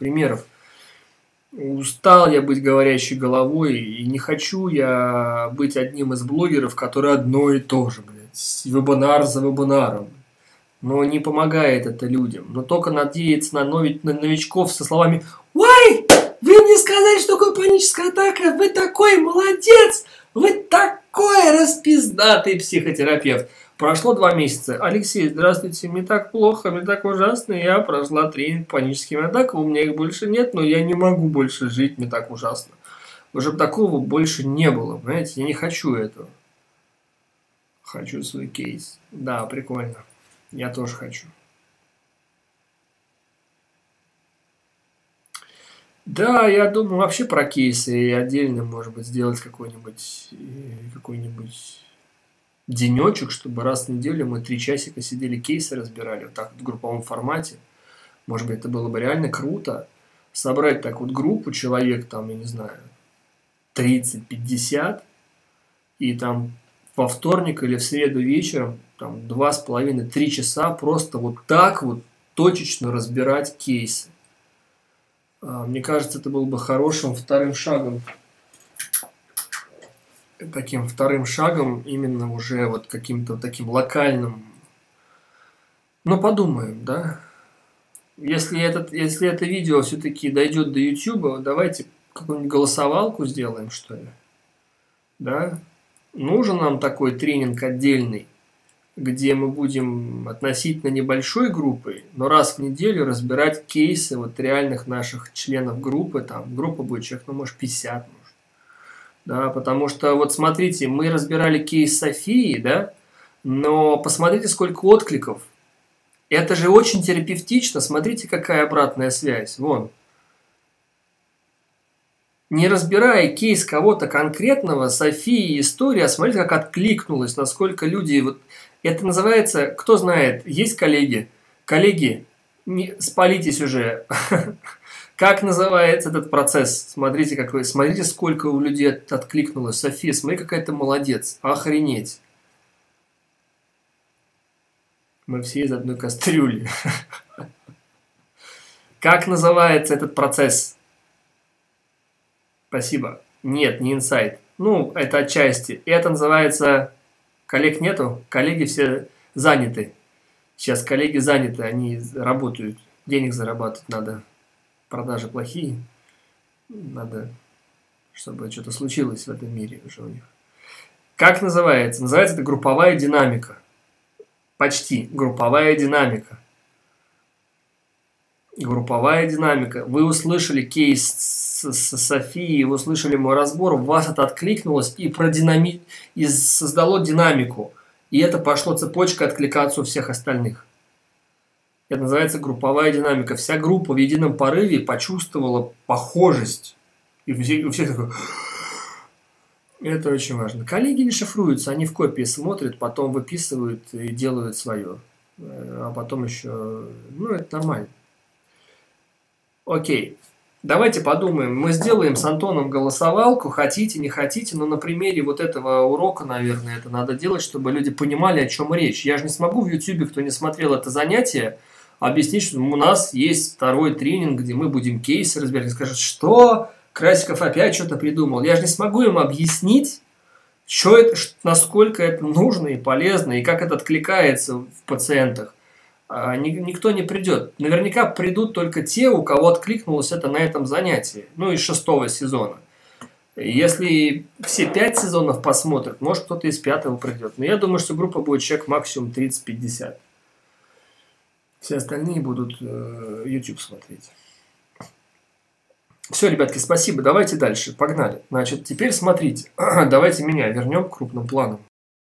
Устал я быть говорящей головой. И не хочу я быть одним из блогеров, которые одно и то же, блядь. Вебинар за вебинаром. Но не помогает это людям. Но только надеяться на новичков со словами «Ой, вы мне сказали, что такое паническая атака! Вы такой молодец! Вы такой распиздатый психотерапевт!» Прошло 2 месяца. Алексей, здравствуйте, мне так плохо, мне так ужасно. Я прошла тренинг паническими атаками, у меня их больше нет, но я не могу больше жить, мне так ужасно. Уже такого больше не было, понимаете? Я не хочу этого. Хочу свой кейс. Да, прикольно. Я тоже хочу. Да, я думаю вообще про кейсы и отдельно, может быть, сделать какой-нибудь денечек, чтобы раз в неделю мы 3 часика сидели, кейсы разбирали, вот так вот в групповом формате. Может быть, это было бы реально круто. Собрать так вот группу человек, там, я не знаю, 30-50, и там во вторник или в среду вечером, там, 2,5-3 часа просто вот так вот точечно разбирать кейсы. Мне кажется, это было бы хорошим вторым шагом. Таким вторым шагом, именно уже вот каким-то таким локальным. Но подумаем, да? Если это видео все-таки дойдет до YouTube, давайте какую-нибудь голосовалку сделаем, что ли. Да? Нужен нам такой тренинг отдельный, где мы будем относительно небольшой группой, но раз в неделю разбирать кейсы вот реальных наших членов группы. Там группа будет человек, ну, может, 50, может. Да, потому что, вот смотрите, мы разбирали кейс Софии, да, но посмотрите, сколько откликов. Это же очень терапевтично. Смотрите, какая обратная связь. Вон. Не разбирая кейс кого-то конкретного, Софии история, смотрите, как откликнулась, насколько люди... Вот, это называется, кто знает, есть коллеги? Коллеги, не спалитесь уже. Как называется этот процесс? Смотрите, сколько у людей откликнулось. София, смотри, какая ты молодец. Охренеть. Мы все из одной кастрюли. Как называется этот процесс? Спасибо. Нет, не инсайт. Ну, это отчасти. Это называется... Коллег нету, коллеги все заняты. Сейчас коллеги заняты, они работают. Денег зарабатывать надо. Продажи плохие. Надо, чтобы что-то случилось в этом мире уже у них. Как называется? Называется это групповая динамика. Почти. Групповая динамика. Групповая динамика. Вы услышали кейс с Софией, вы услышали мой разбор, у вас это откликнулось и создало динамику. И это пошло цепочкой откликаться у всех остальных. Это называется групповая динамика. Вся группа в едином порыве почувствовала похожесть. И у всех такое... Это очень важно. Коллеги не шифруются, они в копии смотрят, потом выписывают и делают свое. А потом еще... Ну, это нормально. Окей. Давайте подумаем. Мы сделаем с Антоном голосовалку. Хотите, не хотите. Но на примере вот этого урока, наверное, это надо делать, чтобы люди понимали, о чем речь. Я же не смогу в YouTube, кто не смотрел это занятие, объяснить, что у нас есть второй тренинг, где мы будем кейсы разбирать. И скажут, что Красиков опять что-то придумал. Я же не смогу им объяснить, что это, насколько это нужно и полезно, и как это откликается в пациентах. Никто не придет. Наверняка придут только те, у кого откликнулось это на этом занятии. Ну, из 6-го сезона. Если все 5 сезонов посмотрят, может, кто-то из 5-го придет. Но я думаю, что группа будет человек максимум 30-50. Все остальные будут YouTube смотреть. Все, ребятки, спасибо. Давайте дальше. Погнали. Значит, теперь смотрите. Давайте меня вернем к крупным планам.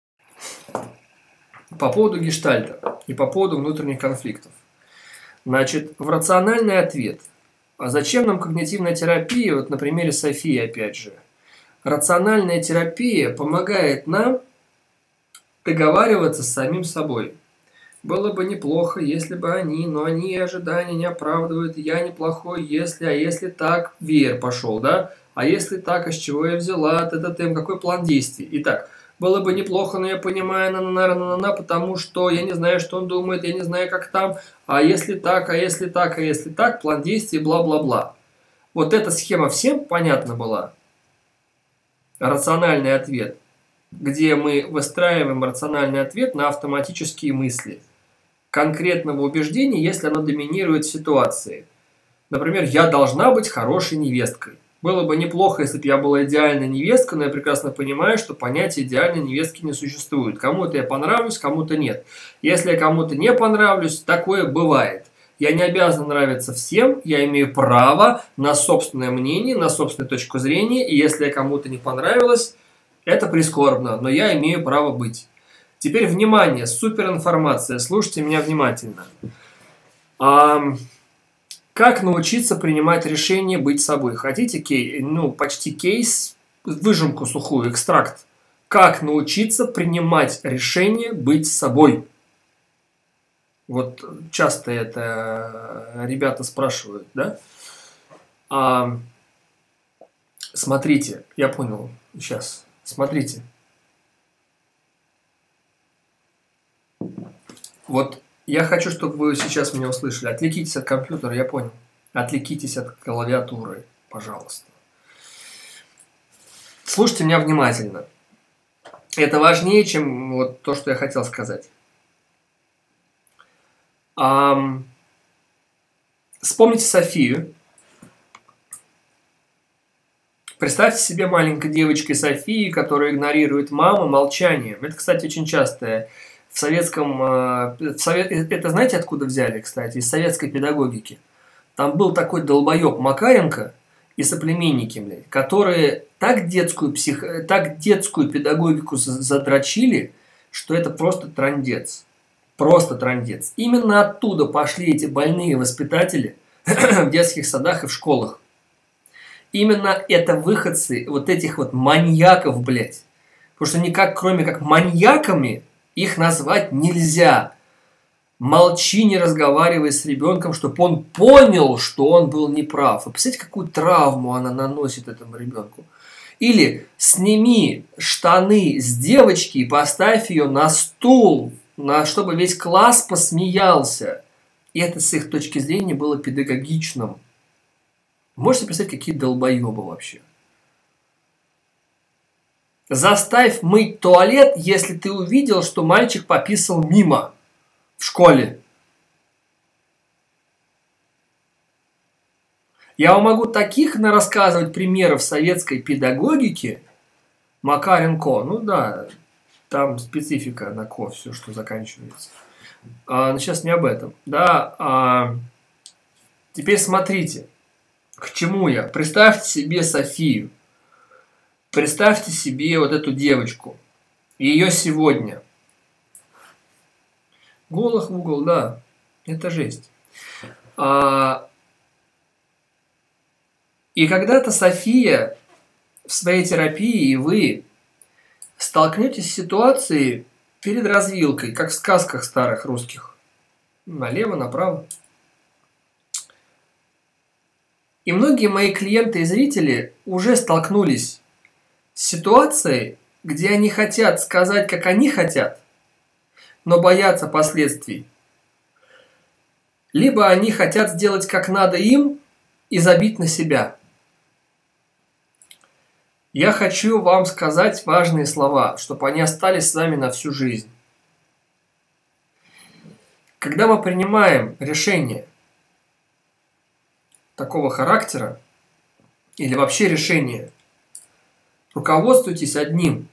По поводу гештальта и по поводу внутренних конфликтов. Значит, в рациональный ответ. А зачем нам когнитивная терапия? Вот на примере Софии опять же. Рациональная терапия помогает нам договариваться с самим собой. Было бы неплохо, если бы они, но они ожидания не оправдывают, я неплохой, если, а если так, веер пошел, да? А если так, а с чего я взяла, какой план действий? Итак, было бы неплохо, но я понимаю, потому что я не знаю, что он думает, я не знаю, как там, а если так, а если так, а если так, план действий, бла-бла-бла. Вот эта схема всем понятна была? Рациональный ответ, где мы выстраиваем рациональный ответ на автоматические мысли конкретного убеждения, если оно доминирует в ситуации. Например, я должна быть хорошей невесткой. Было бы неплохо, если бы я была идеальной невесткой, но я прекрасно понимаю, что понятия идеальной невестки не существует. Кому-то я понравлюсь, кому-то нет. Если я кому-то не понравлюсь, такое бывает. Я не обязан нравиться всем, я имею право на собственное мнение, на собственную точку зрения, и если я кому-то не понравилась, это прискорбно, но я имею право быть. Теперь внимание, суперинформация, слушайте меня внимательно. Как научиться принимать решение быть собой? Хотите почти кейс, выжимку сухую, экстракт. Как научиться принимать решение быть собой? Вот часто это ребята спрашивают, да? Смотрите, я понял, сейчас, смотрите. Вот я хочу, чтобы вы сейчас меня услышали. Отвлекитесь от компьютера, я понял. Отвлекитесь от клавиатуры, пожалуйста. Слушайте меня внимательно. Это важнее, чем вот то, что я хотел сказать. Вспомните Софию. Представьте себе маленькой девочкой Софии, которая игнорирует маму молчанием. Это, кстати, очень частое. В советском... Это знаете, откуда взяли, кстати? Из советской педагогики. Там был такой долбоеб Макаренко и соплеменники, блядь, которые так детскую педагогику задрочили, что это просто трындец. Просто трындец. Именно оттуда пошли эти больные воспитатели в детских садах и в школах. Именно это выходцы вот этих вот маньяков, блядь. Потому что никак, кроме как маньяками, их назвать нельзя. Молчи, не разговаривай с ребенком, чтобы он понял, что он был неправ. Вы представляете, какую травму она наносит этому ребенку? Или сними штаны с девочки и поставь ее на стул, чтобы весь класс посмеялся. И это с их точки зрения было педагогичным. Можете представить, какие долбоебы вообще? Заставь мыть туалет, если ты увидел, что мальчик пописал мимо в школе. Я вам могу таких рассказывать примеров советской педагогики. Макаренко, ну да, там специфика на ко, все, что заканчивается. Но сейчас не об этом. Да, теперь смотрите, к чему я. Представьте себе Софию. Представьте себе вот эту девочку. Ее сегодня. Голых в угол, да. Это жесть. И когда-то София в своей терапии и вы столкнетесь с ситуацией перед развилкой, как в сказках старых русских. Налево, направо. И многие мои клиенты и зрители уже столкнулись с ситуацией, где они хотят сказать, как они хотят, но боятся последствий. Либо они хотят сделать, как надо им, и забить на себя. Я хочу вам сказать важные слова, чтобы они остались с вами на всю жизнь. Когда мы принимаем решение такого характера, или вообще решение, руководствуйтесь одним.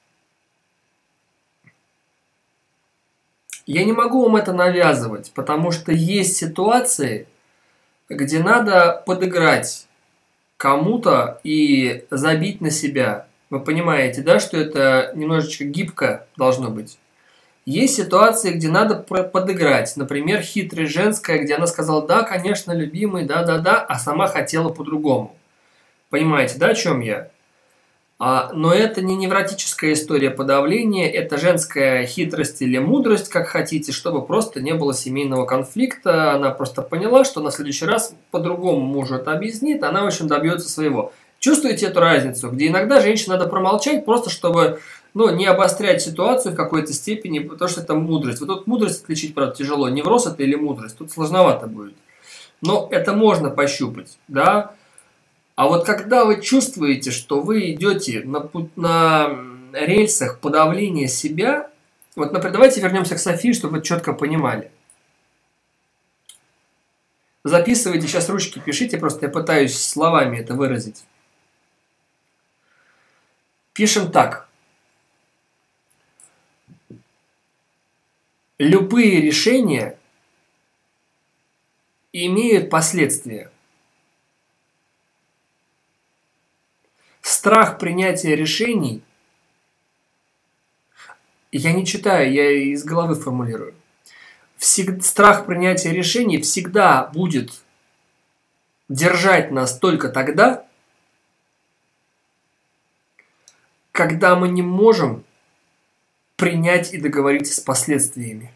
Я не могу вам это навязывать, потому что есть ситуации, где надо подыграть, кому-то и забить на себя. Вы понимаете, да, что это немножечко гибко должно быть. Есть ситуации, где надо подыграть. Например, хитрая женская, где она сказала: да, конечно, любимый, да, а сама хотела по-другому. Понимаете, да, о чем я? Но это не невротическая история подавления, это женская хитрость или мудрость, как хотите, чтобы просто не было семейного конфликта. Она просто поняла, что на следующий раз по-другому мужу это объяснит, она, в общем, добьется своего. Чувствуете эту разницу, где иногда женщине надо промолчать, просто чтобы не обострять ситуацию в какой-то степени, потому что это мудрость. Вот тут мудрость отличить, правда, тяжело. Невроз это или мудрость, тут сложновато будет. Но это можно пощупать, да. А вот когда вы чувствуете, что вы идете на рельсах подавления себя, вот, например, давайте вернемся к Софии, чтобы вы четко понимали. Записывайте, сейчас ручки пишите, просто я пытаюсь словами это выразить. Пишем так. Любые решения имеют последствия. Страх принятия решений, я не читаю, я из головы формулирую. Страх принятия решений всегда будет держать нас только тогда, когда мы не можем принять и договориться с последствиями.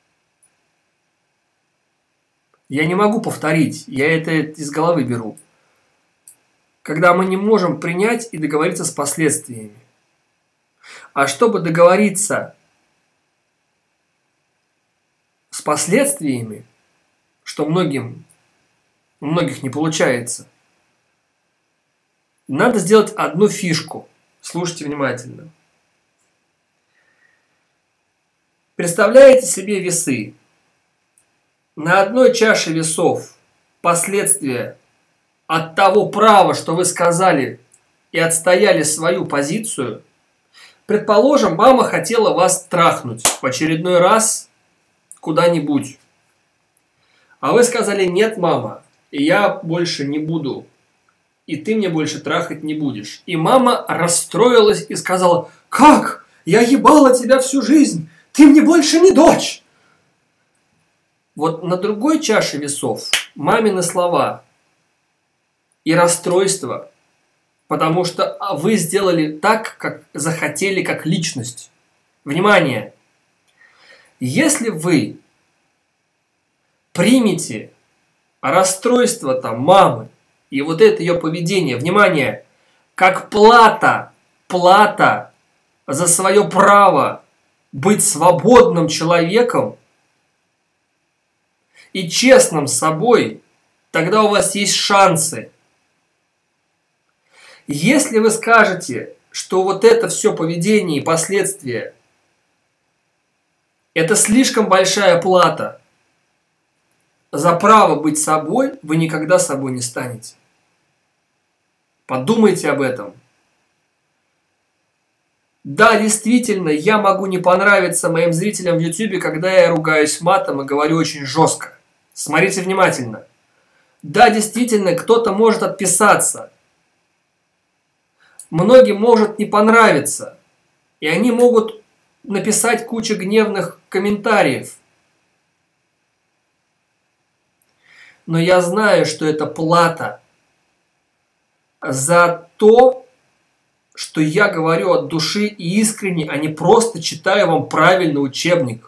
Я не могу повторить, я это из головы беру. Когда мы не можем принять и договориться с последствиями. А чтобы договориться с последствиями, что у многих не получается, надо сделать одну фишку. Слушайте внимательно. Представляете себе весы. На одной чаше весов последствия от того права, что вы сказали и отстояли свою позицию. Предположим, мама хотела вас трахнуть в очередной раз куда-нибудь. А вы сказали: нет, мама, я больше не буду. И ты мне больше трахать не будешь. И мама расстроилась и сказала: как? Я ебала тебя всю жизнь. Ты мне больше не дочь. Вот на другой чаше весов мамины слова и расстройство, потому что вы сделали так, как захотели, как личность. Внимание! Если вы примете расстройство мамы и вот это ее поведение, внимание, как плата за свое право быть свободным человеком и честным с собой, тогда у вас есть шансы. Если вы скажете, что вот это все поведение и последствия – это слишком большая плата за право быть собой, вы никогда собой не станете. Подумайте об этом. Да, действительно, я могу не понравиться моим зрителям в YouTube, когда я ругаюсь матом и говорю очень жестко. Смотрите внимательно. Да, действительно, кто-то может отписаться. Многим может не понравиться. И они могут написать кучу гневных комментариев. Но я знаю, что это плата за то, что я говорю от души и искренне, а не просто читаю вам правильный учебник.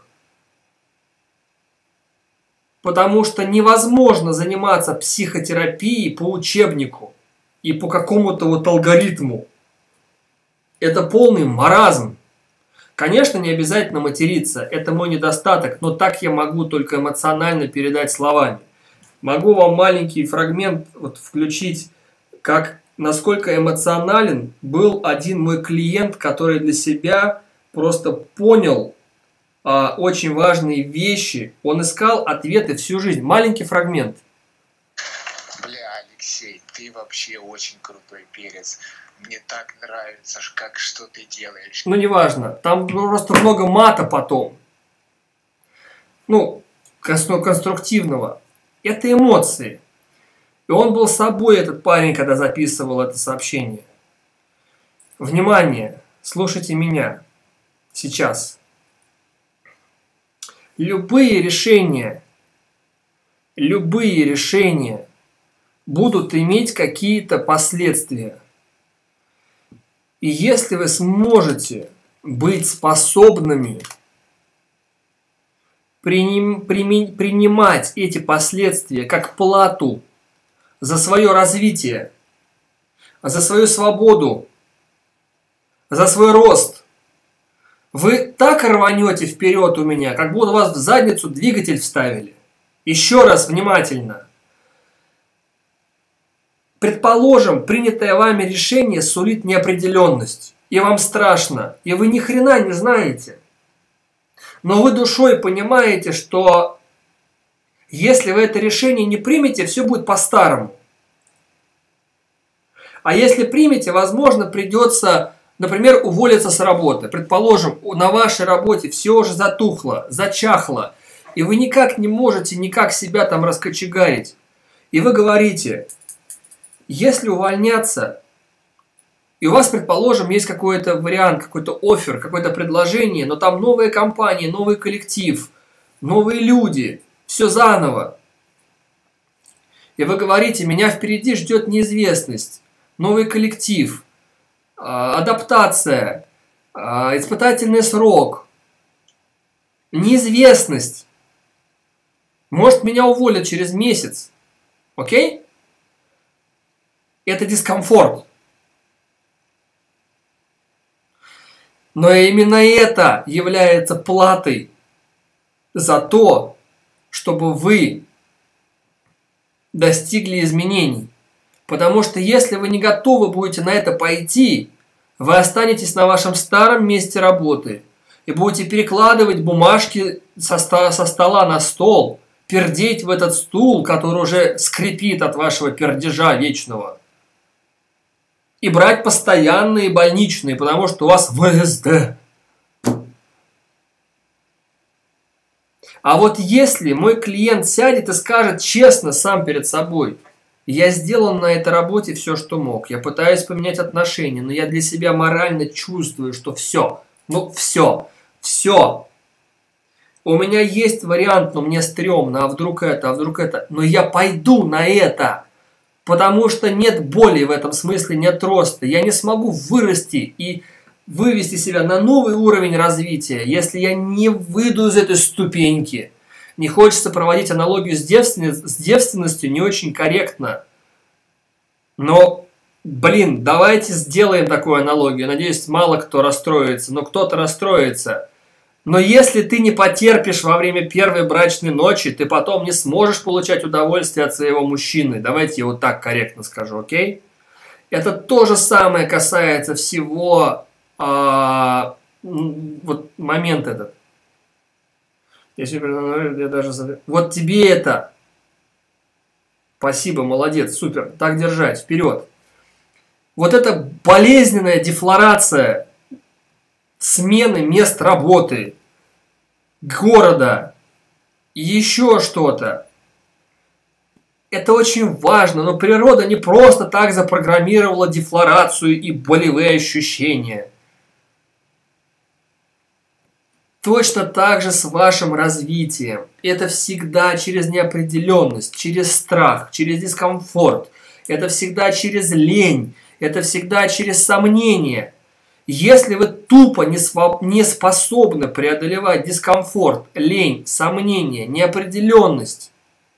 Потому что невозможно заниматься психотерапией по учебнику и по какому-то вот алгоритму. Это полный маразм. Конечно, не обязательно материться, это мой недостаток, но так я могу только эмоционально передать словами. Могу вам маленький фрагмент включить, насколько эмоционален был один мой клиент, который для себя просто понял очень важные вещи. Он искал ответы всю жизнь. Маленький фрагмент. Бля, Алексей, ты вообще очень крутой перец. Мне так нравится, что ты делаешь. Ну, неважно. Там просто много мата потом. Конструктивного. Это эмоции. И он был собой, этот парень, когда записывал это сообщение. Внимание, слушайте меня сейчас. Любые решения будут иметь какие-то последствия. И если вы сможете быть способными принимать эти последствия как плату за свое развитие, за свою свободу, за свой рост, вы так рванете вперед у меня, как будто у вас в задницу двигатель вставили. Еще раз внимательно. Предположим, принятое вами решение сулит неопределенность, и вам страшно, и вы ни хрена не знаете. Но вы душой понимаете, что если вы это решение не примете, все будет по-старому. А если примете, возможно, придется, например, уволиться с работы. Предположим, на вашей работе все уже затухло, зачахло, и вы никак не можете себя там раскочегарить. И вы говорите, если увольняться, и у вас, предположим, есть какой-то вариант, какой-то оффер, какое-то предложение, но там новая компания, новый коллектив, новые люди, все заново. И вы говорите, меня впереди ждет неизвестность, новый коллектив, адаптация, испытательный срок, неизвестность. Может, меня уволят через месяц. Окей? Это дискомфорт. Но именно это является платой за то, чтобы вы достигли изменений. Потому что если вы не готовы будете на это пойти, вы останетесь на вашем старом месте работы и будете перекладывать бумажки со стола на стол, пердеть в этот стул, который уже скрипит от вашего пердежа вечного. И брать постоянные больничные, потому что у вас ВСД. А вот если мой клиент сядет и скажет честно сам перед собой, я сделал на этой работе все, что мог, я пытаюсь поменять отношения, но я для себя морально чувствую, что все, все. У меня есть вариант, но мне стрёмно, а вдруг это, но я пойду на это. Потому что нет боли в этом смысле, нет роста. Я не смогу вырасти и вывести себя на новый уровень развития, если я не выйду из этой ступеньки. Не хочется проводить аналогию с девственностью, не очень корректно. Но, давайте сделаем такую аналогию. Надеюсь, мало кто расстроится, но кто-то расстроится. Но если ты не потерпишь во время первой брачной ночи, ты потом не сможешь получать удовольствие от своего мужчины. Давайте я вот так корректно скажу, окей? Это то же самое касается всего, вот момент этот. Вот тебе это. Спасибо, молодец, супер. Так держать, вперед. Вот эта болезненная дефлорация смены мест работы, города, еще что-то. Это очень важно, но природа не просто так запрограммировала дефлорацию и болевые ощущения. Точно так же с вашим развитием. Это всегда через неопределенность, через страх, через дискомфорт. Это всегда через лень, это всегда через сомнения. Если вы тупо не способны преодолевать дискомфорт, лень, сомнения, неопределенность,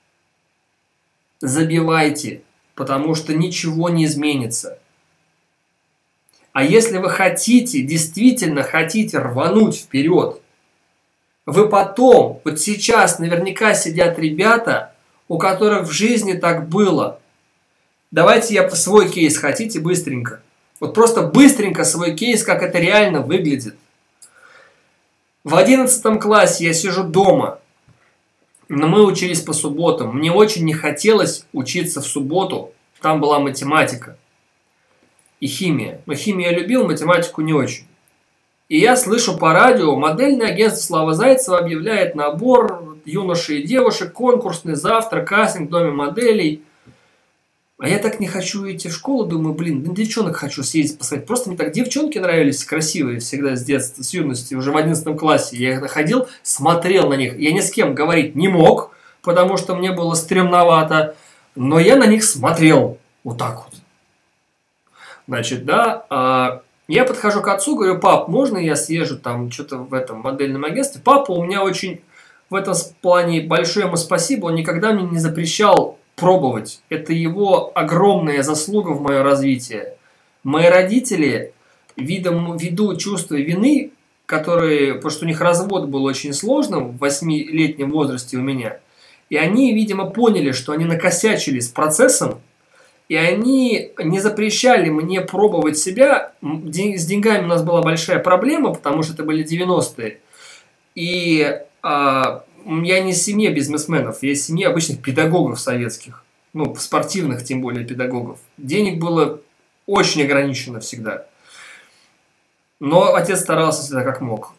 забивайте, потому что ничего не изменится. А если вы действительно хотите рвануть вперед, вы потом, вот сейчас наверняка сидят ребята, у которых в жизни так было. Давайте я свой кейс, хотите, быстренько. Вот просто быстренько свой кейс, как это реально выглядит. В 11 классе я сижу дома, но мы учились по субботам. Мне очень не хотелось учиться в субботу, там была математика и химия. Но химию я любил, математику не очень. И я слышу по радио, модельное агентство Слава Зайцева объявляет набор юношей и девушек, конкурсный, завтра, кастинг в доме моделей. А я так не хочу идти в школу, думаю, блин, на девчонок хочу съездить посмотреть. Просто мне так девчонки нравились, красивые всегда с детства, с юности, уже в 11 классе. Я ходил, смотрел на них. Я ни с кем говорить не мог, потому что мне было стремновато, но я на них смотрел вот так вот. Значит, да, я подхожу к отцу, говорю, пап, можно я съезжу там что-то в этом модельном агентстве? Папа у меня очень в этом плане большое ему спасибо, он никогда мне не запрещал пробовать. Это его огромная заслуга в мое развитие. Мои родители, ввиду чувства вины, потому что у них развод был очень сложным в 8-летнем возрасте у меня, и они, видимо, поняли, что они накосячили с процессом, и они не запрещали мне пробовать себя. С деньгами у нас была большая проблема, потому что это были 90-е. И я не из семьи бизнесменов, я из семьи обычных педагогов советских. Ну, спортивных, тем более, педагогов. Денег было очень ограничено всегда. Но отец старался всегда как мог.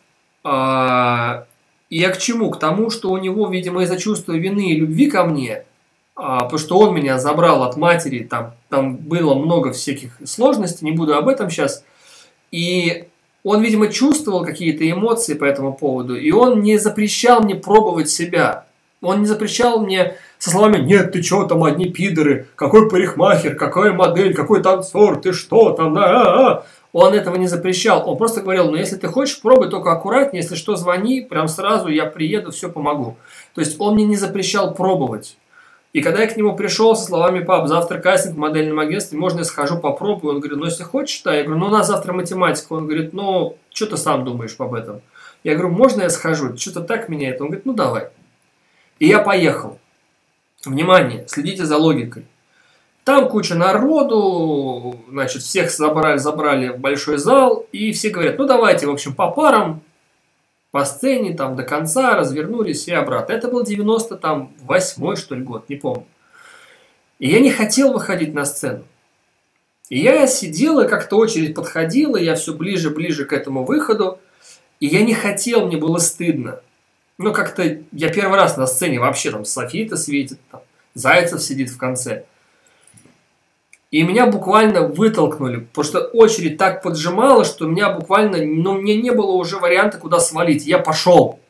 И я к чему? К тому, что у него, видимо, из-за чувства вины и любви ко мне, потому что он меня забрал от матери, там было много всяких сложностей, не буду об этом сейчас. И он, видимо, чувствовал какие-то эмоции по этому поводу, и он не запрещал мне пробовать себя. Он не запрещал мне со словами «Нет, ты чё, там одни пидоры, какой парикмахер, какая модель, какой танцор, ты что там, Он этого не запрещал, он просто говорил, ну если ты хочешь, пробуй, только аккуратнее, если что, звони, прям сразу я приеду, все помогу. То есть он мне не запрещал пробовать. И когда я к нему пришел со словами «Пап, завтра кастинг в модельном агентстве, можно я схожу попробую?» Он говорит, ну если хочешь, да. Я говорю, ну у нас завтра математика. Он говорит, ну что ты сам думаешь об этом? Я говорю, можно я схожу? Что-то так меняет. Он говорит, ну давай. И я поехал. Внимание, следите за логикой. Там куча народу, значит, всех забрали в большой зал, и все говорят, ну давайте, в общем, по парам, по сцене, там, до конца, развернулись и обратно. Это был 98-й, что ли, год, не помню. И я не хотел выходить на сцену. И я сидел, и как-то очередь подходила, я все ближе к этому выходу, и я не хотел, мне было стыдно. Ну, как-то я первый раз на сцене вообще, там, София-то светит, там, Зайцев сидит в конце. И меня буквально вытолкнули, потому что очередь так поджимала, что меня буквально, ну, мне не было уже варианта, куда свалить. Я пошел.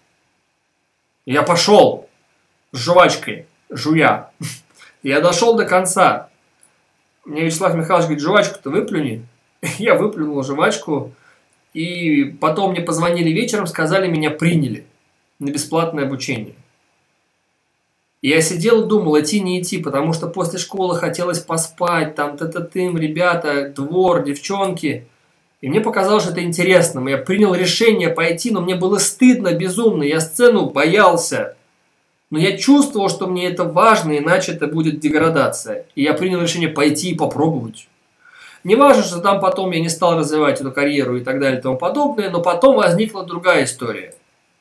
С жвачкой, жуя. Я дошел до конца. Мне Вячеслав Михайлович говорит, жвачку-то выплюни. Я выплюнул жвачку. И потом мне позвонили вечером, сказали, меня приняли на бесплатное обучение. И я сидел и думал, идти, не идти, потому что после школы хотелось поспать, там, тым, ребята, двор, девчонки. И мне показалось, что это интересно. Я принял решение пойти, но мне было стыдно безумно. Я сцену боялся. Но я чувствовал, что мне это важно, иначе это будет деградация. И я принял решение пойти и попробовать. Не важно, что там потом я не стал развивать эту карьеру и так далее и тому подобное, но потом возникла другая история.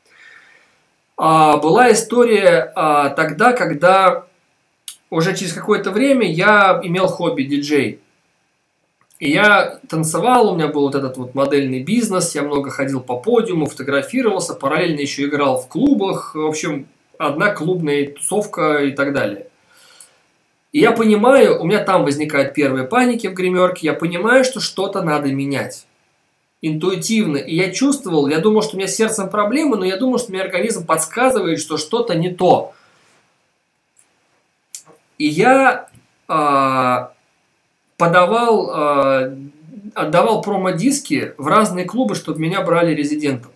Была история тогда, когда уже через какое-то время я имел хобби диджей. И я танцевал, у меня был вот этот вот модельный бизнес, я много ходил по подиуму, фотографировался, параллельно еще играл в клубах, в общем, одна клубная тусовка и так далее. И я понимаю, у меня там возникают первые паники в гримерке, я понимаю, что что-то надо менять. Интуитивно. И я чувствовал, я думал, что у меня с сердцем проблемы, но я думал, что мне организм подсказывает, что что-то не то. И я отдавал промо-диски в разные клубы, чтобы меня брали резидентом.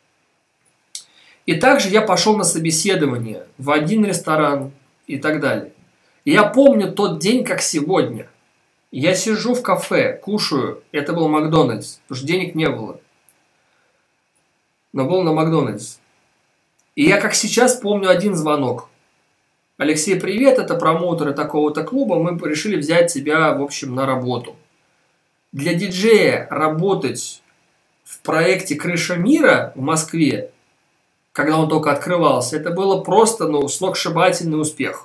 И также я пошел на собеседование в один ресторан и так далее. И я помню тот день, как сегодня. Я сижу в кафе, кушаю, это был Макдональдс, потому что денег не было. Но был на Макдональдс. И я как сейчас помню один звонок. Алексей, привет, это промоутеры такого-то клуба, мы решили взять тебя, в общем, на работу. Для диджея работать в проекте «Крыша мира» в Москве, когда он только открывался, это было просто, сногсшибательный успех.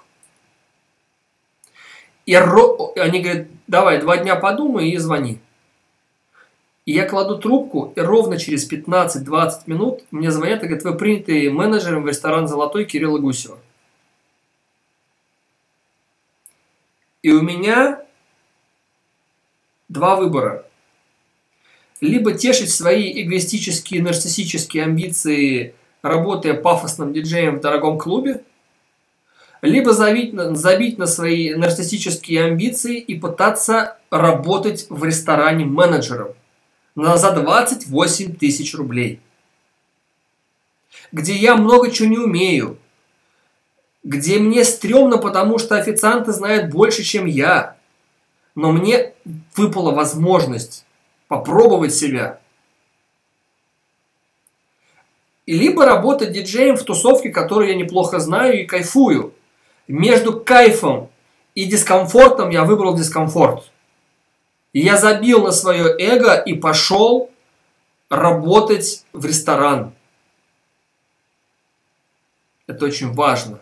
И они говорят, давай, 2 дня подумай и звони. И я кладу трубку, и ровно через 15-20 минут мне звонят и говорят, вы приняты менеджером в ресторан «Золотой» Кирилла Гусева. И у меня два выбора. Либо тешить свои эгоистические, нарциссические амбиции, работая пафосным диджеем в дорогом клубе, либо забить на свои нарциссические амбиции и пытаться работать в ресторане менеджером за 28 тысяч рублей. Где я много чего не умею. Где мне стрёмно, потому что официанты знают больше, чем я. Но мне выпала возможность попробовать себя. И либо работать диджеем в тусовке, которую я неплохо знаю и кайфую. Между кайфом и дискомфортом я выбрал дискомфорт. И я забил на свое эго и пошел работать в ресторан. Это очень важно.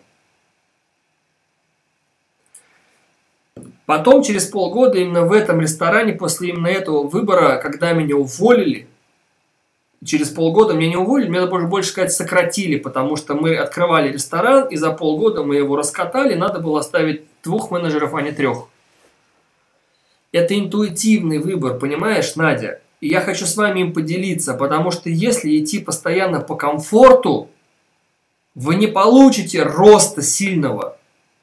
Потом, через полгода, именно в этом ресторане, после именно этого выбора, когда меня уволили, через полгода меня не уволили, меня больше сказать сократили, потому что мы открывали ресторан, и за полгода мы его раскатали, надо было оставить 2 менеджеров, а не 3. Это интуитивный выбор, понимаешь, Надя? И я хочу с вами им поделиться, потому что если идти постоянно по комфорту, вы не получите роста сильного.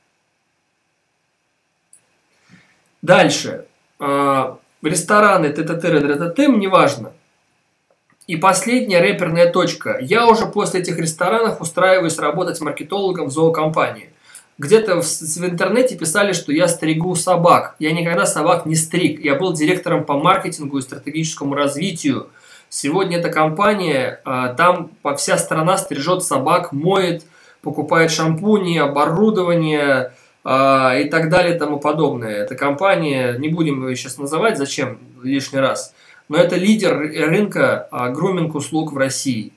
Дальше. Рестораны, ТТТ, неважно. И последняя рэперная точка. Я уже после этих ресторанов устраиваюсь работать маркетологом в зоокомпании. Где-то в интернете писали, что я стригу собак. Я никогда собак не стриг. Я был директором по маркетингу и стратегическому развитию. Сегодня эта компания, там вся страна стрижет собак, моет, покупает шампуни, оборудование и так далее и тому подобное. Эта компания, не будем ее сейчас называть, зачем лишний раз, но это лидер рынка груминг-услуг в России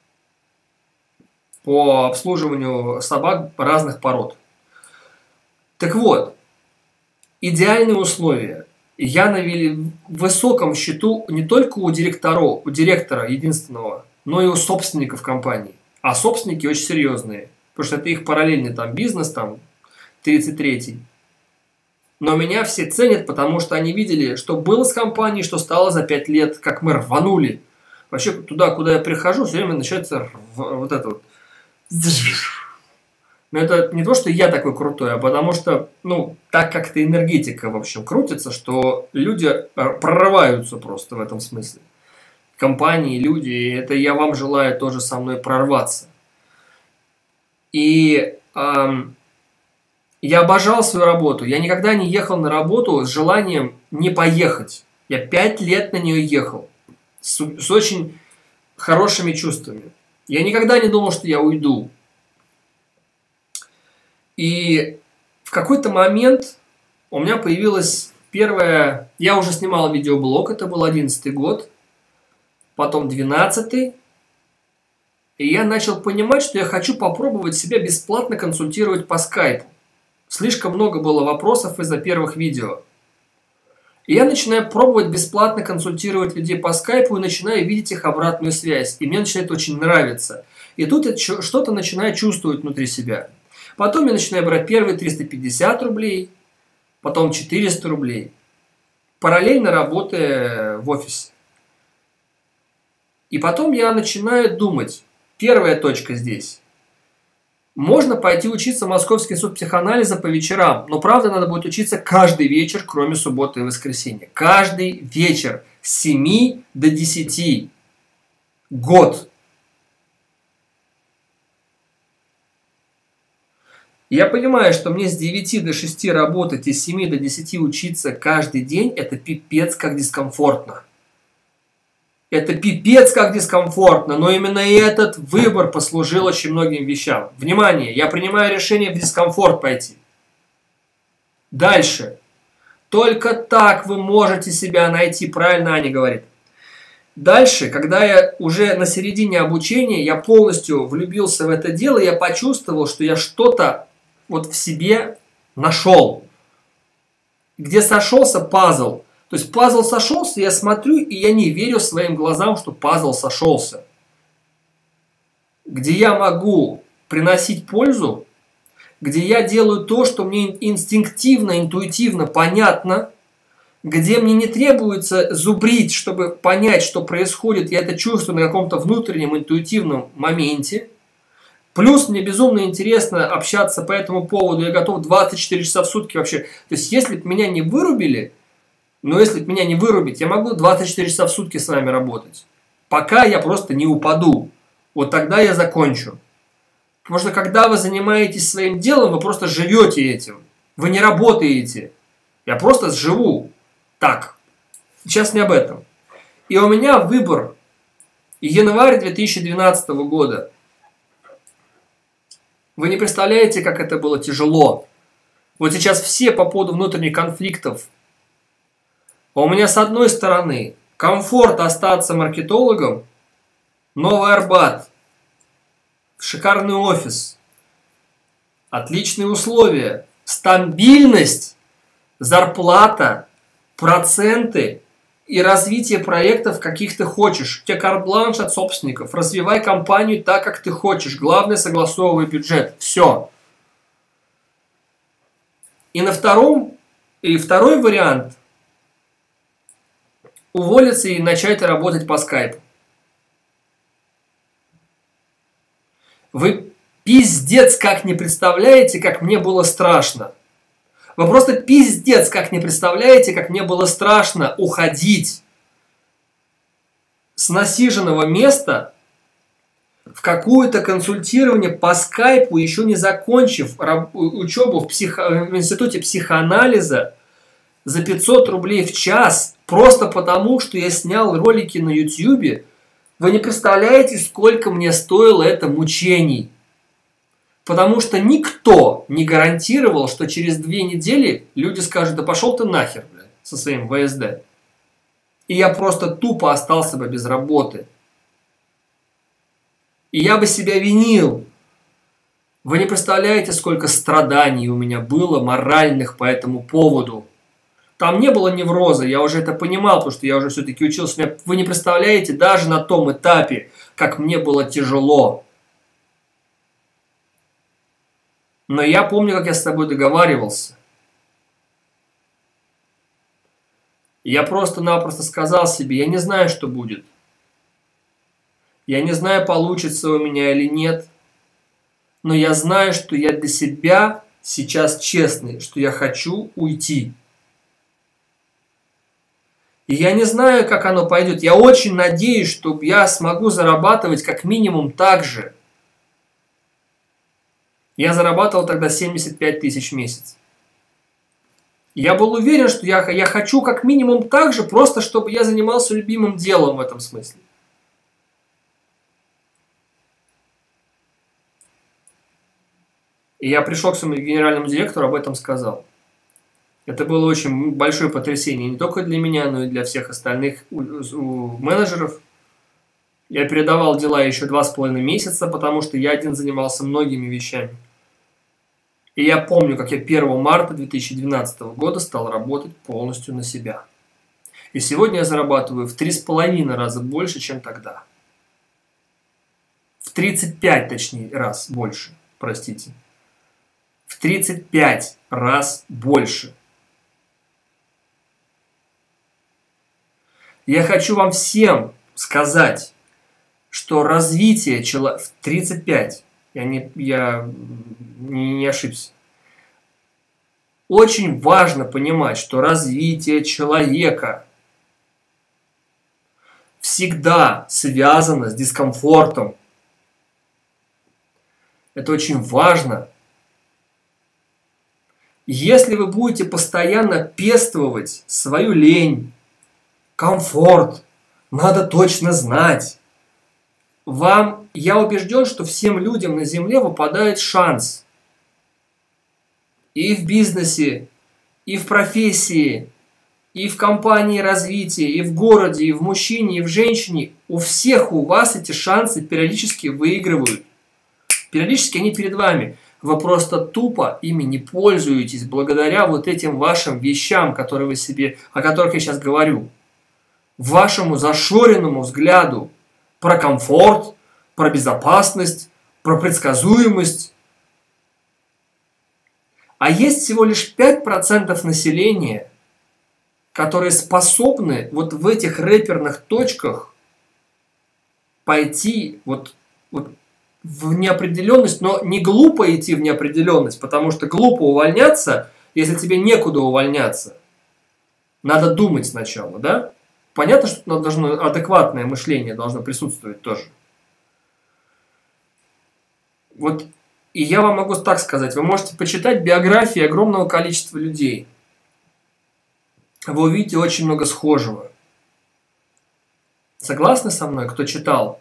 по обслуживанию собак разных пород. Так вот, идеальные условия. Я на высоком счету не только у директора единственного, но и у собственников компании. А собственники очень серьезные, потому что это их параллельный там бизнес, там 33-й. Но меня все ценят, потому что они видели, что было с компанией, что стало за 5 лет, как мы рванули. Вообще, туда, куда я прихожу, все время начинается вот это вот. Но это не то, что я такой крутой, а потому что, так как-то энергетика, в общем, крутится, что люди прорываются просто в этом смысле. Компании, люди, это я вам желаю тоже со мной прорваться. И я обожал свою работу. Я никогда не ехал на работу с желанием не поехать. Я 5 лет на нее ехал. С очень хорошими чувствами. Я никогда не думал, что я уйду. И в какой-то момент у меня появилась первая... Я уже снимал видеоблог, это был 11-й год. Потом 12-й. И я начал понимать, что я хочу попробовать себя бесплатно консультировать по скайпу. Слишком много было вопросов из-за первых видео. И я начинаю пробовать бесплатно консультировать людей по скайпу и начинаю видеть их обратную связь. И мне начинает очень нравиться. И тут я что-то начинаю чувствовать внутри себя. Потом я начинаю брать первые 350 рублей, потом 400 рублей. Параллельно работая в офисе. И потом я начинаю думать. Первая точка здесь. Можно пойти учиться в Московский институт психоанализа по вечерам, но правда надо будет учиться каждый вечер, кроме субботы и воскресенья. Каждый вечер с 7 до 10. Год. Я понимаю, что мне с 9 до 6 работать и с 7 до 10 учиться каждый день – это пипец как дискомфортно. Это пипец как дискомфортно, но именно этот выбор послужил очень многим вещам. Внимание, я принимаю решение в дискомфорт пойти. Дальше. Только так вы можете себя найти, правильно Аня говорит. Дальше, когда я уже на середине обучения, я полностью влюбился в это дело, я почувствовал, что я что-то вот в себе нашел. Где сошелся пазл. То есть пазл сошелся, я смотрю, и я не верю своим глазам, что пазл сошелся. Где я могу приносить пользу, где я делаю то, что мне инстинктивно, интуитивно понятно, где мне не требуется зубрить, чтобы понять, что происходит, я это чувствую на каком-то внутреннем интуитивном моменте. Плюс мне безумно интересно общаться по этому поводу, я готов 24 часа в сутки вообще. То есть, если бы меня не вырубили, но если бы меня не вырубить, я могу 24 часа в сутки с вами работать. Пока я просто не упаду. Вот тогда я закончу. Потому что когда вы занимаетесь своим делом, вы просто живете этим. Вы не работаете. Я просто живу. Так. Сейчас не об этом. И у меня выбор. Январь 2012 года. Вы не представляете, как это было тяжело. Вот сейчас все по поводу внутренних конфликтов. А у меня с одной стороны комфорт остаться маркетологом, Новый Арбат, шикарный офис, отличные условия, стабильность, зарплата, проценты и развитие проектов, каких ты хочешь. У тебя карт-бланш от собственников. Развивай компанию так, как ты хочешь. Главное, согласовывай бюджет. Все. И второй вариант – уволиться и начать работать по скайпу. Вы пиздец как не представляете, как мне было страшно. Вы просто пиздец как не представляете, как мне было страшно уходить с насиженного места в какое-то консультирование по скайпу, еще не закончив учебу в институте психоанализа за 500 рублей в час, просто потому, что я снял ролики на YouTube. Вы не представляете, сколько мне стоило это мучений. Потому что никто не гарантировал, что через 2 недели люди скажут: да пошел ты нахер, блядь, со своим ВСД. И я просто тупо остался бы без работы. И я бы себя винил. Вы не представляете, сколько страданий у меня было моральных по этому поводу. Там не было невроза, я уже это понимал, потому что я уже все-таки учился. Вы не представляете даже на том этапе, как мне было тяжело. Но я помню, как я с тобой договаривался. Я просто-напросто сказал себе: я не знаю, что будет. Я не знаю, получится у меня или нет. Но я знаю, что я для себя сейчас честный, что я хочу уйти. И я не знаю, как оно пойдет. Я очень надеюсь, что я смогу зарабатывать как минимум так же. Я зарабатывал тогда 75 тысяч в месяц. Я был уверен, что я хочу как минимум так же, просто чтобы я занимался любимым делом в этом смысле. И я пришел к своему генеральному директору, об этом сказал. Это было очень большое потрясение не только для меня, но и для всех остальных менеджеров. Я передавал дела еще 2,5 месяца, потому что я один занимался многими вещами. И я помню, как я 1 марта 2012 года стал работать полностью на себя. И сегодня я зарабатываю в 3,5 раза больше, чем тогда. В 35, точнее, раз больше, простите. В 35 раз больше. Я хочу вам всем сказать, что развитие человека... В 35, я не ошибся. Очень важно понимать, что развитие человека всегда связано с дискомфортом. Это очень важно. Если вы будете постоянно пестовать свою лень, комфорт, надо точно знать, я убежден, что всем людям на Земле выпадает шанс. И в бизнесе, и в профессии, и в компании развития, и в городе, и в мужчине, и в женщине. У всех у вас эти шансы периодически выигрывают. Периодически они перед вами. Вы просто тупо ими не пользуетесь благодаря вот этим вашим вещам, которые вы себе, о которых я сейчас говорю. Вашему зашоренному взгляду про комфорт, про безопасность, про предсказуемость. А есть всего лишь 5% населения, которые способны вот в этих рэперных точках пойти вот в неопределенность, но не глупо идти в неопределенность, потому что глупо увольняться, если тебе некуда увольняться. Надо думать сначала, да? Понятно, что должно адекватное мышление должно присутствовать тоже. Вот, и я вам могу так сказать, вы можете почитать биографии огромного количества людей. Вы увидите очень много схожего. Согласны со мной, кто читал?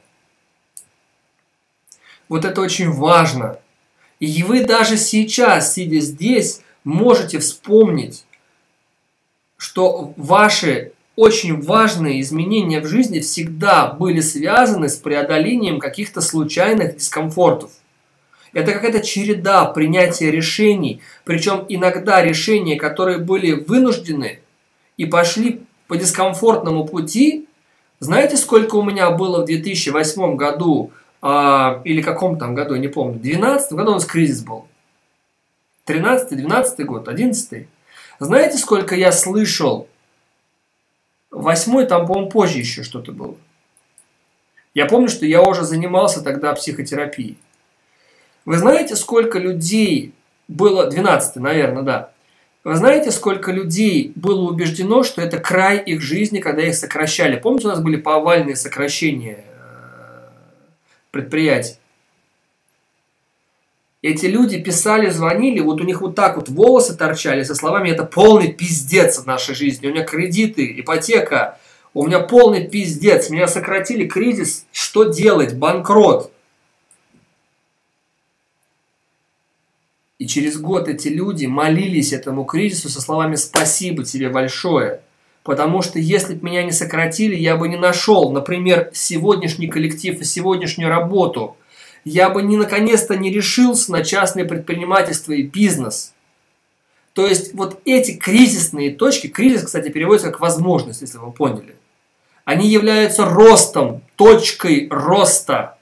Вот это очень важно. И вы даже сейчас, сидя здесь, можете вспомнить, что ваши очень важные изменения в жизни всегда были связаны с преодолением каких-то случайных дискомфортов. Это какая-то череда принятия решений, причем иногда решения, которые были вынуждены и пошли по дискомфортному пути. Знаете, сколько у меня было в 2008 году, или каком там году, не помню, в 2012 году у нас кризис был. 13-й, 12-й год, 11-й. Знаете, сколько я слышал? 8-й, там, по-моему, позже еще что-то было. Я помню, что я уже занимался тогда психотерапией. Вы знаете, сколько людей было... 12-й, наверное, да. Вы знаете, сколько людей было убеждено, что это край их жизни, когда их сокращали? Помните, у нас были повальные сокращения предприятий? Эти люди писали, звонили, вот у них вот так вот волосы торчали со словами: это полный пиздец в нашей жизни, у меня кредиты, ипотека, у меня полный пиздец, меня сократили, кризис, что делать, банкрот. И через год эти люди молились этому кризису со словами: спасибо тебе большое, потому что если бы меня не сократили, я бы не нашел, например, сегодняшний коллектив и сегодняшнюю работу. Я бы наконец-то не решился на частное предпринимательство и бизнес. То есть вот эти кризисные точки, кризис, кстати, переводится как возможность, если вы поняли, они являются ростом, точкой роста.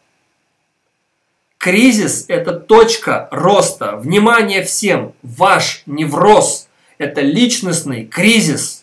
Кризис – это точка роста. Внимание всем! Ваш невроз – это личностный кризис.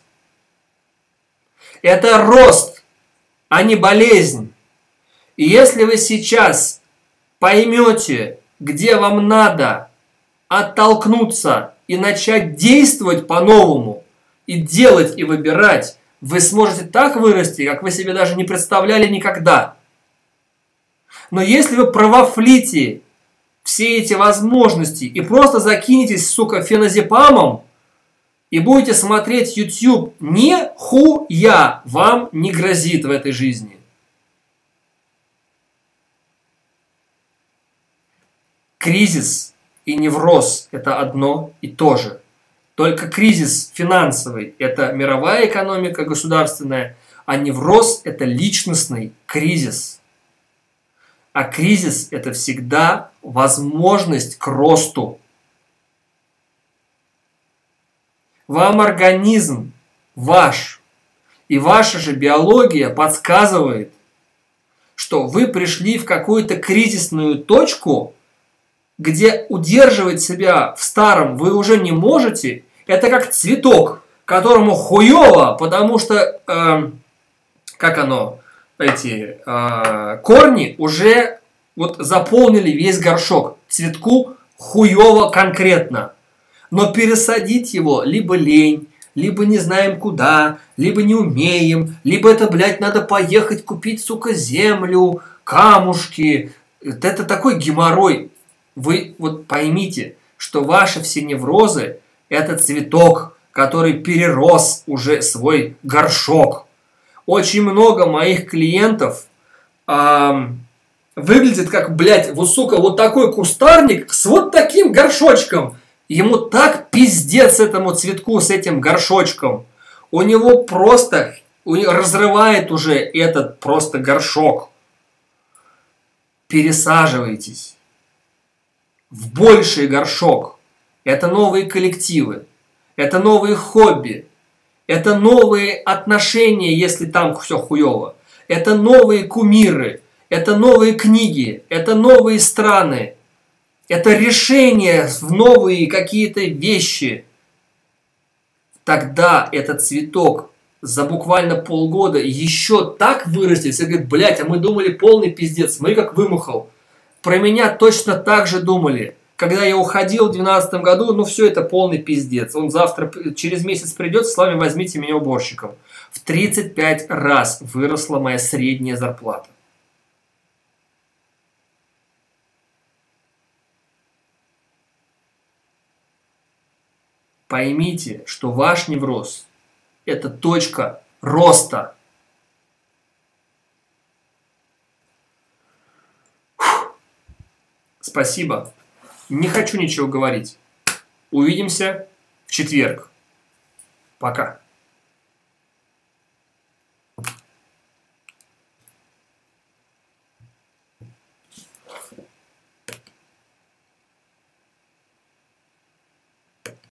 Это рост, а не болезнь. И если вы сейчас поймете, где вам надо оттолкнуться и начать действовать по-новому, и делать, и выбирать, вы сможете так вырасти, как вы себе даже не представляли никогда. Но если вы провафлите все эти возможности и просто закинетесь, сука, феназепамом и будете смотреть YouTube, нихуя вам не грозит в этой жизни. Кризис и невроз – это одно и то же. Только кризис финансовый – это мировая экономика государственная, а невроз – это личностный кризис. А кризис – это всегда возможность к росту. Вам организм ваш и ваша же биология подсказывает, что вы пришли в какую-то кризисную точку, где удерживать себя в старом вы уже не можете. Это как цветок, которому хуёво, потому что, корни уже вот заполнили весь горшок. Цветку хуёво конкретно. Но пересадить его либо лень, либо не знаем куда, либо не умеем, либо это, блядь, надо поехать купить, сука, землю, камушки. Это такой геморрой. Вы вот поймите, что ваши все неврозы – это цветок, который перерос уже свой горшок. Очень много моих клиентов выглядит как, блядь, вот, сука, вот такой кустарник с вот таким горшочком. Ему так пиздец этому цветку с этим горшочком. У него просто разрывает уже этот просто горшок. Пересаживайтесь в больший горшок. Это новые коллективы, это новые хобби, это новые отношения, если там все хуево, это новые кумиры, это новые книги, это новые страны. Это решение в новые какие-то вещи. Тогда этот цветок за буквально полгода еще так вырастет, и говорит, блядь, а мы думали полный пиздец, смотри, как вымахал. Про меня точно так же думали. Когда я уходил в 2012 году, ну все это полный пиздец. Он завтра, через месяц придет, с вами возьмите меня уборщиком. В 35 раз выросла моя средняя зарплата. Поймите, что ваш невроз – это точка роста. Спасибо. Не хочу ничего говорить. Увидимся в четверг. Пока.